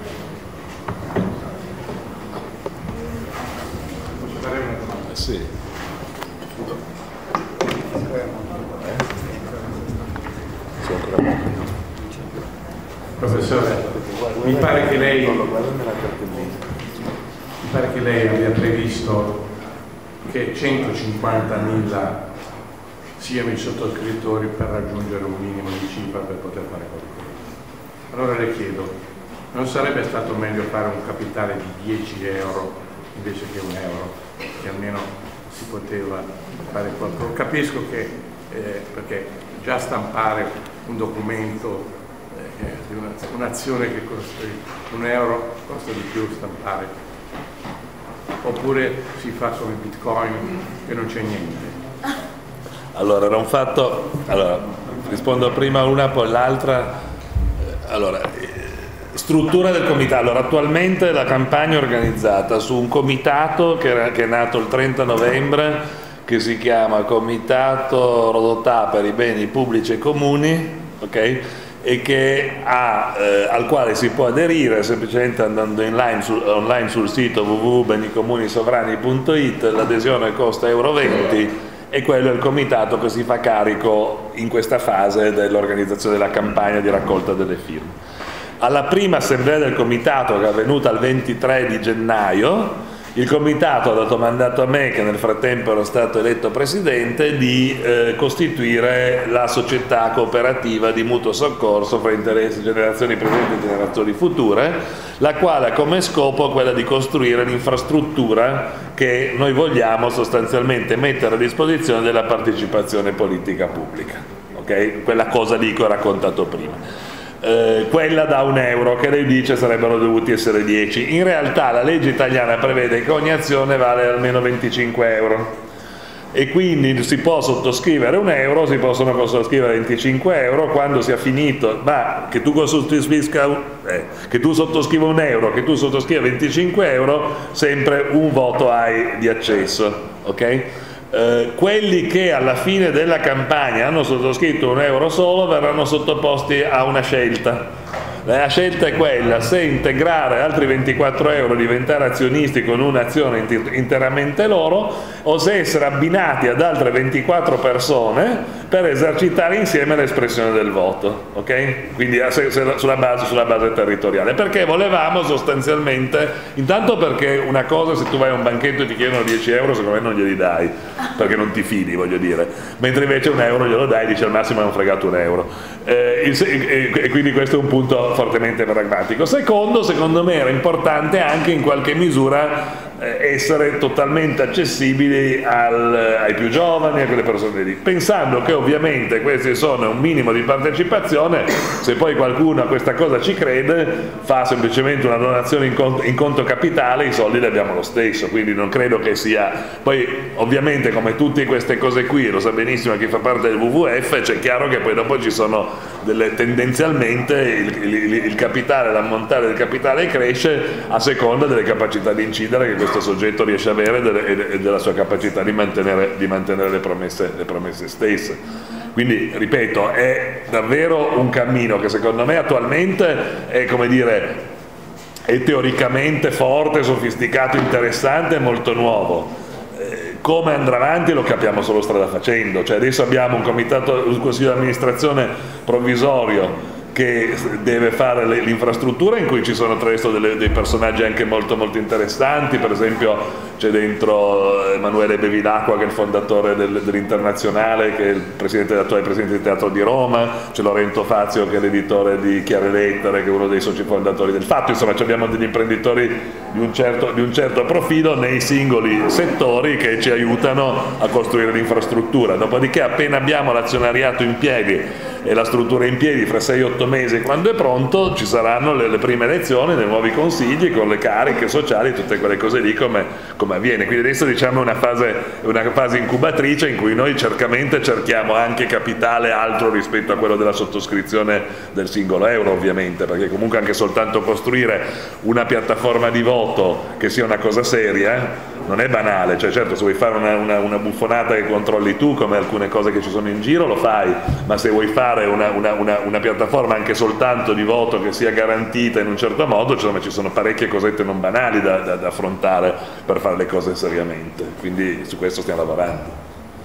Sì. Professore, mi pare che lei mi pare che lei abbia previsto che centocinquantamila siano i sottoscrittori per raggiungere un minimo di cifra per poter fare qualcosa. Allora le chiedo, non sarebbe stato meglio fare un capitale di dieci euro invece che un euro, che almeno si poteva fare qualcosa. Capisco che, eh, perché già stampare un documento eh, di una, un'azione che costa un euro costa di più stampare, oppure si fa come Bitcoin che non c'è niente. Allora, era un fatto, allora, rispondo prima una, poi l'altra. Allora, struttura del comitato. Allora, attualmente la campagna è organizzata su un comitato che, era, che è nato il trenta novembre, che si chiama Comitato Rodotà per i beni pubblici e comuni, ok? E che ha, eh, al quale si può aderire semplicemente andando online, su, online sul sito w w w punto benicomunisovrani punto it. L'adesione costa euro venti e quello è il comitato che si fa carico in questa fase dell'organizzazione della campagna di raccolta delle firme. Alla prima assemblea del comitato, che è avvenuta il ventitré di gennaio, il comitato ha dato mandato a me, che nel frattempo ero stato eletto presidente, di eh, costituire la società cooperativa di mutuo soccorso fra interessi generazioni presenti e generazioni future, la quale ha come scopo quella di costruire l'infrastruttura che noi vogliamo sostanzialmente mettere a disposizione della partecipazione politica pubblica, okay? Quella cosa lì che ho raccontato prima. Eh, quella da un euro, che lei dice sarebbero dovuti essere dieci. In realtà la legge italiana prevede che ogni azione vale almeno venticinque euro e quindi si può sottoscrivere un euro, si possono sottoscrivere venticinque euro. Quando sia finito, ma che tu sottoscriva eh, che tu sottoscriva un euro, che tu sottoscriva venticinque euro, sempre un voto hai di accesso, ok? Eh, quelli che alla fine della campagna hanno sottoscritto un euro solo verranno sottoposti a una scelta. La scelta è quella: se integrare altri ventiquattro euro, diventare azionisti con un'azione interamente loro, o se essere abbinati ad altre ventiquattro persone per esercitare insieme l'espressione del voto, ok? Quindi sulla base, sulla base territoriale. Perché volevamo sostanzialmente, intanto perché una cosa, se tu vai a un banchetto e ti chiedono dieci euro, secondo me non glieli dai, perché non ti fidi, voglio dire, mentre invece un euro glielo dai, dici al massimo è un fregato un euro, eh, e, e quindi questo è un punto fortemente pragmatico. Secondo, secondo me era importante anche in qualche misura eh, essere totalmente accessibili al, ai più giovani, a quelle persone lì, pensando che ovviamente questi sono un minimo di partecipazione. Se poi qualcuno a questa cosa ci crede, fa semplicemente una donazione in conto, in conto capitale, i soldi li abbiamo lo stesso, quindi non credo che sia. Poi ovviamente, come tutte queste cose qui, lo sa benissimo chi fa parte del W W F, c'è chiaro che poi dopo ci sono delle, tendenzialmente il, il, il capitale, l'ammontare del capitale cresce a seconda delle capacità di incidere che questo soggetto riesce a avere delle, e della sua capacità di mantenere, di mantenere le, promesse, le promesse stesse. Quindi, ripeto, è davvero un cammino che secondo me attualmente è, come dire, è teoricamente forte, sofisticato, interessante e molto nuovo. Come andrà avanti lo capiamo solo strada facendo. Cioè, adesso abbiamo un comitato, un consiglio di amministrazione provvisorio che deve fare l'infrastruttura, in cui ci sono tra l'altro dei personaggi anche molto molto interessanti. Per esempio c'è dentro Emanuele Bevilacqua, che è il fondatore del, dell'Internazionale, che è il presidente, l'attuale presidente del Teatro di Roma, c'è Lorenzo Fazio, che è l'editore di Chiare Lettere, che è uno dei soci fondatori del Fatto. Insomma, abbiamo degli imprenditori di un certo, di un certo profilo nei singoli settori che ci aiutano a costruire l'infrastruttura. Dopodiché, appena abbiamo l'azionariato in piedi e la struttura in piedi, fra sei otto mesi, quando è pronto, ci saranno le, le prime elezioni dei nuovi consigli con le cariche sociali, tutte quelle cose lì, come, come avviene. Quindi adesso, diciamo, è una fase, una fase incubatrice in cui noi certamente cerchiamo anche capitale altro rispetto a quello della sottoscrizione del singolo euro, ovviamente, perché comunque anche soltanto costruire una piattaforma di voto che sia una cosa seria non è banale. Cioè, certo, se vuoi fare una, una, una buffonata che controlli tu, come alcune cose che ci sono in giro, lo fai, ma se vuoi fare una, una, una, una piattaforma anche soltanto di voto che sia garantita in un certo modo, insomma, ci sono parecchie cosette non banali da, da, da affrontare per fare le cose seriamente. Quindi su questo stiamo lavorando.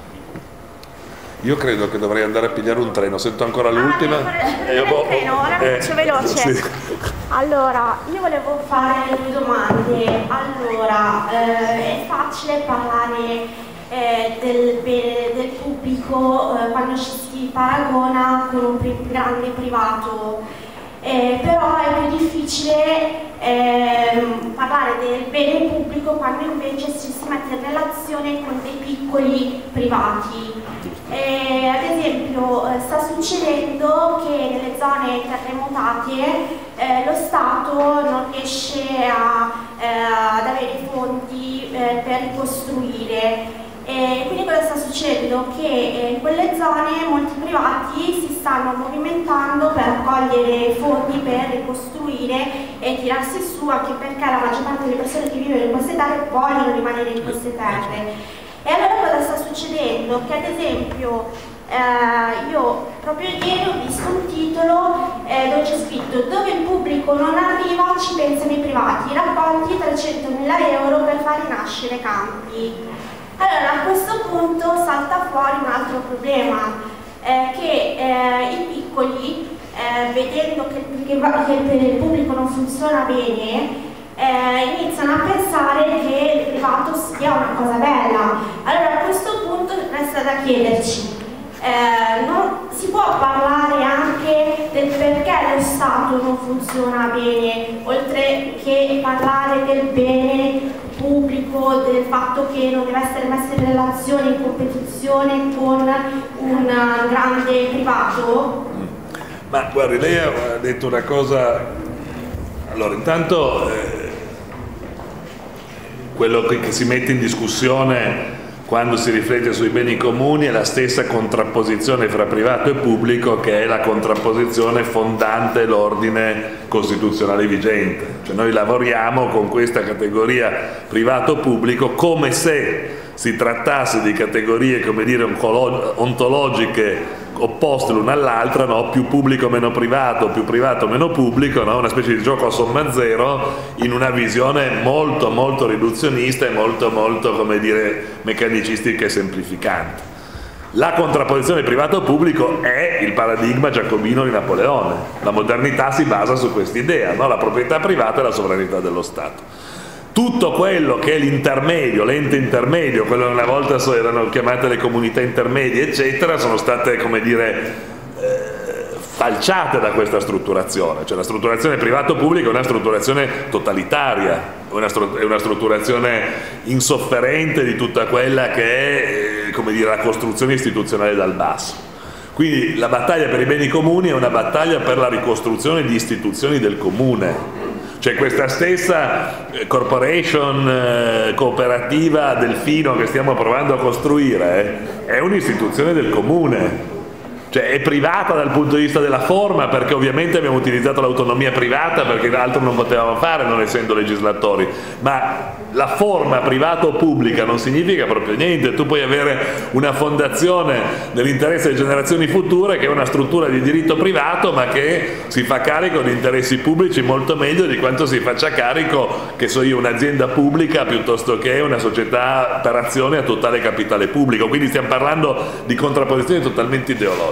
Io credo che dovrei andare a pigliare un treno, sento ancora l'ultima. Ah, eh, oh, treno, ora eh, faccio veloce. Sì. Allora, io volevo fare due domande. Allora, eh, è facile parlare eh, del bene del pubblico eh, quando ci si paragona con un pri grande privato. Eh, però è più difficile eh, parlare del bene pubblico quando invece ci si mette in relazione con dei piccoli privati. Eh, ad esempio eh, sta succedendo che nelle zone terremotate eh, lo Stato non riesce a, eh, ad avere fondi eh, per ricostruire. E quindi cosa sta succedendo? Che eh, in quelle zone molti privati si stanno movimentando per raccogliere fondi per ricostruire e tirarsi su, anche perché la maggior parte delle persone che vivono in queste terre vogliono rimanere in queste terre. E allora cosa sta succedendo? Che ad esempio eh, io proprio ieri ho visto un titolo eh, dove c'è scritto: dove il pubblico non arriva ci pensano i privati, raccolti trecentomila euro per far rinascere campi. Allora a questo punto salta fuori un altro problema, eh, che eh, i piccoli, eh, vedendo che, che, che il pubblico non funziona bene, eh, iniziano a pensare che il privato sia una cosa bella. Allora a questo punto resta da chiederci, eh, non, si può parlare anche del perché lo Stato non funziona bene, oltre che parlare del bene pubblico, del fatto che non deve essere messo in relazione, in competizione con un grande privato? Ma guardi, lei ha detto una cosa. Allora, intanto eh, quello che, che si mette in discussione quando si riflette sui beni comuni è la stessa contrapposizione fra privato e pubblico, che è la contrapposizione fondante l'ordine costituzionale vigente. Cioè noi lavoriamo con questa categoria privato-pubblico come se si trattasse di categorie, come dire, ontologiche opposte l'una all'altra, no? Più pubblico meno privato, più privato meno pubblico, no? Una specie di gioco a somma zero in una visione molto molto riduzionista e molto molto, come dire, meccanicistica e semplificante. La contrapposizione privato-pubblico è il paradigma giacobino di Napoleone. La modernità si basa su quest'idea, no? La proprietà privata e la sovranità dello Stato. Tutto quello che è l'intermedio, l'ente intermedio, quello che una volta erano chiamate le comunità intermedie, eccetera, sono state, come dire, eh, falciate da questa strutturazione. Cioè la strutturazione privato-pubblico è una strutturazione totalitaria, è una, è una strutturazione insofferente di tutta quella che è, eh, come dire, la costruzione istituzionale dal basso. Quindi la battaglia per i beni comuni è una battaglia per la ricostruzione di istituzioni del comune. Cioè questa stessa corporation eh, cooperativa Delfino che stiamo provando a costruire eh, è un'istituzione del comune. Cioè è privata dal punto di vista della forma, perché ovviamente abbiamo utilizzato l'autonomia privata perché altro non potevamo fare non essendo legislatori, ma la forma privata o pubblica non significa proprio niente. Tu puoi avere una fondazione nell'interesse delle generazioni future che è una struttura di diritto privato ma che si fa carico di interessi pubblici molto meglio di quanto si faccia carico, che so io, un'azienda pubblica piuttosto che una società per azione a totale capitale pubblico. Quindi stiamo parlando di contrapposizioni totalmente ideologiche.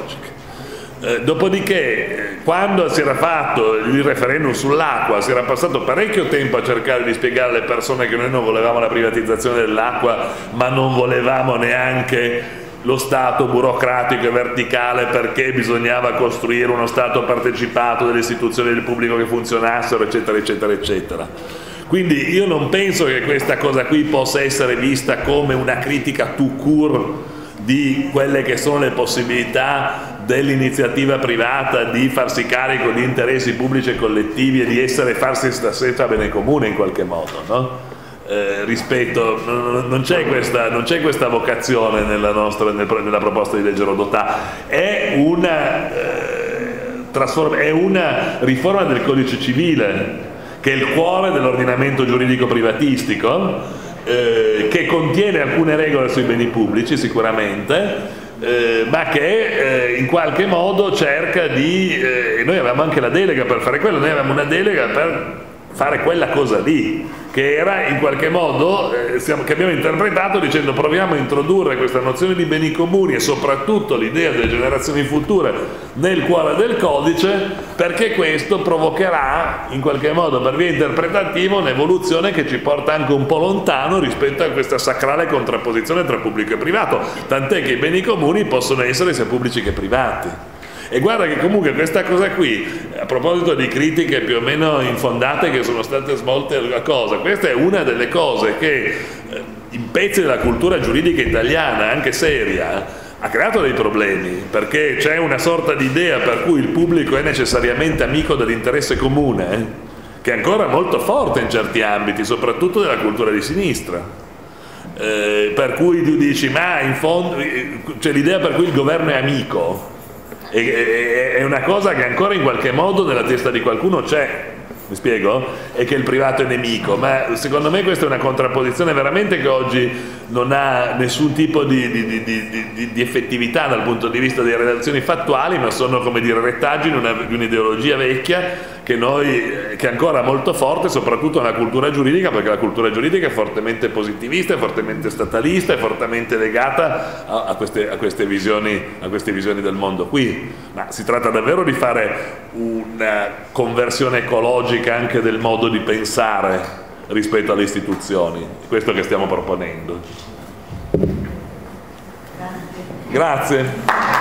Eh, dopodiché, quando si era fatto il referendum sull'acqua, si era passato parecchio tempo a cercare di spiegare alle persone che noi non volevamo la privatizzazione dell'acqua, ma non volevamo neanche lo Stato burocratico e verticale, perché bisognava costruire uno Stato partecipato delle istituzioni del pubblico che funzionassero, eccetera, eccetera, eccetera. Quindi io non penso che questa cosa qui possa essere vista come una critica tout court di quelle che sono le possibilità dell'iniziativa privata di farsi carico di interessi pubblici e collettivi e di essere farsi senza bene comune in qualche modo, no? Eh, rispetto, non c'è questa, non c'è questa vocazione nella, nostra, nella proposta di legge Rodotà. È una, eh, è una riforma del codice civile che è il cuore dell'ordinamento giuridico privatistico, Eh, che contiene alcune regole sui beni pubblici sicuramente, eh, ma che eh, in qualche modo cerca di, eh, noi avevamo anche la delega per fare quello, noi avevamo una delega per fare quella cosa lì, che era in qualche modo, eh, siamo, che abbiamo interpretato dicendo proviamo a introdurre questa nozione di beni comuni e soprattutto l'idea delle generazioni future nel cuore del codice, perché questo provocherà in qualche modo per via interpretativa un'evoluzione che ci porta anche un po' lontano rispetto a questa sacrale contrapposizione tra pubblico e privato, tant'è che i beni comuni possono essere sia pubblici che privati. E guarda che comunque questa cosa qui a proposito di critiche più o meno infondate che sono state svolte a cosa, questa è una delle cose che eh, in pezzi della cultura giuridica italiana, anche seria, ha creato dei problemi, perché c'è una sorta di idea per cui il pubblico è necessariamente amico dell'interesse comune, eh, che è ancora molto forte in certi ambiti, soprattutto nella cultura di sinistra. Eh, per cui tu dici, ma in fondo c'è l'idea per cui il governo è amico, e, è una cosa che ancora in qualche modo nella testa di qualcuno c'è, mi spiego? E che il privato è nemico, ma secondo me questa è una contrapposizione veramente che oggi non ha nessun tipo di, di, di, di, di effettività dal punto di vista delle relazioni fattuali, ma sono, come dire, retaggini di un'ideologia vecchia che noi, che è ancora molto forte, soprattutto nella cultura giuridica, perché la cultura giuridica è fortemente positivista, è fortemente statalista, è fortemente legata a, a, queste, a, queste visioni, a queste visioni del mondo qui. Ma si tratta davvero di fare una conversione ecologica anche del modo di pensare rispetto alle istituzioni, questo che stiamo proponendo. Grazie. Grazie.